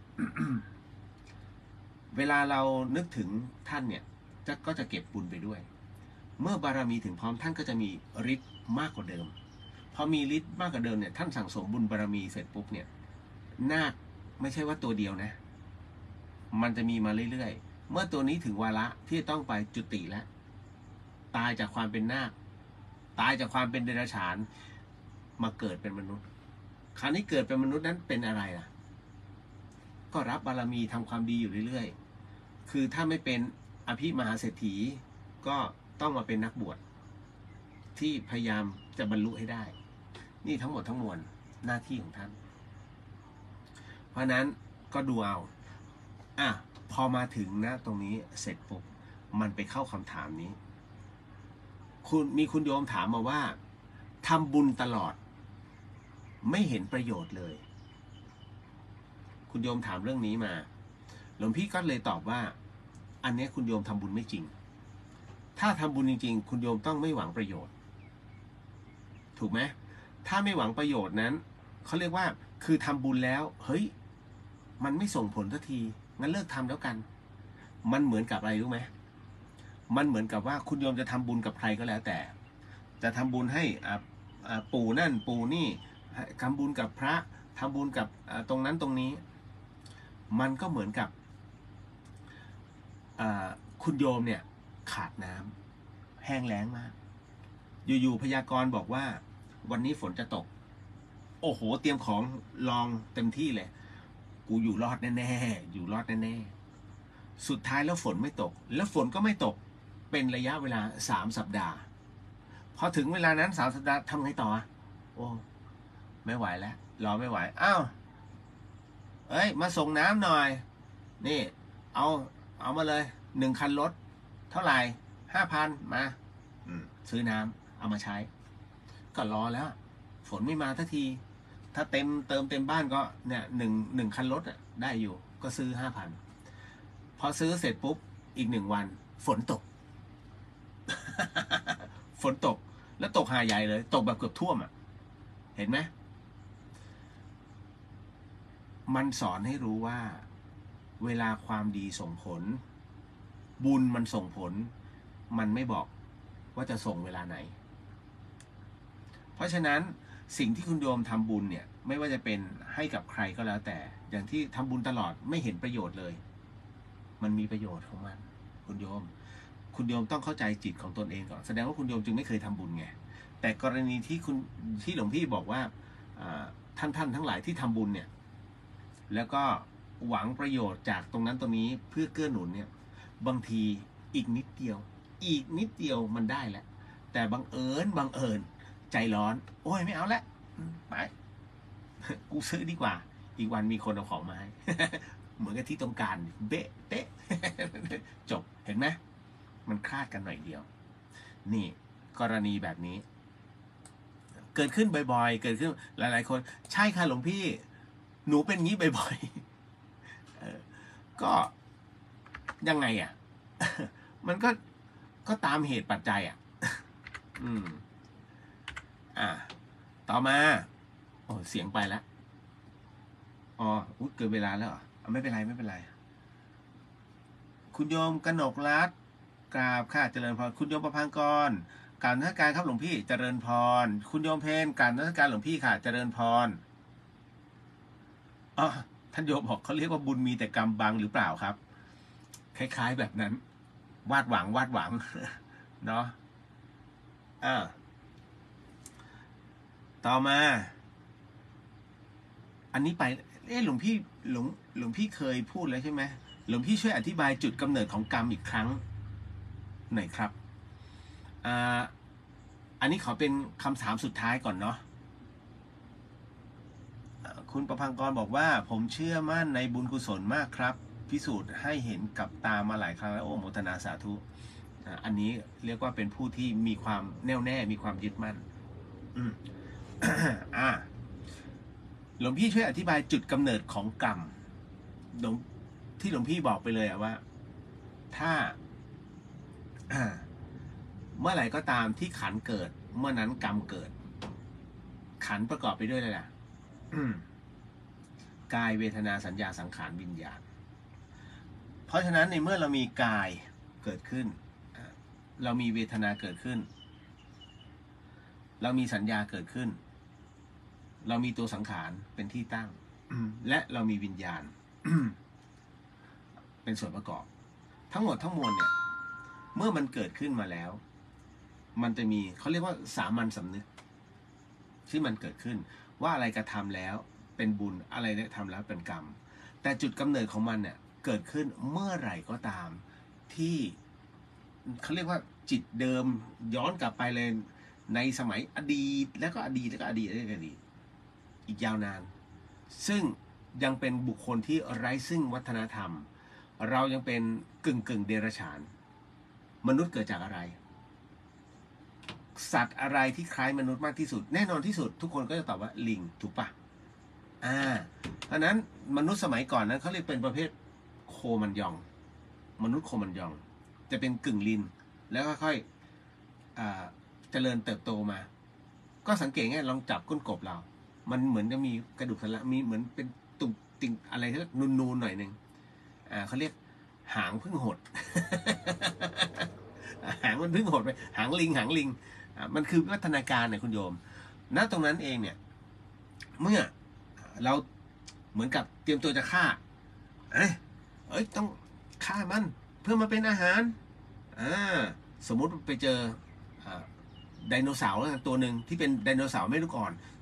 เวลาเรานึกถึงท่านเนี่ยจะก็จะเก็บบุญไปด้วยเมื่อบารมีถึงพร้อมท่านก็จะมีฤทธิ์มากกว่าเดิมพอมีฤทธิ์มากกว่าเดิมเนี่ยท่านสั่งสมบุญบารมีเสร็จปุ๊บเนี่ยนาคไม่ใช่ว่าตัวเดียวนะมันจะมีมาเรื่อยๆเมื่อตัวนี้ถึงวาระที่ต้องไปจุติแล้วตายจากความเป็นนาคตายจากความเป็นเดรัจฉานมาเกิดเป็นมนุษย์คราวนี้เกิดเป็นมนุษย์นั้นเป็นอะไรล่ะก็รับบารมีทำความดีอยู่เรื่อยๆคือถ้าไม่เป็นอภิมหาเศรษฐีก็ต้องมาเป็นนักบวชที่พยายามจะบรรลุให้ได้นี่ทั้งหมดทั้งมวลหน้าที่ของท่านเพราะนั้นก็ดูเอาอ่ะพอมาถึงนะตรงนี้เสร็จปุ๊บมันไปเข้าคำถามนี้คุณมีคุณโยมถามมาว่าทำบุญตลอดไม่เห็นประโยชน์เลยคุณโยมถามเรื่องนี้มาหลวงพี่ก็เลยตอบว่าอันนี้คุณโยมทำบุญไม่จริงถ้าทำบุญจริงๆคุณโยมต้องไม่หวังประโยชน์ถูกไหมถ้าไม่หวังประโยชน์นั้นเขาเรียกว่าคือทำบุญแล้วเฮ้ยมันไม่ส่งผลสักทีงั้นเลิกทำแล้วกันมันเหมือนกับอะไรรู้ไหมมันเหมือนกับว่าคุณโยมจะทำบุญกับใครก็แล้วแต่จะทำบุญให้ปู่นั่นปู่นี่ทำบุญกับพระทำบุญกับตรงนั้นตรงนี้มันก็เหมือนกับคุณโยมเนี่ยขาดน้ำแห้งแล้งมากอยู่ๆพยากรณ์บอกว่าวันนี้ฝนจะตกโอ้โหเตรียมของลองเต็มที่เลยกูอยู่รอดแน่ๆอยู่รอดแน่ๆสุดท้ายแล้วฝนไม่ตกแล้วฝนก็ไม่ตกเป็นระยะเวลาสามสัปดาห์พอถึงเวลานั้นสามสัปดาห์ทำไงต่อโอ้ไม่ไหวแล้วรอไม่ไหวอ้าวเอ้ยมาส่งน้ำหน่อยนี่เอาเอามาเลยหนึ่งคันรถเท่าไหร่ห้าพันมาซื้อน้ำเอามาใช้ก็รอแล้วฝนไม่มาทันทีถ้าเต็มเติมเต็มบ้านก็เนี่ยหนึ่งหนึ่งคันรถอ่ะได้อยู่ก็ซื้อห้าพันพอซื้อเสร็จปุ๊บอีกหนึ่งวันฝนตก ฝนตกแล้วตกหาใหญ่เลยตกแบบเกือบท่วมอ่ะเห็นไหมมันสอนให้รู้ว่าเวลาความดีส่งผลบุญมันส่งผลมันไม่บอกว่าจะส่งเวลาไหนเพราะฉะนั้นสิ่งที่คุณโยมทำบุญเนี่ยไม่ว่าจะเป็นให้กับใครก็แล้วแต่อย่างที่ทำบุญตลอดไม่เห็นประโยชน์เลยมันมีประโยชน์ของมันคุณโยมคุณโยมต้องเข้าใจจิตของตนเองก่อนแสดงว่าคุณโยมจึงไม่เคยทำบุญไงแต่กรณีที่คุณที่หลวงพี่บอกว่าท่านท่านทั้งหลายที่ทำบุญเนี่ยแล้วก็หวังประโยชน์จากตรงนั้นตรงนี้เพื่อเกื้อหนุนเนี่ยบางทีอีกนิดเดียวอีกนิดเดียวมันได้แหละแต่บังเอิญบังเอิญใจร้อนโอ้ยไม่เอาละไปกูซื้อดีกว่าอีกวันมีคนเอาของมาให้ เหมือนกับที่ต้องการเบ๊ะเต๊ะ จบเห็นไหมมันคลาดกันหน่อยเดียวนี่กรณีแบบนี้เกิดขึ้นบ่อยๆเกิดขึ้นหลายๆคนใช่ค่ะหลวงพี่หนูเป็นงี้บ่อยๆก็ยังไงอ่ะ มันก็ก็ตามเหตุปัจจัยอ่ะ อืมอ่าต่อมาโอ้เสียงไปแล้วอ๋ออุ๊ยเกินเวลาแล้วเหรอไม่เป็นไรไม่เป็นไรคุณโยมกนกรัตน์กราบค่ะเจริญพรคุณโยมประพังกรกราบนมัสการครับหลวงพี่เจริญพรคุณโยมเพนกราบนมัสการหลวงพี่ค่ะเจริญพรอ๋อท่านโยมบอกเขาเรียกว่าบุญมีแต่กรรมบังหรือเปล่าครับคล้ายๆแบบนั้นวาดหวังวาดหวัง เนาะอ่าต่อมาอันนี้ไปเอ๊ะหลวงพี่หลวงหลวงพี่เคยพูดแล้วใช่ไหมหลวงพี่ช่วยอธิบายจุดกำเนิดของกรรมอีกครั้งหน่อยครับอ่าอันนี้ขอเป็นคำถามสุดท้ายก่อนเนาะคุณประพังกรบอกว่าผมเชื่อมั่นในบุญกุศลมากครับพิสูจน์ให้เห็นกับตามาหลายครั้งแล้วโอ้โมทนาสาธุอันนี้เรียกว่าเป็นผู้ที่มีความแน่วแน่มีความยึดมั่นอืม อ่าหลวงพี่ช่วยอธิบายจุดกำเนิดของกรรมหลวงที่หลวงพี่บอกไปเลยอะว่าถ้าเมื่อไหร่ก็ตามที่ขันเกิดเมื่อนั้นกรรมเกิดขันประกอบไปด้วยอะไรล่ะกายเวทนาสัญญาสังขารวิญญาณเพราะฉะนั้นในเมื่อเรามีกายเกิดขึ้นเรามีเวทนาเกิดขึ้นเรามีสัญญาเกิดขึ้นเรามีตัวสังขารเป็นที่ตั้งและเรามีวิญญาณ เป็นส่วนประกอบทั้งหมดทั้งมวลเนี่ยเมื่อมันเกิดขึ้นมาแล้วมันจะมีเขาเรียกว่าสามัญสำนึกที่มันเกิดขึ้นว่าอะไรกระทำแล้วเป็นบุญอะไรเนี่ยทำแล้วเป็นกรรมแต่จุดกำเนิดของมันเนี่ยเกิดขึ้นเมื่อไหร่ก็ตามที่เขาเรียกว่าจิตเดิมย้อนกลับไปเลยในสมัยอดีตแล้วก็อดีตแล้วก็อดีตแล้วก็อดีตอีกยาวนานซึ่งยังเป็นบุคคลที่ไร้ซึ่งวัฒนธรรมเรายังเป็นกึ่งกึ่งเดรัจฉานมนุษย์เกิดจากอะไรสัตว์อะไรที่คล้ายมนุษย์มากที่สุดแน่นอนที่สุดทุกคนก็จะตอบว่าลิงถูกปะอ่าเพราะนั้นมนุษย์สมัยก่อนนั้นเขาเรียกเป็นประเภทโคมันยองมนุษย์โคมันยองจะเป็นกึ่งลิงแล้วค่อยๆอ่าเจริญเติบโตมาก็สังเกตง่ายลองจับก้นกบเรามันเหมือนจะมีกระดูกสันหลังมีเหมือนเป็นตุ่มติ่งอะไรที่นูนๆหน่อยนึงอ่าเขาเรียกหางพึ่งหด หางมันพึ่งหดไปหางลิงหางลิงอ่ามันคือวัฒนาการเนี่ยคุณโยมณตรงนั้นเองเนี่ยเมื่อเราเหมือนกับเตรียมตัวจะฆ่าเอ้ยเอ้ยต้องฆ่ามันเพื่อมาเป็นอาหารอ่าสมมุติไปเจอไดโนเสาร์ตัวหนึ่งที่เป็นไดโนเสาร์ไม่ลูกอ่อน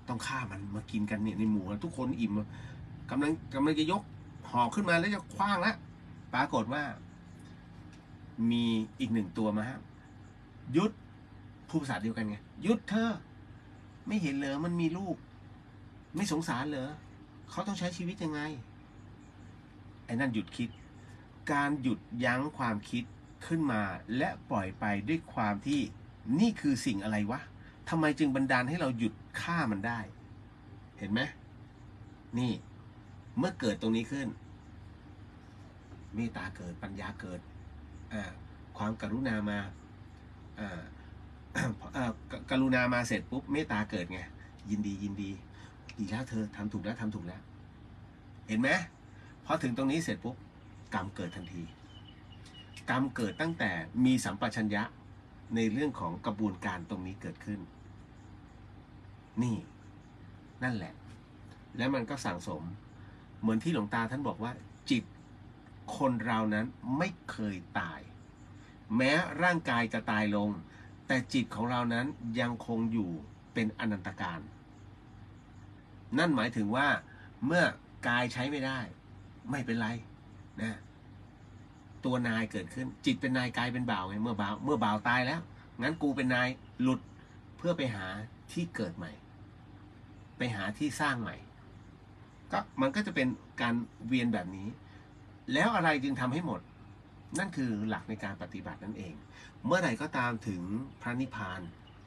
ต้องฆ่ามันมากินกันเนี่ยในหมู่ทุกคนอิ่มกำลังกำลังจะยกห่อขึ้นมาแล้วจะคว้างแล้วปรากฏว่ามีอีกหนึ่งตัวมาฮะยุดพูดภาษาเดียวกันไงยุดเธอไม่เห็นเหรอมันมีลูกไม่สงสารเหรอเขาต้องใช้ชีวิตยังไงไอ้นั่นหยุดคิดการหยุดยั้งความคิดขึ้นมาและปล่อยไปด้วยความที่นี่คือสิ่งอะไรวะทำไมจึงบันดาลให้เราหยุดฆ่ามันได้เห็นไหมนี่เมื่อเกิดตรงนี้ขึ้นเมตตาเกิดปัญญาเกิดอ่าความกรุณามาอ่า กรุณามาเสร็จปุ๊บเมตตาเกิดไงยินดียินดีดีแล้วเธอทำถูกแล้วทำถูกแล้วเห็นไหมพอถึงตรงนี้เสร็จปุ๊บกรรมเกิดทันทีกรรมเกิดตั้งแต่มีสัมปชัญญะในเรื่องของกระบวนการตรงนี้เกิดขึ้นนี่นั่นแหละแล้วมันก็สั่งสมเหมือนที่หลวงตาท่านบอกว่าจิตคนเรานั้นไม่เคยตายแม้ร่างกายจะตายลงแต่จิตของเรานั้นยังคงอยู่เป็นอนันตการนั่นหมายถึงว่าเมื่อกายใช้ไม่ได้ไม่เป็นไรนะตัวนายเกิดขึ้นจิตเป็นนายกายเป็นบ่าวไงเมื่อบ่าวเมื่อบ่าวตายแล้วงั้นกูเป็นนายหลุดเพื่อไปหาที่เกิดใหม่ไปหาที่สร้างใหม่ก็มันก็จะเป็นการเวียนแบบนี้แล้วอะไรจึงทำให้หมดนั่นคือหลักในการปฏิบัตินั่นเองเมื่อไหร่ก็ตามถึงพระนิพพาน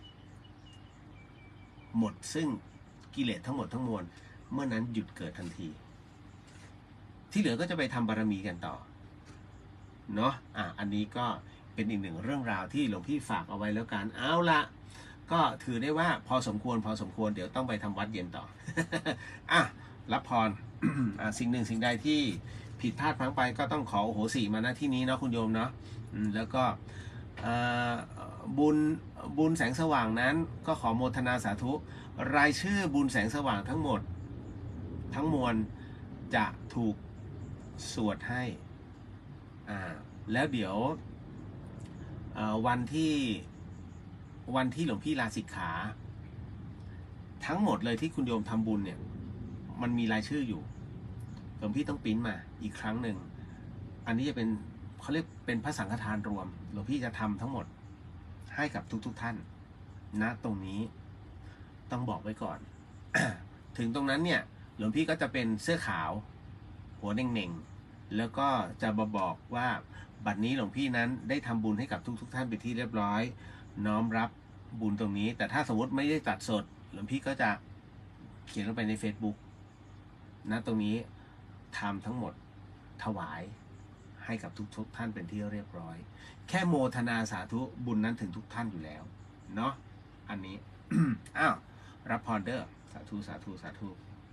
หมดซึ่งกิเลสทั้งหมดทั้งมวลเมื่อนั้นหยุดเกิดทันทีที่เหลือก็จะไปทำบารมีกันต่อเนาะอ่ะอันนี้ก็เป็นอีกหนึ่งเรื่องราวที่หลวงพี่ฝากเอาไว้แล้วกันเอาละก็ถือได้ว่าพอสมควรพอสมควรเดี๋ยวต้องไปทำวัดเย็นต่อ อ่ะรับพร อ่ะสิ่งหนึ่งสิ่งใดที่ผิดพลาดพลั้งไปก็ต้องขอโอโหสิมาณที่นี้เนาะคุณโยมเนาะแล้วก็บุญบุญแสงสว่างนั้นก็ขอโมทนาสาธุรายชื่อบุญแสงสว่างทั้งหมดทั้งมวลจะถูกสวดให้อ่าแล้วเดี๋ยววันที่วันที่หลวงพี่ลาสิกขาทั้งหมดเลยที่คุณโยมทำบุญเนี่ยมันมีรายชื่ออยู่หลวงพี่ต้องปริ้นมาอีกครั้งหนึ่งอันนี้จะเป็นเขาเรียกเป็นพระสังฆทานรวมหลวงพี่จะทำทั้งหมดให้กับทุกๆท่านณตรงนี้ต้องบอกไว้ก่อน ถึงตรงนั้นเนี่ยหลวงพี่ก็จะเป็นเสื้อขาวหัวเน่งๆแล้วก็จะมาบอกว่าบัดนี้หลวงพี่นั้นได้ทำบุญให้กับทุกๆท่านเป็นที่เรียบร้อยน้อมรับบุญตรงนี้แต่ถ้าสมมติไม่ได้ตัดสดหลวงพี่ก็จะเขียนลงไปใน Facebook นะตรงนี้ทำทั้งหมดถวายให้กับทุกๆท่านเป็นที่เรียบร้อยแค่โมทนาสาธุบุญนั้นถึงทุกท่านอยู่แล้วเนาะอันนี้ อ้าวรับพรเด้อสาธุสาธุสาธุ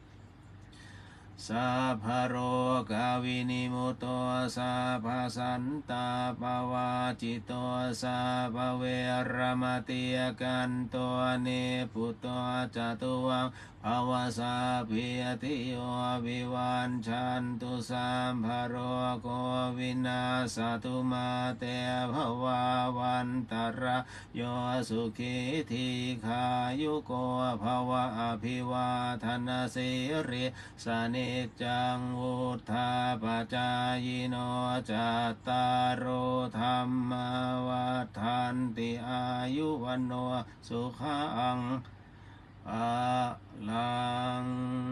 สัพพโรกวินิมุตโตสัพพสันตาปวาจิตโตสัพพเวรมติยกันโตเนปุตโตจตุวังภวสัพพิยติโยวิวันชันตุสัมภโรโควินาสตุมาเตภวาวันตรโยสุขิธิขายุโกภวะอภิวาทนาสิริสนิจังวุธาปจายโนจัตตารโอธรรมวัฏันติอายุวันโนสุขังอาลัง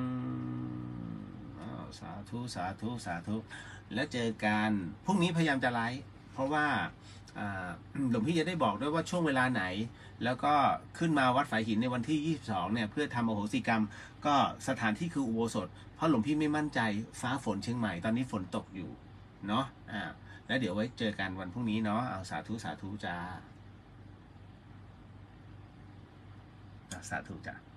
สาธุสาธุสาธุแล้วเจอกันพรุ่งนี้พยายามจะไลฟ์เพราะว่าหลวงพี่จะได้บอกด้วยว่าช่วงเวลาไหนแล้วก็ขึ้นมาวัดฝายหินในวันที่ยี่สิบสองเนี่ยเพื่อทำอโหสิกรรมก็สถานที่คืออุโบสถเพราะหลวงพี่ไม่มั่นใจฟ้าฝนเชียงใหม่ตอนนี้ฝนตกอยู่เนาะอ่าแล้วเดี๋ยวไว้เจอกันวันพรุ่งนี้เนาะเอาสาธุสาธุจ้าสาธุจ้า